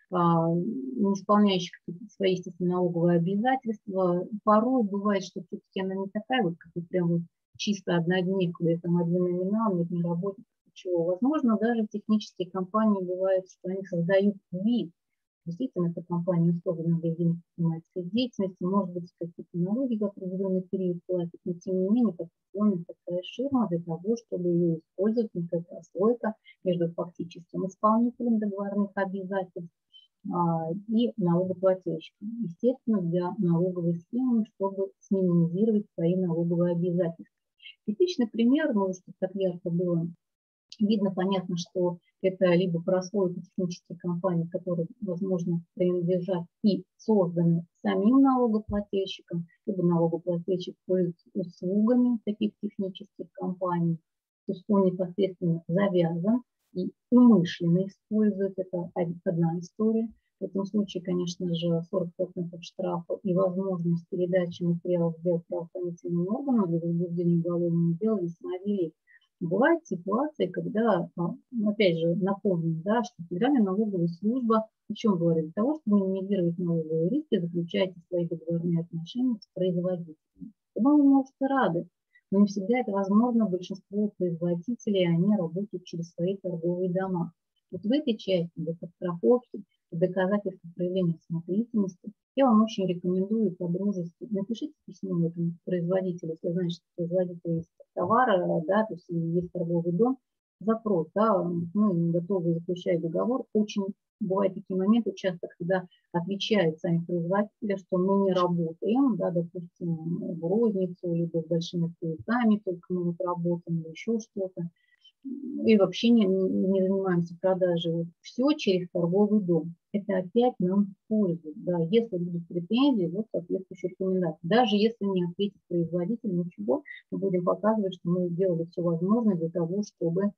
не исполняющих свои, естественно, налоговые обязательства. Порой бывает, что все-таки она не такая, вот, как прям вот чисто однодневка, где там один номинал, нет ни работы, ничего. Возможно, даже технические компании бывают, что они создают вид. Действительно, эта компания условно для предпринимательской деятельности, может быть, какие-то налоги в определенный период платят, но тем не менее, определенная такая ширма для того, чтобы ее использовать, некая прослойка между фактическим исполнителем договорных обязательств и налогоплательщиком. Естественно, для налоговой схемы, чтобы сминимизировать свои налоговые обязательства. Типичный пример, может, чтобы так ярко было видно, понятно, что это либо прослойка технических компаний, которые, возможно, принадлежат и созданы самим налогоплательщиком, либо налогоплательщик пользуется услугами таких технических компаний, то есть он непосредственно завязан и умышленно использует. Это одна история. В этом случае, конечно же, сорок процентов штрафа и возможность передачи материалов дел правоохранительным органам для возбуждения уголовного дела весьма велик. Бывают ситуации, когда, опять же, напомню, да, что Федеральная налоговая служба о чем говорит? Для того, чтобы минимизировать налоговые риски, заключайте свои договорные отношения с производителями. Тогда вы, может, и рады, но не всегда это возможно. Большинство производителей, они работают через свои торговые дома. Вот в этой части, для подстраховки, доказательства проявления смотрительности, я вам очень рекомендую по-дружески. Напишите письмо этому производителю, если знаете, что производитель есть товара, да, то есть есть торговый дом, запрос, да, мы готовы заключать договор. Очень бывают такие моменты часто, когда отвечают сами производители, что мы не работаем, да, допустим, в розницу, либо с большими клиентами, только мы вот работаем, или еще что-то. И вообще не, не занимаемся продажей. Вот все через торговый дом. Это опять нам в пользу. Да. Если будут претензии, вот соответствующие рекомендации. Даже если не ответит производитель, ничего, мы будем показывать, что мы сделали все возможное для того, чтобы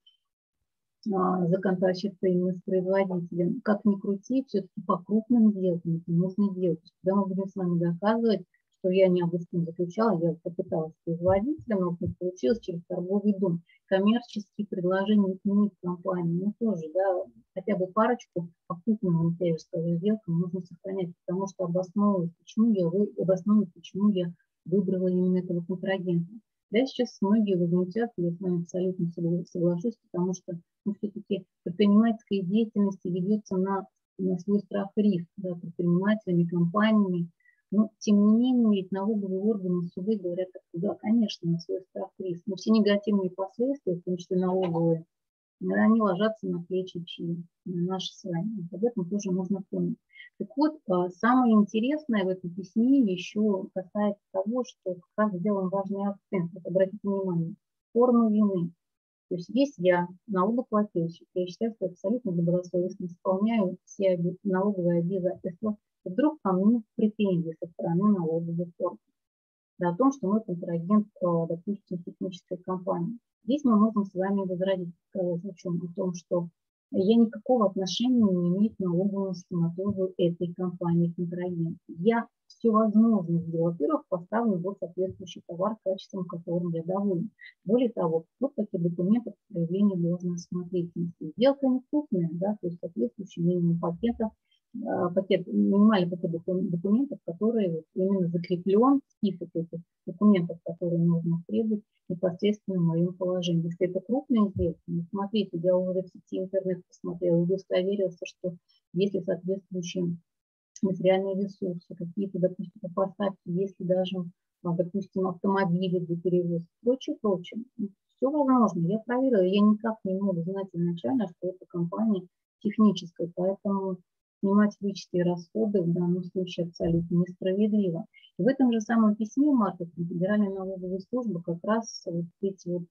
а, законтачиться именно с производителем. Как ни крути, все-таки по крупным сделкам это нужно делать. Когда мы будем с вами доказывать, что я не об этом заключала, я попыталась с производителем, но не получилось через торговый дом. Коммерческие предложения иных компаний, ну тоже, да, хотя бы парочку по крупным, я же скажу, сделкам нужно сохранять, потому что обосновывать, почему я, вы, обосновывать, почему я выбрала именно этого контрагента. Да, сейчас многие возмутятся, я с вами абсолютно соглашусь, потому что ну, все-таки предпринимательская деятельность ведется на, на свой страх и риск, да, предпринимателями, компаниями. Но, тем не менее, ведь налоговые органы, суды говорят, да, конечно, на свой страх и риск. Но все негативные последствия, в том числе налоговые, они ложатся на плечи чьи, на наши с вами. Об этом тоже нужно помнить. Так вот, самое интересное в этом письме еще касается того, что как раз сделан важный акцент. Вот обратите внимание, форма вины. То есть есть я, налогоплательщик, я считаю, что абсолютно добросовестно исполняю все налоговые обязательства. И вдруг ко мне претензии со стороны налоговых органов, да, о том, что мы контрагент, допустим, технической компании. Здесь мы можем с вами возразить, сказать о чем? О том, что я никакого отношения не имею к налоговому схематозу этой компании контрагент. Я все возможное сделаю. Во-первых, поставлю вот соответствующий товар, качеством которым я довольна. Более того, вот такие документы проявления должной осмотрительности. Сделка не крупная, да, то есть соответствующий минимум пакетов, пакет, минимальный пакет документов, который вот именно закреплен, список этих документов, которые нужно требовать непосредственно в моем положении. Если это крупная сделка, ну, смотрите, я уже в сети интернет посмотрела, удостоверился, что если соответствующие материальные ресурсы, какие-то, допустим, поставки, если даже, допустим, автомобили для перевозки, прочее, прочее. Все возможно. Я проверила, я никак не могу знать изначально, что это компания техническая, поэтому снимать личные расходы в данном случае абсолютно несправедливо. И в этом же самом письме маркетинг Федеральной налоговой службы как раз вот эти вот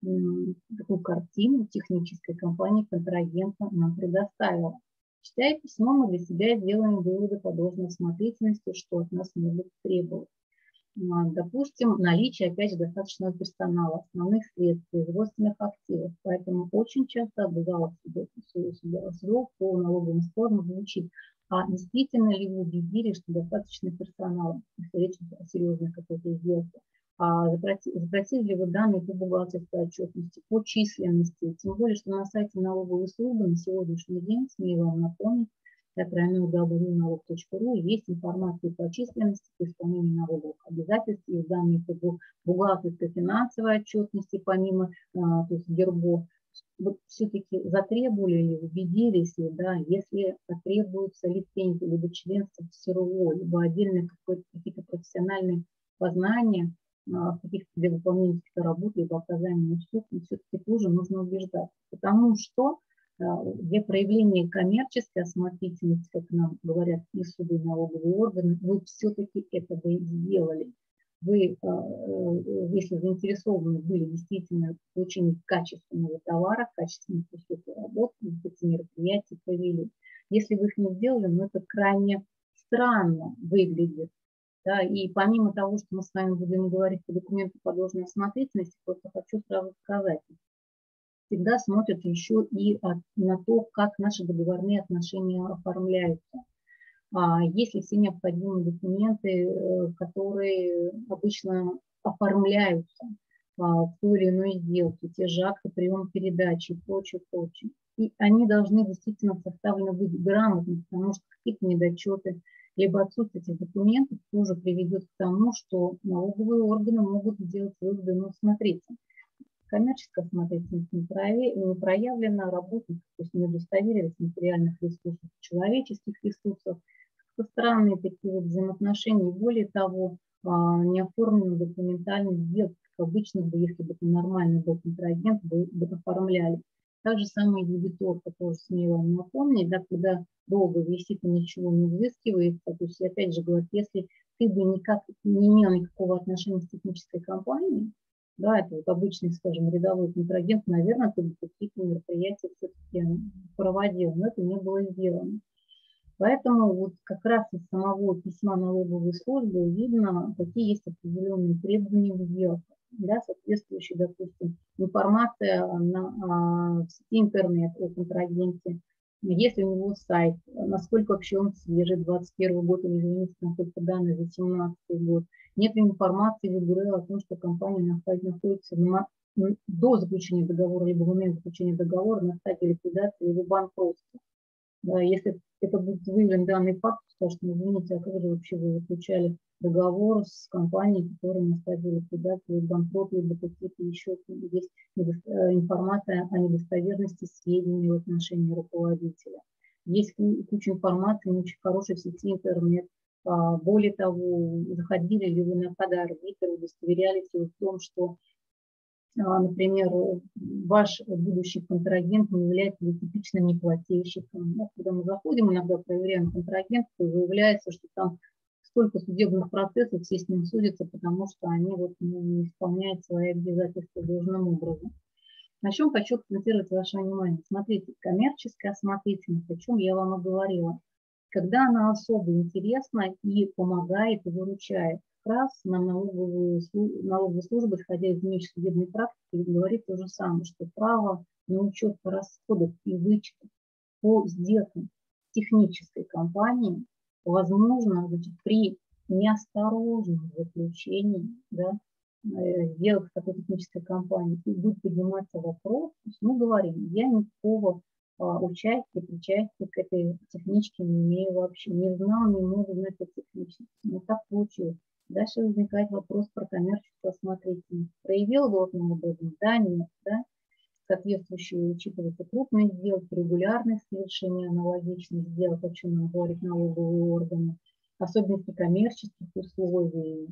м, такую картину технической компании контрагента нам предоставила. Читая письмо, мы для себя делаем выводы по должной осмотрительности, что от нас могут требовать. допустим, наличие, опять же, достаточного персонала, основных средств, производственных активов. Поэтому очень часто обязаловка судов по налоговым спорам звучит: а действительно ли вы убедились, что достаточно персонала, если речь о серьезной какой-то сделке? А запросили ли вы данные по бухгалтерской отчетности, по численности? Тем более, что на сайте налоговой службы на сегодняшний день, смею вам напомнить, дабл ю дабл ю дабл ю точка налог точка ру, есть информация по численности, по исполнению налоговых обязательств, есть данные по бухгалтерской финансовой отчетности, помимо, то есть ГЕРБО. Вот все-таки затребовали ли, убедились ли, да, если потребуется лицензия, либо членство в СРО, либо отдельные какие-то профессиональные познания, каких-то для выполнения каких-то работ, либо оказания услуг, все-таки тоже нужно убеждаться. Потому что для проявления коммерческой осмотрительности, как нам говорят и суды, и налоговые органы, вы все-таки это бы сделали. Вы, если заинтересованы были действительно в получении качественного товара, качественных услуг и работ, эти мероприятия провели. Если вы их не сделали, ну, это крайне странно выглядит. Да, и помимо того, что мы с вами будем говорить по документу по должной осмотрительности, просто хочу сразу сказать, всегда смотрят еще и на то, как наши договорные отношения оформляются. Есть ли все необходимые документы, которые обычно оформляются в той или иной сделке, те же акты приема передачи и прочее, прочее. И они должны действительно составлены быть грамотно, потому что какие-то недочеты, либо отсутствие этих документов тоже приведет к тому, что налоговые органы могут сделать выводы. Но смотрите, коммерческая осмотрительность не проявлена, работник, то есть недостоверность материальных ресурсов, человеческих ресурсов, странные такие вот взаимоотношения. Более того, не оформлена документальная сделка, как обычно бы, если бы это нормальный был контрагент, бы, бы оформляли. Так же самое дебитор, который смело напомнить, да, когда долго висит и ничего не взыскивается. То есть, опять же, говорят, если ты бы никак не имел никакого отношения с технической компанией, да, это вот обычный, скажем, рядовой контрагент, наверное, ты бы какие-то мероприятия все-таки проводил, но это не было сделано. Поэтому вот как раз из самого письма налоговой службы видно, какие есть определенные требования в сделках, да, соответствующие, допустим, информация на, в сети интернет о контрагенте, есть ли у него сайт, насколько вообще он свежий, двадцать первый год, или извините, насколько данные за семнадцатый год. Нет ли информации в ИГР о том, что компания находится на, до заключения договора, либо в момент заключения договора на стадии ликвидации или банкротства. Да, если это будет выявлен данный факт, скажут, ну, извините, а как же вообще вы заключали договор с компанией, которая на стадии ликвидации, банкрот, либо какие-то еще есть информация о недостоверности сведений в отношении руководителя. Есть куча информации, очень хорошей в сети интернет. Более того, заходили ли вы на код-арбитр, удостоверялись ли вы в том, что, например, ваш будущий контрагент не является типичным неплательщиком. Когда мы заходим, иногда проверяем контрагент, то выявляется, что там столько судебных процессов, все с ним судятся, потому что они вот не исполняют свои обязательства должным образом. На чем хочу акцентировать ваше внимание. Смотрите, коммерческая осмотрительность, о чем я вам и говорила. Когда она особо интересна и помогает, и выручает. Как раз нам налоговые службы, исходя из имеющей судебной практики, говорит то же самое, что право на учет по расходах и вычетах по сделкам технической компании возможно, значит, при неосторожном заключении, да, сделок с такой технической компанией, и будет подниматься вопрос, то есть мы говорим, я никакого а, участия, причастия к этой техничке не имею вообще, не знал, не могу знать этой техничности. Но так получилось. Дальше возникает вопрос про коммерческую осмотрительность. Проявил должным образом? Да, нет, да. Соответствующие учитываются крупные сделки, регулярные совершения аналогичных сделок, о чем нам говорят налоговые органы, особенности коммерческих условий,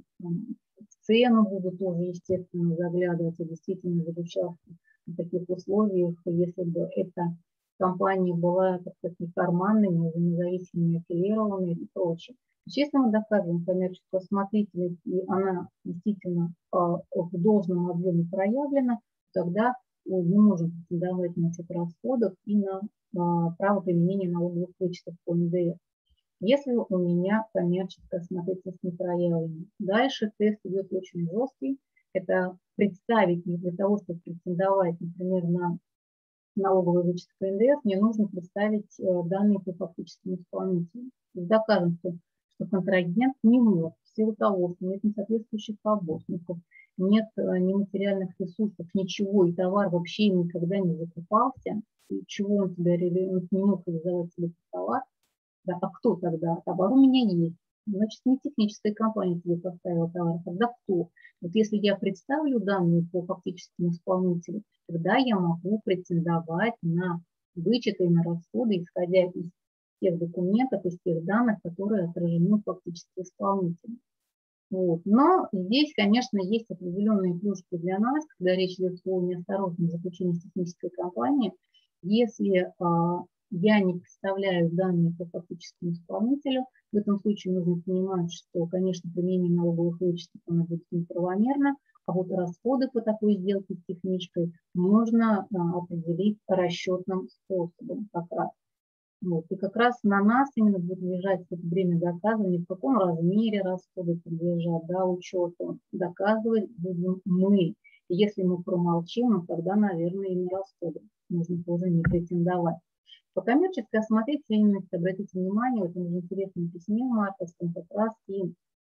в цену будут тоже, естественно, заглядывать, и действительно заключаться в таких условиях, если бы эта компания была, так сказать, не карманной, не независимо не аффилированной и прочее. Если мы доказываем коммерческую осмотрительность, и она действительно в должном объеме проявлена, тогда мы можем претендовать на учет расходов и на право применения налоговых вычетов по эн дэ эс. Если у меня коммерческая осмотрительность не проявлена. Дальше тест идет очень жесткий. Это представить мне для того, чтобы претендовать, например, на налоговый вычет по эн дэ эс, мне нужно представить данные по фактическому исполнителю. Доказано, что, что контрагент не может в силу того, что нет несоответствующих работников, нет нематериальных ресурсов, ничего, и товар вообще никогда не закупался, и чего он тебя он не мог реализовать себе товар. Да, а кто тогда? Товар у меня есть. Значит, не техническая компания тебе поставила товар. Тогда кто? Вот если я представлю данные по фактическому исполнителю, тогда я могу претендовать на вычеты и на расходы, исходя из тех документов, из тех данных, которые отражены в фактически исполнителе. Вот. Но здесь, конечно, есть определенные плюшки для нас, когда речь идет о неосторожном заключении с технической компанией. Если а, я не представляю данные по фактическому исполнителю, в этом случае нужно понимать, что, конечно, применение налоговых вычетов оно будет неправомерно, а вот расходы по такой сделке с техничкой можно а, определить расчетным способом как раз. Вот. И как раз на нас именно будет лежать это время доказывания, в каком размере расходы подлежат, да, учету. Доказывать будем мы. И если мы промолчим, ну, тогда, наверное, и на расходы нужно тоже не претендовать. По коммерческой осмотрительности, обратите внимание, в этом интересном письме марковском как раз и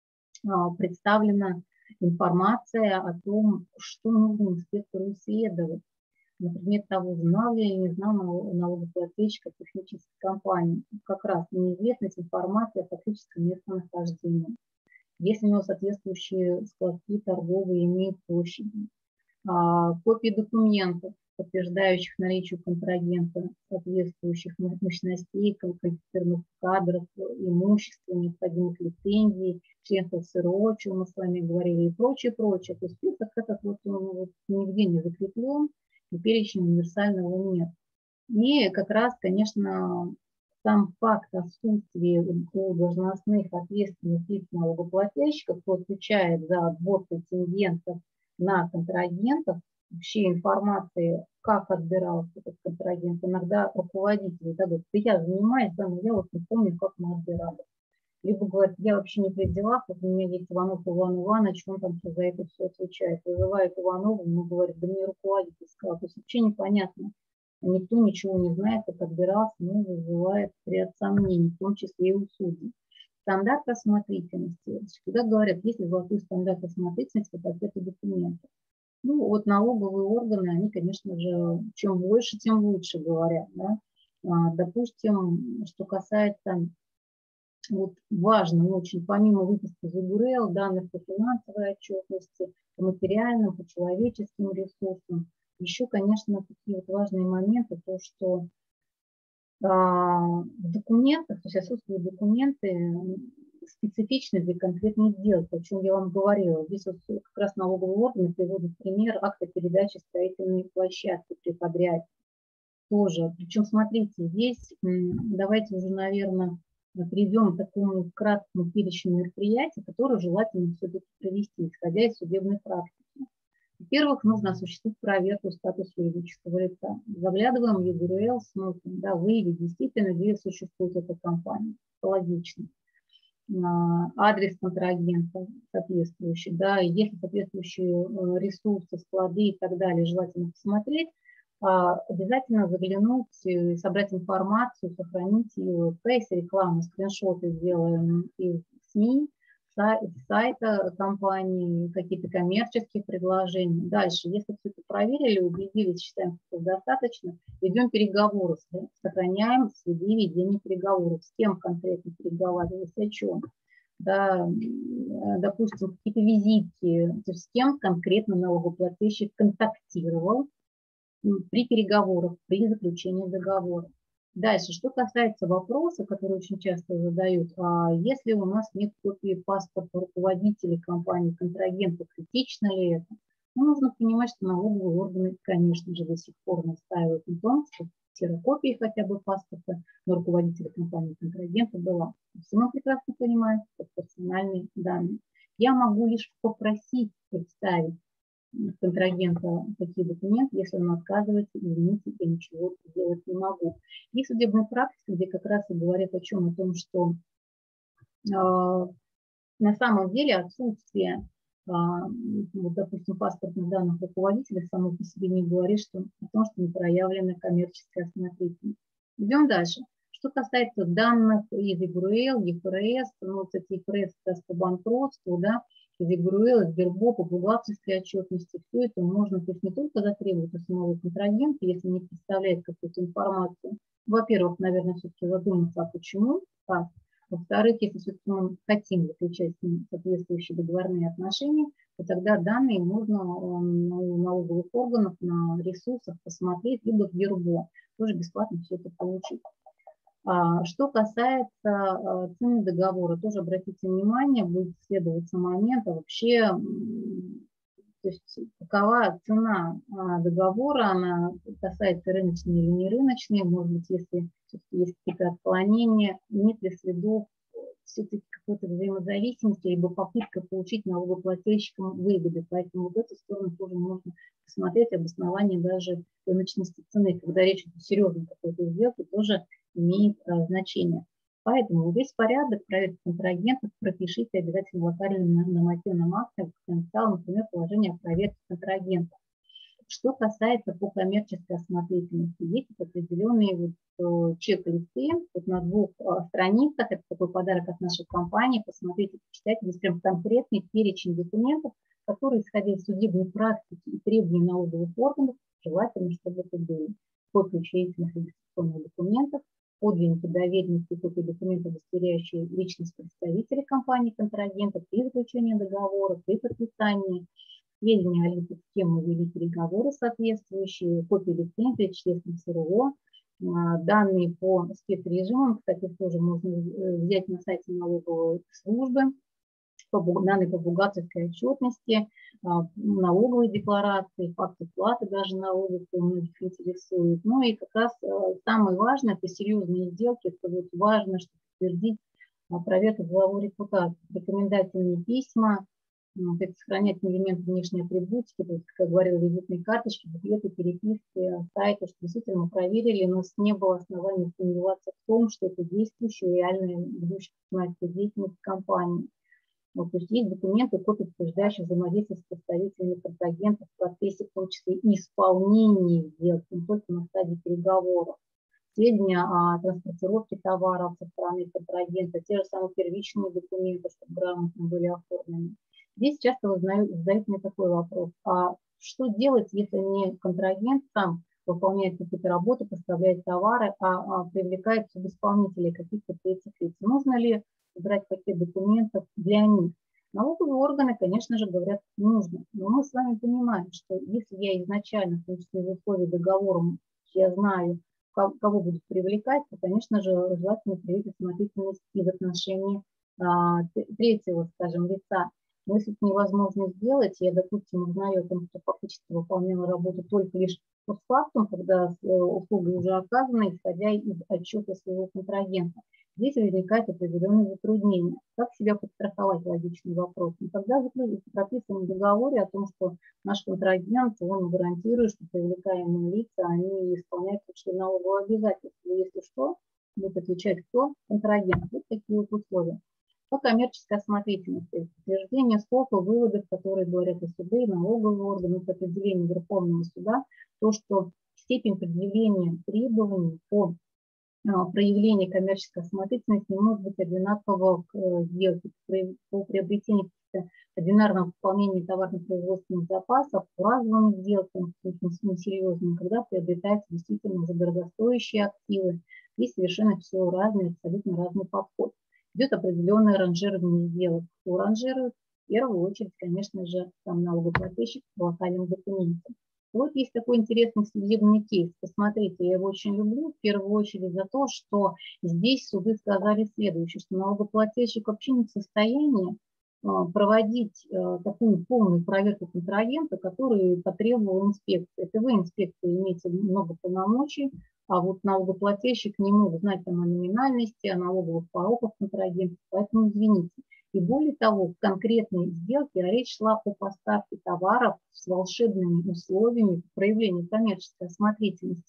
а, представлена информация о том, что нужно инспектору исследовать. Например, того, знал я или не знал налогоплательщика технической компании. Как раз неизвестность информации о фактическом местонахождении. Если у него соответствующие складки торговые имеют площади. А, копии документов, подтверждающих наличие контрагента соответствующих мощностей, квалифицированных кадров, имущества, необходимых лицензий, членства эс эр о, о чем мы с вами говорили, и прочее, прочее. То есть список этот вот, он вот нигде не закреплен, и перечень универсального нет. И как раз, конечно, сам факт отсутствия у должностных ответственных лиц налогоплательщиков, кто отвечает за отбор претендентов на контрагентов, вообще информации, как отбирался этот контрагент. Иногда руководители да, говорят, да я занимаюсь, да, но я вот не помню, как мы отбирали. Либо говорят, я вообще не при делах, вот у меня есть Иванов Иван Иванович, он там за это все отвечает. Вызывает Иванова, ему говорит, да мне руководитель сказал. То есть вообще непонятно. Никто ничего не знает, как отбирался, но вызывает ряд сомнений, в том числе и у судей. Стандарт осмотрительности. Когда говорят, если золотой стандарт осмотрительности, пакеты документов. Ну, вот налоговые органы, они, конечно же, чем больше, тем лучше говорят. Да? А, допустим, что касается, вот важно очень, помимо выписки из ОГРЛ, данных по финансовой отчетности, по материальным, по человеческим ресурсам, еще, конечно, такие вот важные моменты, то, что а, в документах, то есть отсутствуют документы, специфичны для конкретной сделки, о чем я вам говорила. Здесь вот как раз налоговые органы приводят пример акта передачи строительной площадки при подряде. Тоже. Причем, смотрите, здесь давайте уже, наверное, перейдем к такому краткому перечню мероприятий, которые желательно все-таки провести, исходя из судебной практики. Во-первых, нужно осуществить проверку статуса юридического лица. Заглядываем в ЕГРЛ, смотрим, да, выявить действительно, где существует эта компания. Логично. Адрес контрагента соответствующий, да, если соответствующие ресурсы, склады и так далее, желательно посмотреть, обязательно заглянуть, собрать информацию, сохранить ее в кейсе рекламы, скриншоты сделаем из СМИ, сайта компании, какие-то коммерческие предложения. Дальше, если все это проверили, убедились, считаем, что достаточно, ведем переговоры, сохраняем следы ведения переговоров. С кем конкретно переговаривались, о чем. Да, допустим, какие-то визитки, то есть с кем конкретно налогоплательщик контактировал при переговорах, при заключении договора. Дальше, что касается вопроса, который очень часто задают, а если у нас нет копии паспорта руководителей компании, контрагента, критично ли это? Ну, нужно понимать, что налоговые органы, конечно же, до сих пор настаивают на том, что ксерокопии хотя бы паспорта на руководителя компании, контрагента была. Все мы прекрасно понимаем, это персональные данные. Я могу лишь попросить представить контрагента такие документы, если он отказывается, извините, я ничего сделать не могу. Есть судебная практика, где как раз и говорят о чем? О том, что на самом деле отсутствие, вот, допустим, паспортных данных руководителя само по себе не говорит что, о том, что не проявлена коммерческая осмотрительность. Идем дальше. Что касается данных из ИГРУЭЛ, ЕФРС, ну, кстати, ЕФРС по банкротству, да, из ИГРУЭЛ, из Сбербо, по бухгалтерской отчетности, все это можно, то есть не только затребовать у самого контрагента, если не представляет какую-то информацию. Во-первых, наверное, все-таки задуматься, а почему, как. Во-вторых, если все-таки мы хотим заключать с ним соответствующие договорные отношения, то тогда данные можно у налоговых органов на ресурсах посмотреть, либо в Сбербо, тоже бесплатно все это получить. Что касается цены договора, тоже обратите внимание, будет следоваться момент, а вообще, то есть какова цена договора, она касается рыночной или не рыночной, может быть, если есть какие-то отклонения, нет ли следов все-таки какой-то взаимозависимости, либо попытка получить налогоплательщикам выгоды. Поэтому в эту сторону тоже можно посмотреть обоснование даже рыночности цены, когда речь о серьезной какой-то сделке, тоже имеет а, значение. Поэтому весь порядок проверки контрагентов пропишите обязательно локальным нормативным актом, потенциал, например, положение о проверке контрагентов. Что касается по коммерческой осмотрительности, есть определенные вот, чек-листы вот на двух а, страницах, это такой подарок от нашей компании, посмотрите, почитайте, здесь прям конкретный перечень документов, которые, исходя из судебной практики и требований налоговых органов, желательно, чтобы это были копии учредительных регистрационных документов, подлинники доверенности, копии документов, удостоверяющие личность представителей компании-контрагента при заключении договора, при подписании, сведения о лицах, с кем мы вели переговоры соответствующие, копии лицензии, членов СРО, данные по спецрежимам, кстати, тоже можно взять на сайте налоговой службы, данные по бухгалтерской отчетности, налоговые декларации, факты платы даже налогов, у многих интересует. Ну и как раз самое важное, это серьезные сделки, это вот важно, чтобы подтвердить проверку деловой репутации, рекомендательные письма, это сохранять элементы внешней атрибутики, то есть, как говорила, визитные карточки, буклеты, переписки, сайты, что действительно мы проверили, но не было оснований сомневаться в том, что это действующая реальная ведущая деятельность компании. Вот, то есть есть документы, копии, подтверждающие взаимодействие с представителями контрагентов в процессе, в том числе и исполнения сделки, не только на стадии переговоров. Сведения о транспортировке товаров со стороны контрагента, те же самые первичные документы, чтобы грамотно были оформлены. Здесь часто задают мне такой вопрос, а что делать, если не контрагент сам выполняет какие-то работы, поставляет товары, а, а привлекает субисполнителей каких-то третьих лиц? Нужно ли брать пакет документов для них? Налоговые органы, конечно же, говорят, нужно. Но мы с вами понимаем, что если я изначально, в том числе в условии договора, я знаю, кого буду привлекать, то, конечно же, желательно проявить осмотрительность и в отношении а, третьего, скажем, лица. Но если это невозможно сделать, я, допустим, узнаю о том, что фактически выполняла работу только лишь постфактум, когда услуга уже оказана, исходя из отчета своего контрагента. Здесь возникает определенное затруднение. Как себя подстраховать, логичный вопрос. И тогда прописано в договоре о том, что наш контрагент, он гарантирует, что привлекаемые лица, они исполняют все налоговые обязательства. Если что, будет отвечать кто? Контрагент. Вот такие вот условия. По коммерческой осмотрительности, подтверждение срока выводов, которые говорят о суде и налоговые органы, по определению Верховного суда, то, что степень предъявления требований по проявлению коммерческой осмотрительности не может быть одинаково к сделке. По приобретению одинарного пополнения товарно-производственных запасов, по разовым сделкам, несерьезным, когда приобретаются действительно уже дорогостоящие активы, и совершенно все разные, абсолютно разный подход. Идет определенное ранжирование сделок. Кто ранжирует? В первую очередь, конечно же, сам налогоплательщик по локальным документам. Вот есть такой интересный судебный кейс. Посмотрите, я его очень люблю, в первую очередь за то, что здесь суды сказали следующее, что налогоплательщик вообще не в состоянии проводить такую полную проверку контрагента, которую потребовала инспекция. Это вы, инспекция, имеете много полномочий, а вот налогоплательщик не может знать там о номинальности, о налоговых пороках контрагента, поэтому извините. И более того, в конкретной сделке речь шла о поставке товаров с волшебными условиями проявления коммерческой осмотрительности.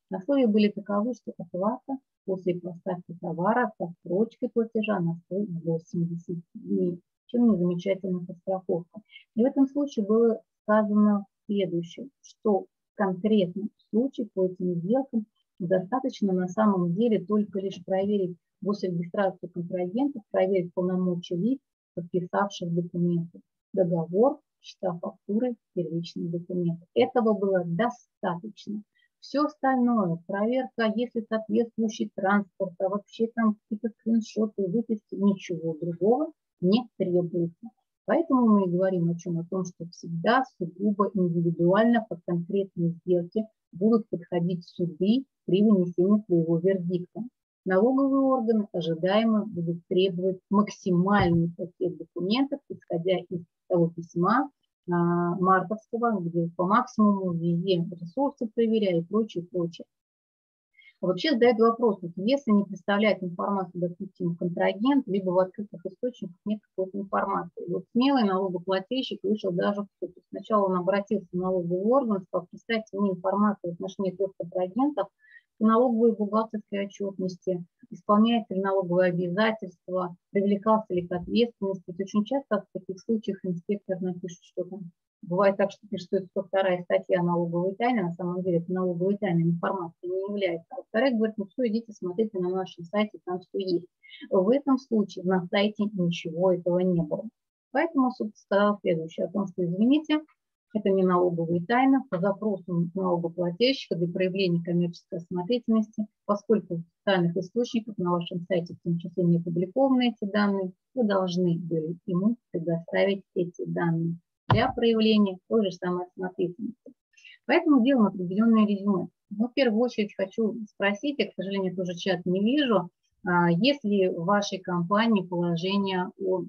Условия были таковы, что оплата после поставки товара с отсрочкой платежа на сто восемьдесят дней. Чем не замечательная подстраховка. И в этом случае было сказано следующее, что в конкретном случае по этим сделкам достаточно на самом деле только лишь проверить госрегистрацию контрагентов, проверить полномочия лиц, подписавших документы, договор, счета фактуры, первичные документы. Этого было достаточно. Все остальное, проверка, если соответствующий транспорт, а вообще там какие-то скриншоты, выписки, ничего другого не требуется. Поэтому мы и говорим о чем? О том, что всегда сугубо индивидуально по конкретной сделке будут подходить суды при вынесении своего вердикта. Налоговые органы ожидаемо будут требовать максимальный пакет документов, исходя из того письма а, мартовского, где по максимуму везде ресурсы проверяют и прочее, прочее. А вообще задают вопрос, вот если не представляет информацию, допустим, контрагент, либо в открытых источниках нет какой-то информации. Вот смелый налогоплательщик вышел даже в суд. Сначала он обратился в налоговый орган, сказал, представьте мне информацию в отношении трех контрагентов, налоговой и бухгалтерской отчетности, исполняется ли налоговые обязательства, привлекался ли к ответственности. То есть очень часто в таких случаях инспектор напишет, что там. Бывает так, что пишет, что это сто вторая статья налоговой тайны, на самом деле это налоговой тайной информация не является. А вторая говорит, ну все, идите, смотрите на нашем сайте, там все есть. В этом случае на сайте ничего этого не было. Поэтому суд сказал следующее, о том, что, извините, это не налоговая тайна, по запросу налогоплательщика для проявления коммерческой осмотрительности, поскольку в официальных источниках на вашем сайте в том числе не опубликованы эти данные, вы должны были ему предоставить эти данные для проявления той же самой осмотрительности. Поэтому делаем определенное резюме. Но в первую очередь хочу спросить, я, к сожалению, тоже чат не вижу, есть ли в вашей компании положение о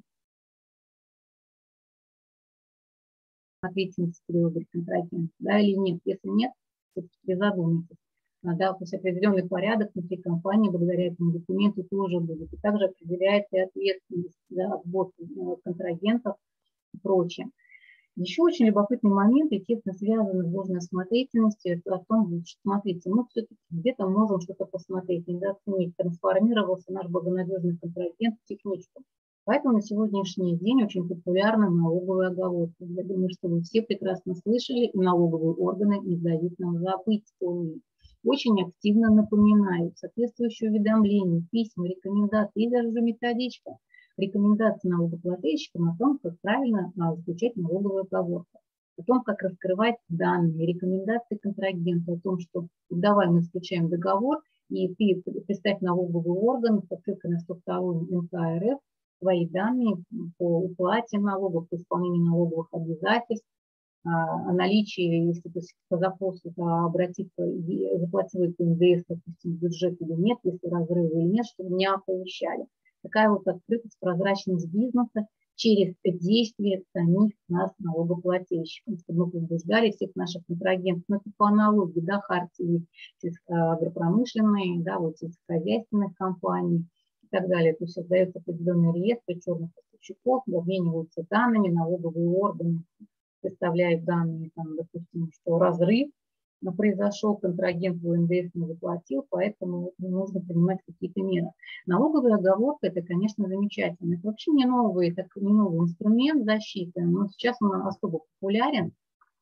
ответственности перевода контрагента, да, или нет. Если нет, то задумайтесь. Да, то есть определенный порядок внутри компании благодаря этому документу тоже будет. И также определяется и ответственность за отбор контрагентов и прочее. Еще очень любопытный момент, и тесно связанный с должной осмотрительностью, это о том, что, смотрите, мы все-таки где-то можем что-то посмотреть, недооценить, трансформировался наш благонадежный контрагент в техничку. Поэтому на сегодняшний день очень популярна налоговая оговорка. Я думаю, что вы все прекрасно слышали, и налоговые органы не дают нам забыть о ней. Очень активно напоминают соответствующие уведомления, письма, рекомендации и даже методичка. Рекомендации налогоплательщикам о том, как правильно заключать налоговую оговорку, о том, как раскрывать данные, рекомендации контрагента, о том, что давай мы заключаем договор, и ты представь налоговый орган с ссылкой на сто вторую эн ка эр эф свои данные по уплате налогов, по исполнению налоговых обязательств, о наличии, если то есть по запросу обратиться, заплатил это эн дэ эс, допустим, в бюджет или нет, если разрыв или нет, чтобы не оповещали. Такая вот открытость, прозрачность бизнеса через действия самих нас, налогоплательщиков, чтобы мы побуждали всех наших контрагентов, ну, это по аналогии, да, хартии агропромышленной, да, вот сельскохозяйственных компаний и так далее. То есть создается определенный реестр черных поставщиков, обмениваются данными, налоговые органы представляют данные, там, допустим, что разрыв произошел, контрагент в эн дэ эс не заплатил, поэтому нужно принимать какие-то меры. Налоговая оговорка – это, конечно, замечательно. Это вообще не новый, так, не новый инструмент защиты, но сейчас он особо популярен.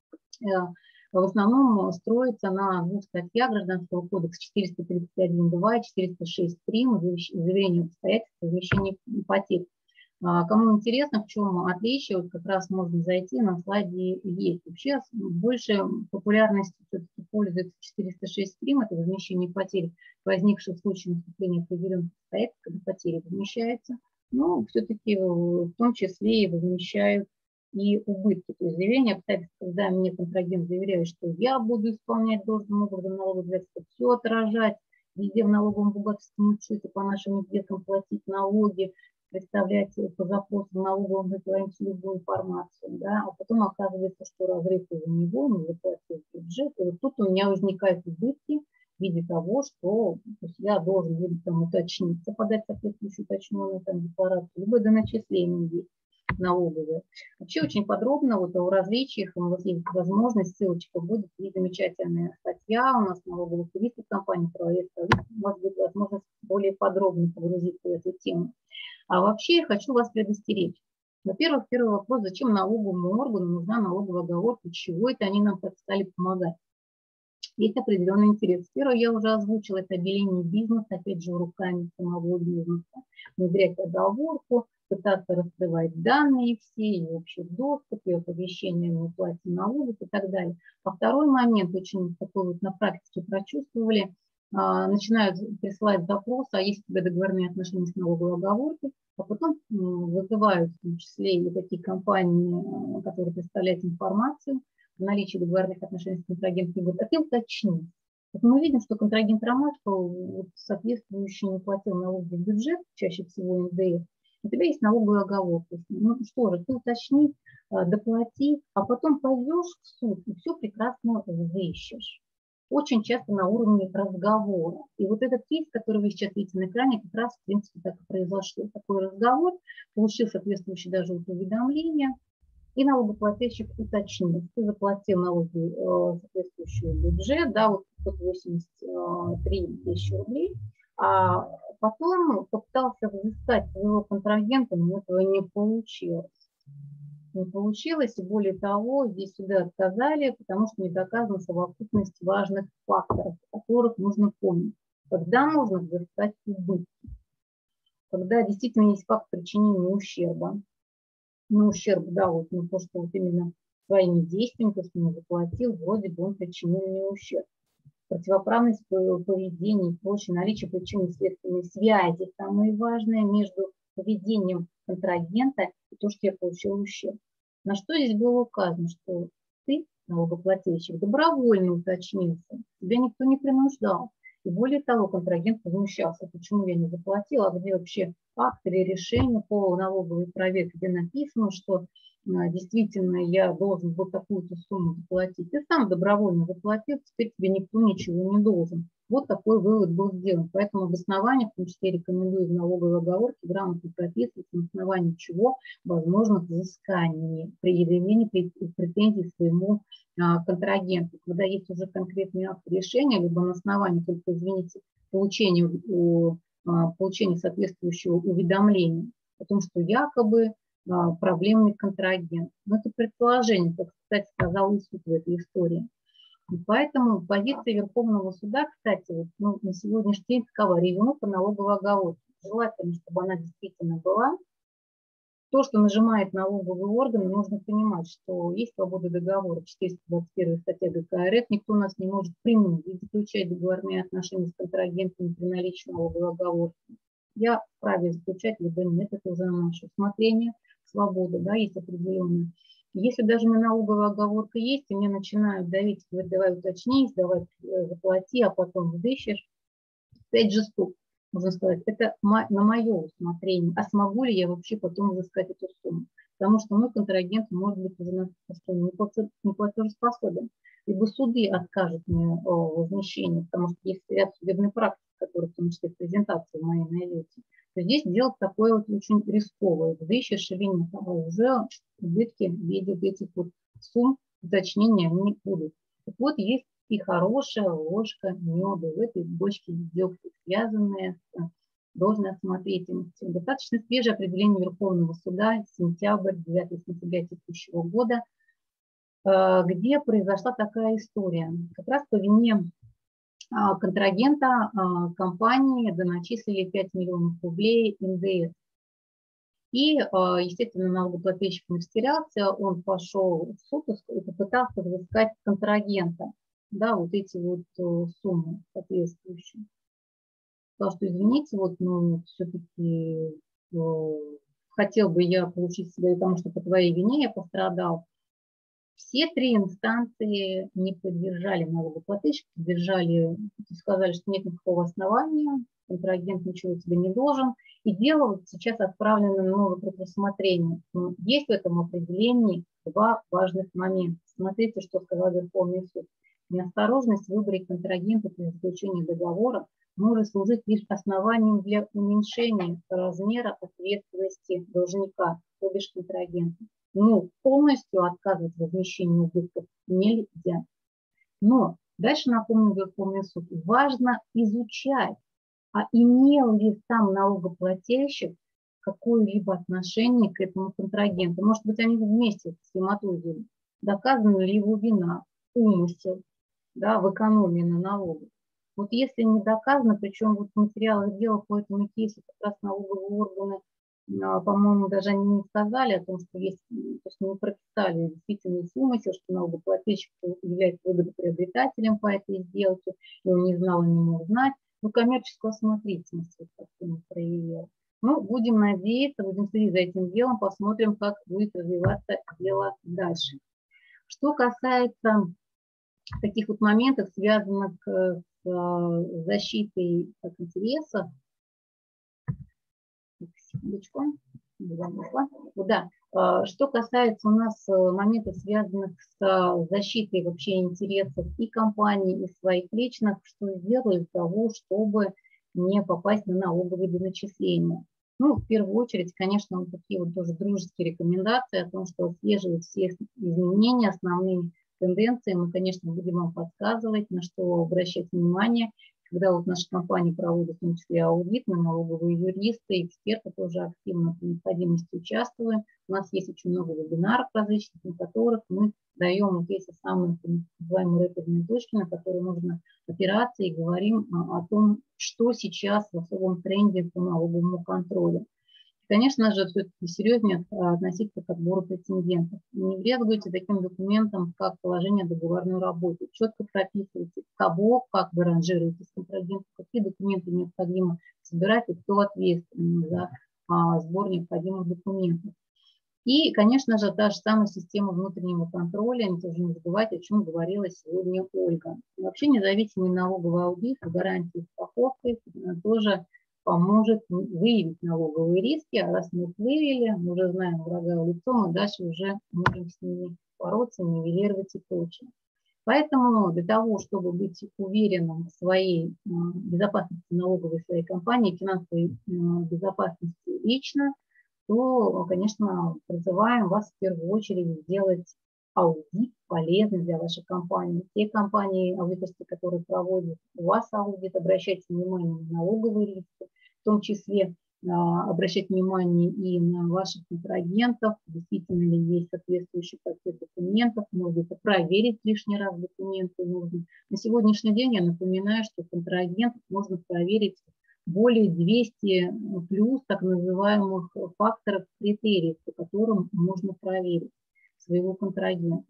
В основном строится на двух статьях Гражданского кодекса четыреста тридцать один два и четыреста шесть три, заявление обстоятельств возмещения ипотек. Кому интересно, в чем отличие, вот как раз можно зайти, на слайде есть. Вообще больше популярностью все-таки пользуется четыреста шесть три, это возмещение потерь, возникших в случае наступления определенных обстоятельств, когда потери возмещаются. Но все-таки в том числе и возмещают и убытки. То есть заявление обстоятельств, когда мне контрагент заверяет, что я буду исполнять должным образом налоговые обязательства, все отражать, везде в налоговом бухгалтерском учете по нашим изделкам платить налоги, представлять по запросу налоговым декларировать любую информацию, да, а потом оказывается, что разрыв из-за него не заплатил бюджет, и вот тут у меня возникают убытки в виде того, что то есть я должен либо там уточниться, подать соответствующую уточненную там декларацию, либо до начисления есть. налоговые. Вообще очень подробно вот о различиях, у вас есть возможность, ссылочка будет, и замечательная статья у нас налоговых юристов компании «Правовед», у вас будет возможность более подробно погрузиться в эту тему. А вообще я хочу вас предостеречь. Во-первых, первый вопрос, зачем налоговому органу нужна налоговая оговорка, чего это они нам стали помогать? Есть определенный интерес. Первое, я уже озвучила, это обеление бизнеса, опять же, руками самого бизнеса. Внедрять оговорку, пытаться раскрывать данные все, и общий доступ, и оповещение о уплате налогов и так далее. А второй момент, очень такой вот на практике прочувствовали, начинают присылать запрос, а есть у тебя договорные отношения с налоговой оговоркой, а потом вызывают в том числе и такие компании, которые представляют информацию, наличие договорных отношений с контрагентом, говорит, а ты уточни. Вот мы видим, что контрагент Ромашка вот, соответствующий не платил налоги в бюджет, чаще всего эн дэ эс, у тебя есть налоговая оговорка. Ну что же, ты уточни, доплати, а потом пойдешь в суд и все прекрасно взыщешь. Очень часто на уровне разговора. И вот этот кейс, который вы сейчас видите на экране, как раз в принципе так и произошло. Такой разговор, получил соответствующее даже уведомление, и налогоплательщик уточнил, ты заплатил налоги э, соответствующий бюджет, да, вот пятьсот восемьдесят три тысячи рублей, а потом попытался взыскать своего контрагента, но этого не получилось. Не получилось, и более того, здесь сюда отказали, потому что не доказана совокупность важных факторов, о которых нужно помнить. Когда можно взыскать убытки? Когда действительно есть факт причинения ущерба. Ну, ущерб, да, вот, ну, то, что вот именно своими действиями, то, что он заплатил, вроде бы он причинил мне ущерб. Противоправность поведения и прочее, наличие причинно-следственной связи, самое важное, между поведением контрагента и то, что я получил ущерб. На что здесь было указано, что ты, налогоплательщик, добровольно уточнился, тебя никто не принуждал. И более того, контрагент возмущался, почему я не заплатила, а где вообще акт или решение по налоговой проверке, где написано, что а, действительно я должен был такую-то сумму заплатить. Ты сам добровольно заплатил, теперь тебе никто ничего не должен. Вот такой вывод был сделан. Поэтому обоснование, в том числе рекомендую в налоговой оговорке грамотно прописывать, на основании чего возможно взыскание при предъявлении претензий своему а, контрагенту. Когда есть уже конкретный акт решения, либо на основании только, извините, получения, у, а, получения соответствующего уведомления о том, что якобы а, проблемный контрагент. Но это предположение, как, кстати, сказал и суд в этой истории. И поэтому позиция Верховного суда, кстати, вот, ну, на сегодняшний день такова: ревью по налоговой оговорке. Желательно, чтобы она действительно была. То, что нажимает налоговый орган, нужно понимать, что есть свобода договора, четыреста двадцать первая статья гэ ка эр эф, никто нас не может принудить заключать договорные отношения с контрагентами при наличии налоговой оговорки. Я вправе заключать либо нет, это уже на наше усмотрение, свобода, да, есть определенная. Если даже у меня налоговая оговорка есть, и мне начинают давить, говорят, давай уточнись, давай заплати, а потом взыщешь, опять же стоп, можно сказать, это на мое усмотрение. А смогу ли я вообще потом взыскать эту сумму? Потому что мой контрагент может быть уже неплатежеспособен. Либо суды откажут мне в возмещении, потому что есть ряд судебной практики, которые в том числе в презентации в моей найдете. То здесь делать такое вот очень рисковое. Взыщешь или нет, а уже убытки в виде этих вот сумм уточнения не будут. Так вот, есть и хорошая ложка меда в этой бочке дегтя, связанная с должной осмотрительностью. Достаточно свежее определение Верховного суда, сентябрь, девятое сентября текущего года, где произошла такая история. Как раз по вине контрагента компании доначислили пять миллионов рублей эн дэ эс. И, естественно, налогоплательщик не растерялся, он пошел в суд и попытался взыскать контрагента, да, вот эти вот суммы соответствующие. Сказал, что извините, вот, ну, все-таки хотел бы я получить себя, потому что по твоей вине я пострадал. Все три инстанции не поддержали налогоплательщика, поддержали, сказали, что нет никакого основания, контрагент ничего тебе не должен. И дело вот сейчас отправлено на новое рассмотрение. Есть в этом определении два важных момента. Смотрите, что сказал Верховный суд. Неосторожность выбрать контрагента при заключении договора может служить лишь основанием для уменьшения размера ответственности должника. то бишь контрагента. Но полностью отказывать в возмещении убытков нельзя. Но дальше, напомню, Верховный суд, важно изучать, а имел ли сам налогоплательщик какое-либо отношение к этому контрагенту. Может быть, они вместе с стоматологией, доказана ли его вина, умысел, да, в экономии на налогах. Вот если не доказано, причем вот в материалах дела по этому кейсу как раз налоговые органы, по-моему, даже они не сказали о том, что есть, то есть не прописали действительно умысел, что налогоплательщик является выгодоприобретателем по этой сделке, и он не знал и не мог знать, но коммерческую осмотрительность вот не проявил. Ну, будем надеяться, будем следить за этим делом, посмотрим, как будет развиваться дело дальше. Что касается таких вот моментов, связанных с защитой интересов, секундочку, да, что касается у нас моментов, связанных с защитой вообще интересов и компании, и своих личных, что сделать для того, чтобы не попасть на налоговые доначисления. Ну, в первую очередь, конечно, вот такие вот тоже дружеские рекомендации о том, что отслеживать все изменения, основные тенденции, мы, конечно, будем вам подсказывать, на что обращать внимание, когда вот наша компания проводит в том числе аудит, мы налоговые юристы, эксперты тоже активно по необходимости участвуем. У нас есть очень много вебинаров различных, на которых мы даем вот эти самые называемые рэперные точки, на которые нужно опираться, и говорим о том, что сейчас в особом тренде по налоговому контролю. Конечно же, все-таки серьезнее относиться к отбору претендентов. Не брезгуйте таким документом, как положение о договорной работе. Четко прописывайте, кого, как вы ранжируете с контрагентом, какие документы необходимо собирать и кто ответственен за а, сбор необходимых документов. И, конечно же, та же самая система внутреннего контроля, тоже не забывайте, о чем говорила сегодня Ольга. И вообще независимый налоговый аудит, гарантии страховки тоже поможет выявить налоговые риски, а раз мы их выявили, мы уже знаем врага в лицо, мы дальше уже можем с ними бороться, нивелировать и прочее. Поэтому для того, чтобы быть уверенным в своей безопасности налоговой своей компании, финансовой безопасности лично, то, конечно, призываем вас в первую очередь сделать аудит полезный для вашей компании. Те компании, аудиторские, которые проводят у вас аудит, обращайте внимание на налоговые риски, в том числе а, обращать внимание и на ваших контрагентов, действительно ли есть соответствующий пакет документов, может быть, проверить лишний раз документы нужно. На сегодняшний день я напоминаю, что контрагентов можно проверить более двухсот плюс так называемых факторов, критериев, по которым можно проверить своего контрагента.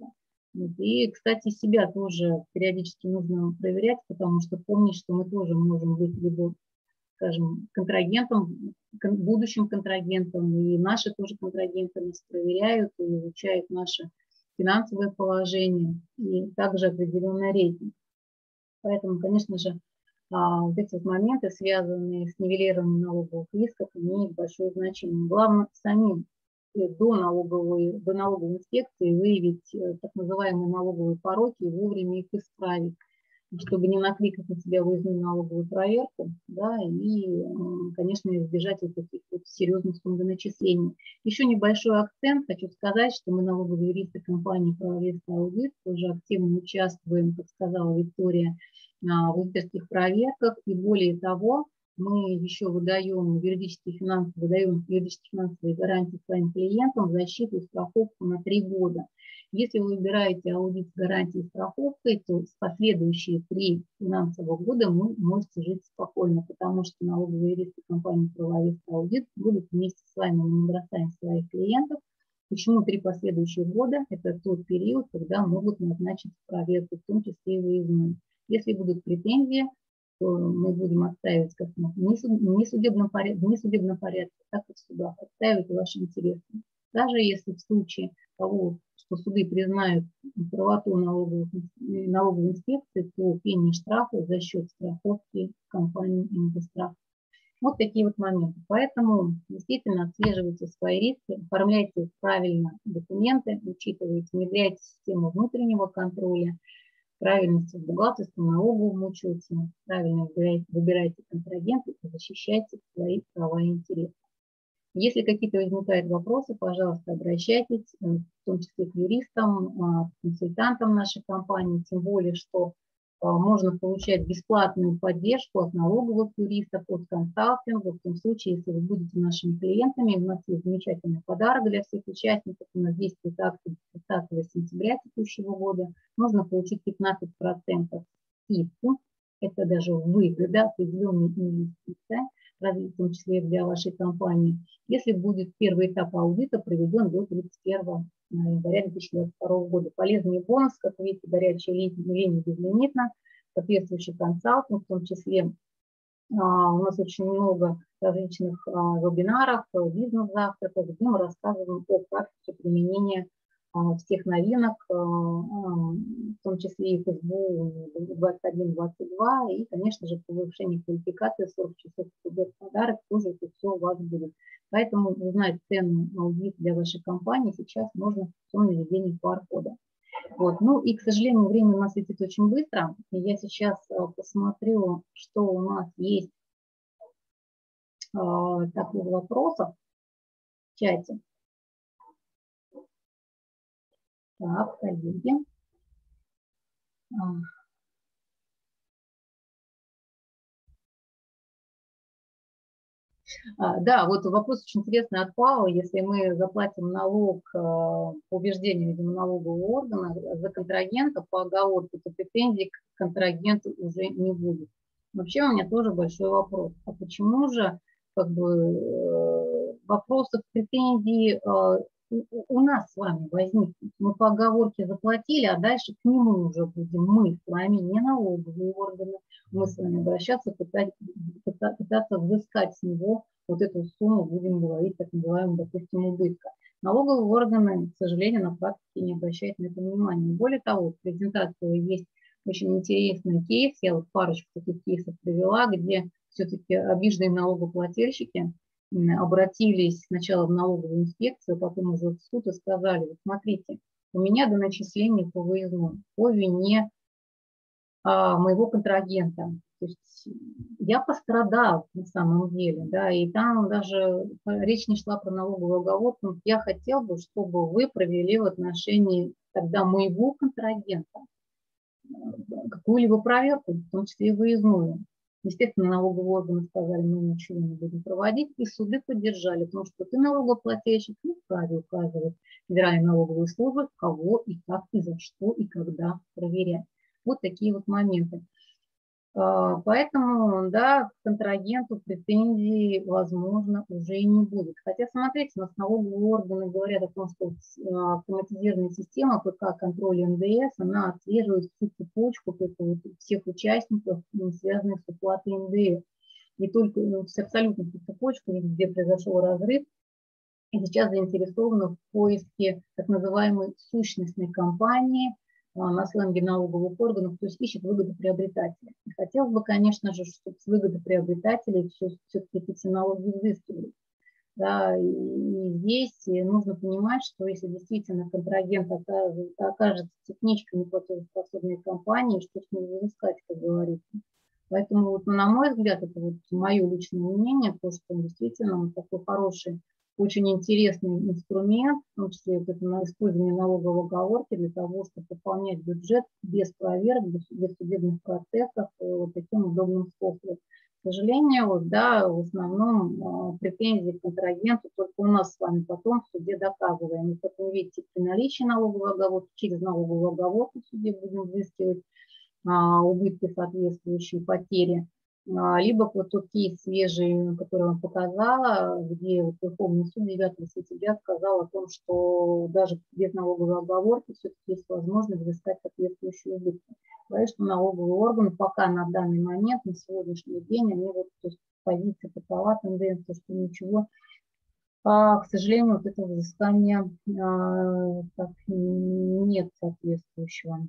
И, кстати, себя тоже периодически нужно проверять, потому что помнить, что мы тоже можем быть либо, скажем, контрагентом, будущим контрагентом, и наши тоже контрагенты нас проверяют и изучают наше финансовое положение, и также определенный рейтинг. Поэтому, конечно же, вот эти моменты, связанные с нивелированием налоговых рисков, имеют большое значение. Главное самим до налоговой, до налоговой инспекции выявить так называемые налоговые пороки и вовремя их исправить, чтобы не накликать на себя выездную налоговую проверку, да, и, конечно, избежать вот таких вот серьезных сумм начислений. Еще небольшой акцент. Хочу сказать, что мы, налоговые юристы компании «Правоведство Аудит», тоже активно участвуем, как сказала Виктория, в аудиторских проверках, и более того, мы еще выдаем юридические финансы, выдаем юридические финансовые гарантии своим клиентам в защиту и страховку на три года. Если вы выбираете аудит с гарантией и страховкой, то в последующие три финансовых года вы можете жить спокойно, потому что налоговые юристы компании «Правоведство Аудит» будут вместе с вами, мы не бросаем своих клиентов. Почему три последующих года? Это тот период, когда могут назначить проверку, в том числе и выездную. Если будут претензии, то мы будем отстаивать как в несудебном порядке, в несудебном порядке, так и в судах, отстаивать ваши интересы. Даже если в случае того, что суды признают правоту налоговой, налоговой инспекции, то пение штрафа за счет страховки компании «Ингострах». Вот такие вот моменты. Поэтому действительно отслеживайте свои риски, оформляйте правильно документы, учитывайте, внедряйте систему внутреннего контроля, правильности в бухгалтерском, налоговом учете, правильно выбирайте, выбирайте контрагентов и защищайте свои права и интересы. Если какие-то возникают вопросы, пожалуйста, обращайтесь, в том числе к юристам, консультантам нашей компании, тем более, что можно получать бесплатную поддержку от налоговых юристов, от консалтинга, в том случае, если вы будете нашими клиентами. У нас есть замечательный подарок для всех участников. У нас действует акция тридцатого сентября текущего года. Можно получить пятнадцать процентов скидку. Это даже выгода, определенная инвестиция, в том числе для вашей компании, если будет первый этап аудита проведен до тридцать первого января две тысячи двадцать второго года. Полезный бонус, как видите, горячая линия безлимитна, соответствующий консалтинг, в том числе а, у нас очень много различных а, вебинаров, бизнес-завтраков, где мы рассказываем о практике применения а, всех новинок, а, а, в том числе и эф эс бэ у двадцать один двадцать два, и, конечно же, повышение квалификации, сорок часов подарок, тоже это все у вас будет. Поэтому узнать цену аудит для вашей компании сейчас можно в наведении ку ар кода. Вот. Ну и, к сожалению, время у нас летит очень быстро. И я сейчас посмотрю, что у нас есть а, таких вопросов в чате. Так, коллеги. А, да, вот вопрос очень интересный от Павла. Если мы заплатим налог по убеждению, видимо, налогового органа за контрагента по оговорке, то претензий к контрагенту уже не будет. Вообще у меня тоже большой вопрос. А почему же как бы, вопросов претензий у нас с вами возникнет? Мы по оговорке заплатили, а дальше к нему уже будем мы с вами, не налоговые органы, мы с вами обращаться, пытаться, пытаться взыскать с него вот эту сумму, будем говорить, так называемого, допустим, убытка. Налоговые органы, к сожалению, на практике не обращают на это внимания. Более того, в презентации есть очень интересный кейс, я вот парочку таких кейсов привела, где все-таки обиженные налогоплательщики обратились сначала в налоговую инспекцию, потом уже в суд и сказали: вот смотрите, у меня до начисления по выездной по вине а, моего контрагента. То есть я пострадал на самом деле, да, и там даже речь не шла про налоговую оговорку. Я хотел бы, чтобы вы провели в отношении тогда моего контрагента какую-либо проверку, в том числе и выездную. Естественно, налоговые органы сказали: мы ничего не будем проводить, и суды поддержали, потому что ты налогоплательщик, не вправе указывать Федеральной налоговой службы, кого и как, и за что, и когда проверять. Вот такие вот моменты. Поэтому, да, к контрагенту претензий, возможно, уже и не будет. Хотя, смотрите, у нас налоговые органы говорят о том, что автоматизированная система ПК контроля эн дэ эс, она отслеживает всю цепочку всех участников, связанных с уплатой эн дэ эс. И только абсолютно всю цепочку, где произошел разрыв, и сейчас заинтересованы в поиске так называемой сущностной компании, на сленге налоговых органов, то есть ищет выгодоприобретателя. И хотелось бы, конечно же, чтобы с выгодоприобретателей все-таки эти налоги взыскивались. Да, и здесь нужно понимать, что если действительно контрагент окажется техничкой неплатежеспособной компании, что с ним взыскать, как говорится. Поэтому, вот, на мой взгляд, это вот мое личное мнение, то, что он действительно он такой хороший, очень интересный инструмент, в том числе вот это на использование налоговой оговорки для того, чтобы пополнять бюджет без проверок, без, без судебных процессов, вот таким удобным способом. К сожалению, вот, да, в основном э, претензии к контрагенту только у нас с вами потом в суде доказываем. И поэтому, видите, при наличии налоговой оговорки, через налоговую оговорку в суде будем взыскивать э, убытки, соответствующие потери. Либо вот тот кейс свежий, который я вам показала, где вот Верховный суд девятого сентября сказал о том, что даже без налоговой оговорки все-таки есть возможность взыскать соответствующие убытки. Говорят, что налоговые органы пока на данный момент, на сегодняшний день, они вот, то есть позиция такова, тенденция, что ничего, а, к сожалению, вот этого взыскания а, так, нет соответствующего.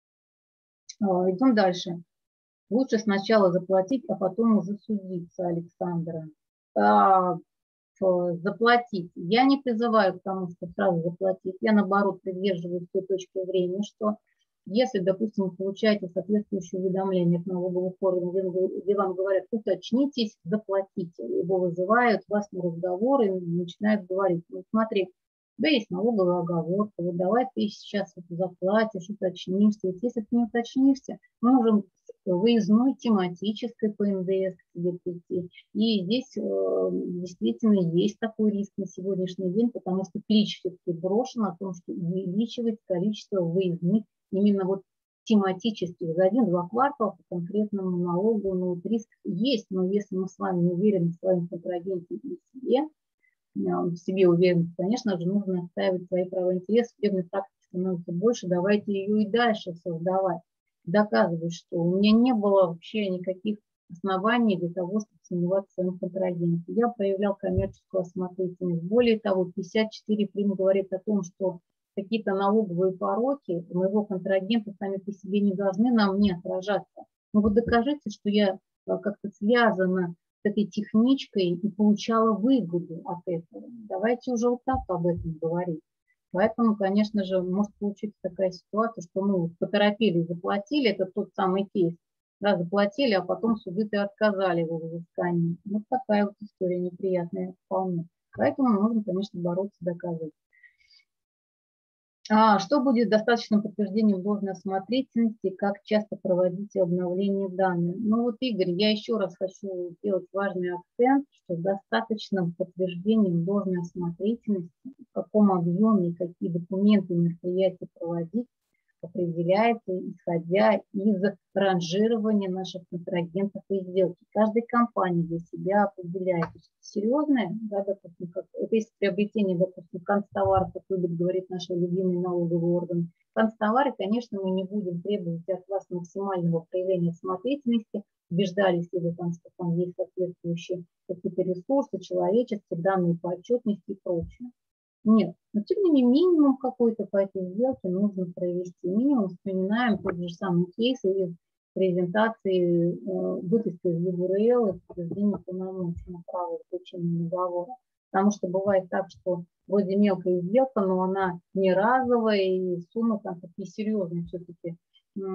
А, идем дальше. Лучше сначала заплатить, а потом уже судиться, Александра. А, заплатить. Я не призываю к тому, что сразу заплатить. Я, наоборот, придерживаюсь той точки зрения, что Если, допустим, вы получаете соответствующее уведомление от налоговых органов, где вам говорят, уточнитесь, заплатите, либо вызывают вас на разговор и начинают говорить, ну смотри, у тебя есть налоговый оговор, вот давай ты сейчас это заплатишь, уточнишься. Вот если ты не уточнишься, мы можем выездной тематической по эн дэ эс к тебе прийти. И здесь э, действительно есть такой риск на сегодняшний день, потому что клич все-таки брошен о том, что увеличивать количество выездных именно вот тематических за один-два квартала по конкретному налогу. Ну, вот риск есть, но если мы с вами не уверены в своем контрагенте и в себе, в себе уверенность, конечно же, нужно отстаивать свои права и интересы. Судебной практики становится больше, давайте ее и дальше создавать. Доказывать, что у меня не было вообще никаких оснований для того, чтобы сомневаться в своем контрагенте. Я проявлял коммерческую осмотрительность. Более того, пятьдесят четыре прим говорит о том, что какие-то налоговые пороки моего контрагента сами по себе не должны на мне отражаться. Но вы докажите, что я как-то связана с этой техничкой и получала выгоду от этого. Давайте уже вот так об этом говорить. Поэтому, конечно же, может получиться такая ситуация, что мы поторопились, заплатили, это тот самый кейс, да, заплатили, а потом суды-то отказали в взыскании. Вот такая вот история неприятная вполне. Поэтому нужно, конечно, бороться, доказывать. А что будет достаточным подтверждением должной осмотрительности, как часто проводить обновление данных? Ну вот, Игорь, я еще раз хочу сделать важный акцент, что достаточным подтверждением должной осмотрительности, в каком объеме и какие документы и мероприятия проводить, определяется, исходя из ранжирования наших контрагентов и сделки. Каждая компания для себя определяет, что серьезное, да, допустим, как, это есть приобретение, допустим, канцтоваров, как любит говорить наши любимые налоговые органы. Канцтовары, конечно, мы не будем требовать от вас максимального проявления смотрительности, убеждались ли вы там, что там есть соответствующие какие-то ресурсы, человеческие, данные по отчетности и прочее. Нет, но тем не менее минимум какой-то по этой сделке нужно провести. Минимум вспоминаем тот же самый кейс из презентации э, выписки из ю эр эл и подтверждения полномочий на право заключения договора. Потому что бывает так, что вроде мелкая сделка, но она не разовая, и суммы там такие серьезные все-таки э,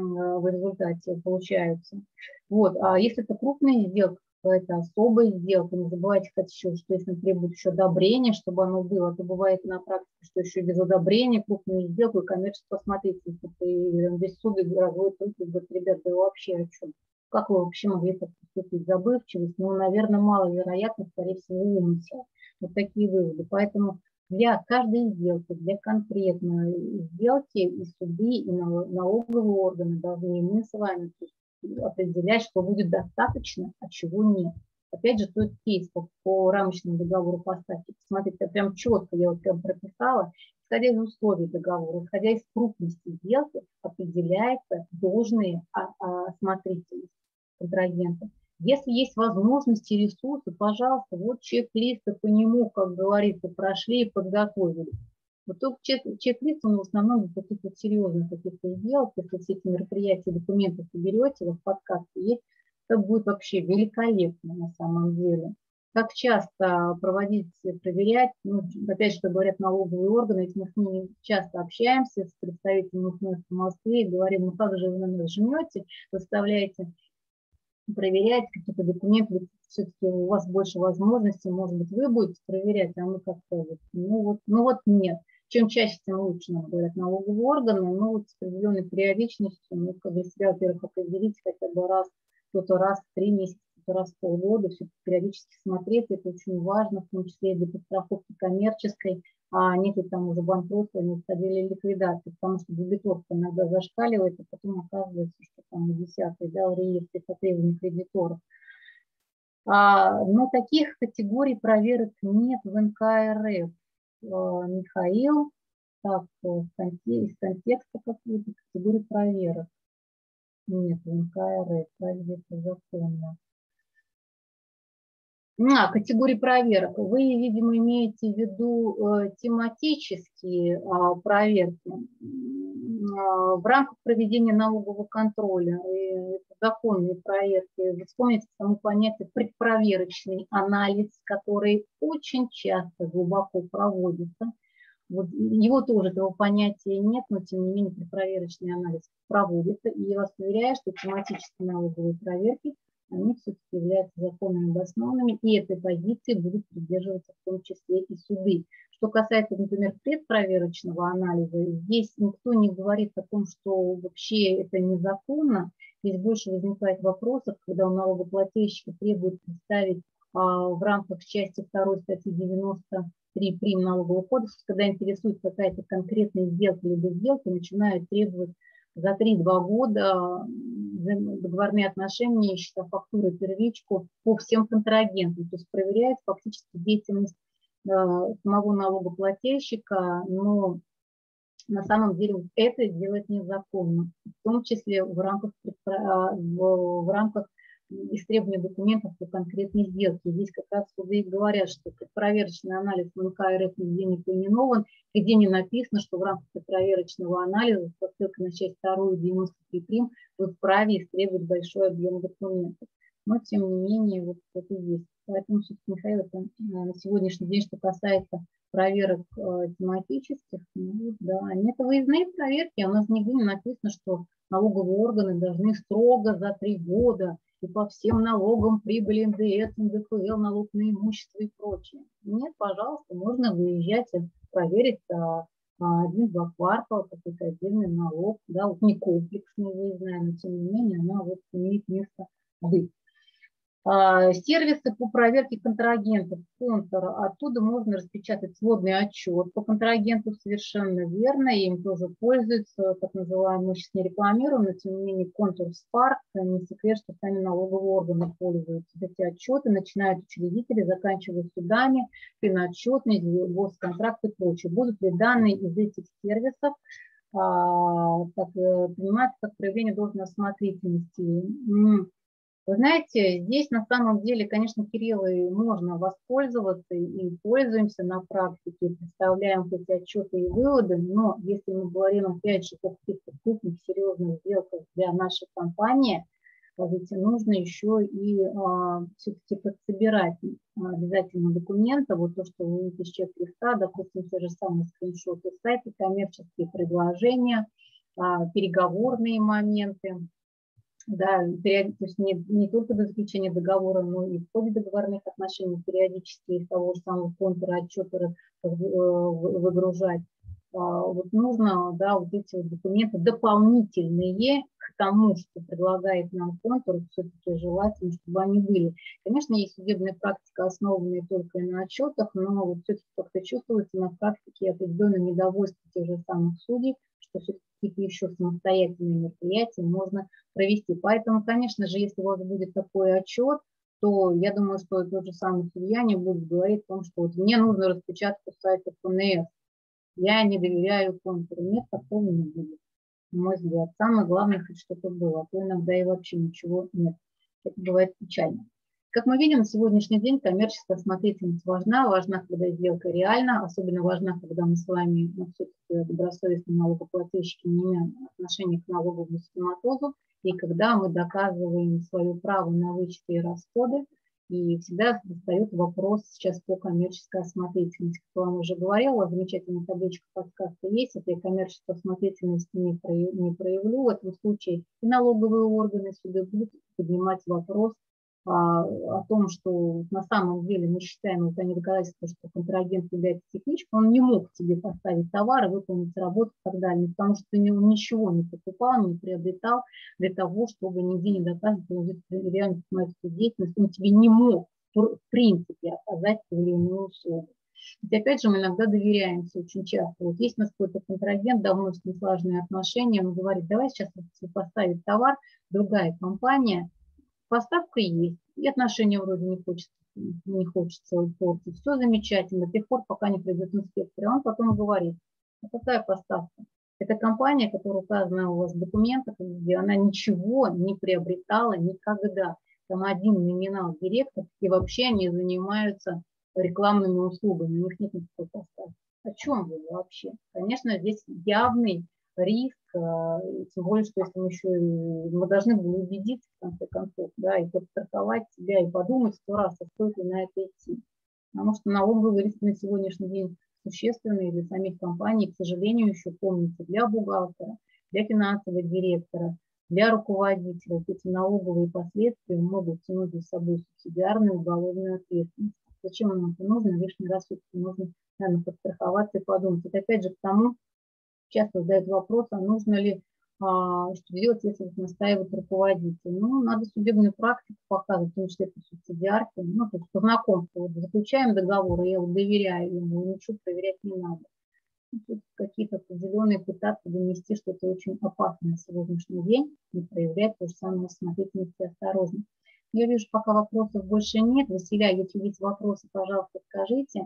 в результате получаются. Вот. А если это крупная сделка, какая-то особая сделка, не забывайте, кстати, еще, что если требует еще одобрения, чтобы оно было, то бывает на практике, что еще без одобрения крупную сделку и коммерческую осмотрительность. И здесь суды разводят руки, говорят, ребята, да вообще о чем? Как вы вообще могли так поступить? Забывчивость? Ну, наверное, маловероятно, скорее всего, умысел. Вот такие выводы. Поэтому для каждой сделки, для конкретной сделки и суды, и налоговые органы должны, и мы с вами определять, что будет достаточно, а чего нет. Опять же, тот кейс по, по рамочному договору поставки. Смотрите, прям четко я вот прям прописала, исходя из условий договора, исходя из крупности сделки, определяется должные осмотрительность контрагента. Если есть возможности и ресурсы, пожалуйста, вот чек-листы по нему, как говорится, прошли и подготовили. Вот только чек-лист, он в основном для таких вот серьезных каких-то сделок, если все эти мероприятия, документы соберете, вот в подкасте есть, это будет вообще великолепно на самом деле. Как часто проводить, проверять, ну, опять же, как говорят налоговые органы, ведь мы с ними часто общаемся, с представителями в Москве, и говорим, ну как же вы на нас жмете, выставляете, проверять какие-то документы, все-таки у вас больше возможностей, может быть, вы будете проверять, а мы как-то вот, ну вот, ну вот нет. Чем чаще, тем лучше, нам говорят налоговые органы, но вот с определенной периодичностью, ну, как для себя, во-первых, определить хотя бы раз, кто-то раз в три месяца, кто-то раз в полгода, все-таки периодически смотреть, это очень важно, в том числе и для подстраховки коммерческой, а нет ли там уже банкротства, не уходили ликвидации, потому что дебиторка иногда зашкаливает, а потом оказывается, что там десятый, да, в реестре по требованию кредиторов. А, но таких категорий проверок нет в эн ка эр эф. Михаил, так, из контекста какую-то категорию проверок. Нет, в эн ка эр эф, разве это законно? А, категории проверок. Вы, видимо, имеете в виду э, тематические э, проверки э, в рамках проведения налогового контроля. И законные проверки. Вспомните само понятие предпроверочный анализ, который очень часто глубоко проводится. Вот его тоже, этого понятия нет, но тем не менее проверочный анализ проводится. И я вас уверяю, что тематические налоговые проверки, они все-таки являются законными обоснованными, и этой позиции будут придерживаться в том числе и суды. Что касается, например, предпроверочного анализа, здесь никто не говорит о том, что вообще это незаконно. Здесь больше возникает вопросов, когда у налогоплательщика требует представить а, в рамках части второй статьи девяносто три прим. Налогового кодекса, когда интересует какая-то конкретная сделка либо сделка, начинают требовать за три-два года договорные отношения, счета фактуры, первичку по всем контрагентам. То есть проверяет фактически деятельность э, самого налогоплательщика, но на самом деле это делать незаконно, в том числе в рамках, в, в рамках истребования документов по конкретной сделке. Здесь как раз суды говорят, что предпроверочный анализ МК РФ нигде не поименован, где не написано, что в рамках предпроверочного анализа со ссылкой на часть вторую девяносто три прим вы вправе истребовать большой объем документов. Но тем не менее вот это есть. Поэтому, Михаил, это на сегодняшний день, что касается проверок э, тематических, ну, да, они это выездные проверки, а у нас нигде не написано, что налоговые органы должны строго за три года и по всем налогам, прибыли, эн дэ эс, эн дэ эф эл, налог на имущество и прочее. Нет, пожалуйста, можно выезжать, проверить а, один-два квартала, какой-то отдельный налог, да, вот не комплексный выездная, но тем не менее она вот имеет место быть. Сервисы по проверке контрагентов, контур, оттуда можно распечатать сводный отчет по контрагенту, совершенно верно, им тоже пользуются, так называемые, мы сейчас не рекламируем, но тем не менее контур Spark, не секрет, что сами налоговые органы пользуются. Эти отчеты начинают учредители, заканчивая судами, финотчетность, госконтракт и прочее. Будут ли данные из этих сервисов а, так, приниматься как проявление должной осмотрительности? Вы знаете, здесь на самом деле, конечно, Кириллой можно воспользоваться и пользуемся на практике, представляем эти отчеты и выводы, но если мы говорим, опять же, о каких-то крупных, серьезных сделках для нашей компании, ведь нужно еще и а, все-таки подсобирать обязательно документы, вот то, что вы видите с чек-листа, допустим, те же самые скриншоты сайта, коммерческие предложения, а, переговорные моменты. Да, то есть не, не только до заключения договора, но и в ходе договорных отношений периодически из того же самого контура отчета выгружать. Вот нужно, да, вот эти вот документы дополнительные к тому, что предлагает нам контур, все-таки желательно, чтобы они были. Конечно, есть судебная практика, основанная только на отчетах, но вот все-таки как-то чувствуется на практике определенное недовольство тех же самых судей, что все-таки какие-то еще самостоятельные мероприятия можно провести. Поэтому, конечно же, если у вас будет такой отчет, то я думаю, что тот же самый судья не будет говорить о том, что вот мне нужно распечатку сайта эф эн эс, я не доверяю контуру. Нет, такого не будет, на мой взгляд. Самое главное, хоть что-то было, а то иногда и вообще ничего нет. Это бывает печально. Как мы видим, на сегодняшний день коммерческая осмотрительность важна, важна, когда сделка реальна, особенно важна, когда мы с вами, ну, все-таки добросовестные налогоплательщики, не имеем отношения к налоговому систематозу, и когда мы доказываем свое право на вычеты и расходы, и всегда встает вопрос сейчас по коммерческой осмотрительности. Как я вам уже говорила, замечательная табличка подсказка есть, если я коммерческую осмотрительность не проявлю, в этом случае и налоговые органы суды будут поднимать вопрос о том, что на самом деле мы считаем, это не доказательство, что контрагент является техничкой, он не мог тебе поставить товар, выполнить работу и так далее, потому что ты ничего не покупал, не приобретал для того, чтобы нигде не доказывать, что он реально занимается деятельностью, он тебе не мог в принципе оказать ту или иную услугу. Ведь опять же мы иногда доверяемся очень часто. Вот есть у нас какой-то контрагент, давно с ним слаженные отношения, он говорит, давай сейчас поставить товар, другая компания, поставка есть, и отношения вроде не хочется, не хочется портить. Все замечательно, до тех пор, пока не придет инспектор. И он потом говорит, а какая поставка? Это компания, которая указана у вас в документах, где она ничего не приобретала никогда. Там один номинал директор, и вообще они занимаются рекламными услугами, у них нет никакой поставки. О чем вы вообще? Конечно, здесь явный риск, тем более, что если мы еще мы должны были убедиться в конце концов, да, и подстраховать себя, и подумать сто раз, а стоит ли на это идти. Потому что налоговый риск на сегодняшний день существенные для самих компаний, к сожалению, еще помните, для бухгалтера, для финансового директора, для руководителя. Эти налоговые последствия могут тянуть за собой субсидиарную уголовную ответственность. Зачем нам это нужно? Лишний раз все-таки нужно, наверное, подстраховаться и подумать. Это опять же к тому, часто задают вопрос, а нужно ли, а, что делать, если настаивает руководитель. Ну, надо судебную практику показывать, в том числе по субсидиарке, ну, то есть по знакомству. Вот заключаем договор, и я вот доверяю ему, ничего проверять не надо. Тут какие-то определенные пытаться донести, что это очень опасно на сегодняшний день, и проявлять то же самое осмотрительность и осторожность. Я вижу, пока вопросов больше нет. Василя, если есть вопросы, пожалуйста, скажите.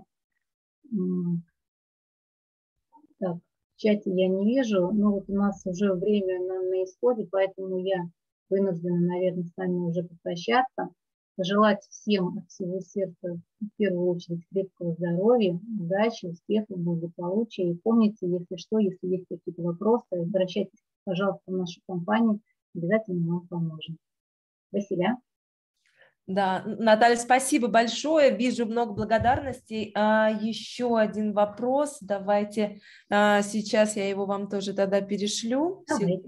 Так, в чате я не вижу, но вот у нас уже время на, на исходе, поэтому я вынуждена, наверное, с вами уже попрощаться. Пожелать всем от всего сердца, в первую очередь, крепкого здоровья, удачи, успехов, благополучия. И помните, если что, если есть какие-то вопросы, обращайтесь, пожалуйста, в нашу компанию, обязательно вам поможем. Василя. Да, Наталья, спасибо большое. Вижу много благодарностей. А, еще один вопрос. Давайте а, сейчас я его вам тоже тогда перешлю. Давайте.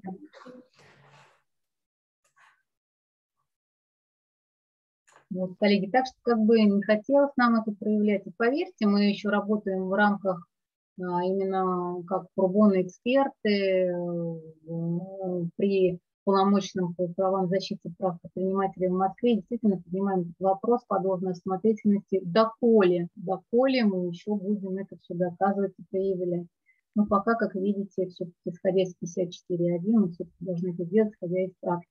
Вот, коллеги, так что как бы не хотелось нам это проявлять. И поверьте, мы еще работаем в рамках а, именно как пробонные эксперты а, при полномочным по правам защиты прав предпринимателей в Москве. Действительно поднимаем этот вопрос по должной осмотрительности. Доколе, доколе мы еще будем это все доказывать и проявлять. Но пока, как видите, все-таки исходя из пятьдесят четыре один, мы все-таки должны это делать, исходя из практики.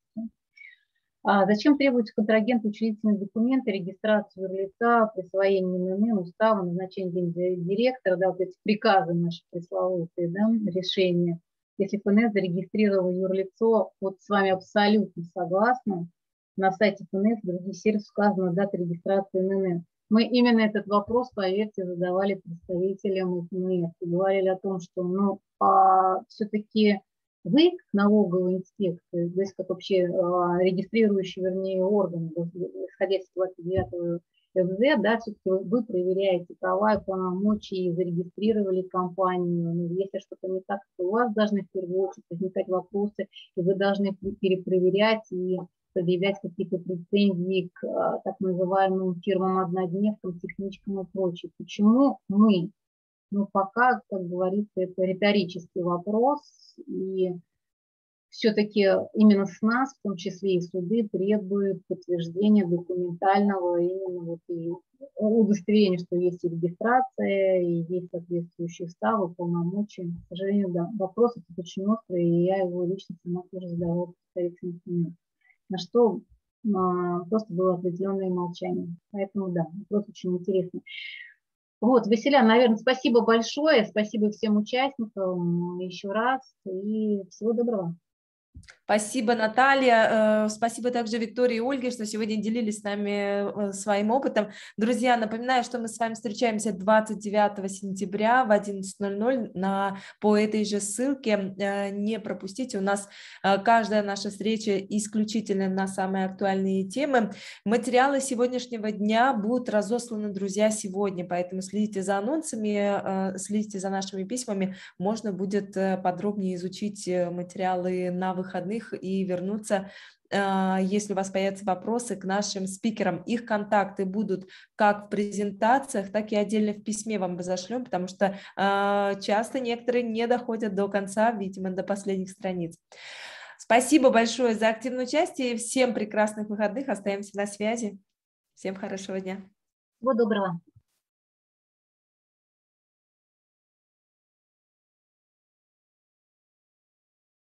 А зачем требуется контрагенту учредительные документы, регистрацию юрлица, присвоение ИНН, устава, назначение директора, да, вот эти приказы наши пресловутые, да, решения. Если ФНС зарегистрировал юрлицо, вот с вами абсолютно согласна, на сайте ФНС в других сервисах указана дата регистрации ИНН. Мы именно этот вопрос, поверьте, задавали представителям ФНС и говорили о том, что ну, а, все-таки вы, налоговые инспекции, то есть как вообще а, регистрирующий, вернее, орган, исходя из двадцать девятого эф зэ, да, все-таки вы проверяете права и полномочия, и зарегистрировали компанию. Но если что-то не так, то у вас должны в первую очередь возникать вопросы, и вы должны перепроверять и предъявлять какие-то претензии к так называемым фирмам-однодневкам, техничкам и прочее. Почему мы? Ну, пока, как говорится, это риторический вопрос, и все-таки именно с нас, в том числе и суды, требуют подтверждения документального, именно вот и удостоверения, что есть и регистрация, и есть соответствующие уставы, полномочия. К сожалению, да, вопрос этот очень острый, и я его лично сама тоже задавала представителям, на что а, просто было определенное молчание. Поэтому, да, вопрос очень интересный. Вот, Василя, наверное, спасибо большое, спасибо всем участникам еще раз, и всего доброго. Спасибо, Наталья. Спасибо также Виктории и Ольге, что сегодня делились с нами своим опытом. Друзья, напоминаю, что мы с вами встречаемся двадцать девятого сентября в одиннадцать ноль ноль на, по этой же ссылке. Не пропустите, у нас каждая наша встреча исключительно на самые актуальные темы. Материалы сегодняшнего дня будут разосланы, друзья, сегодня, поэтому следите за анонсами, следите за нашими письмами. Можно будет подробнее изучить материалы на выходных и вернуться, если у вас появятся вопросы, к нашим спикерам. Их контакты будут как в презентациях, так и отдельно в письме вам разошлем, потому что часто некоторые не доходят до конца, видимо, до последних страниц. Спасибо большое за активное участие. Всем прекрасных выходных. Остаемся на связи. Всем хорошего дня. Всего доброго.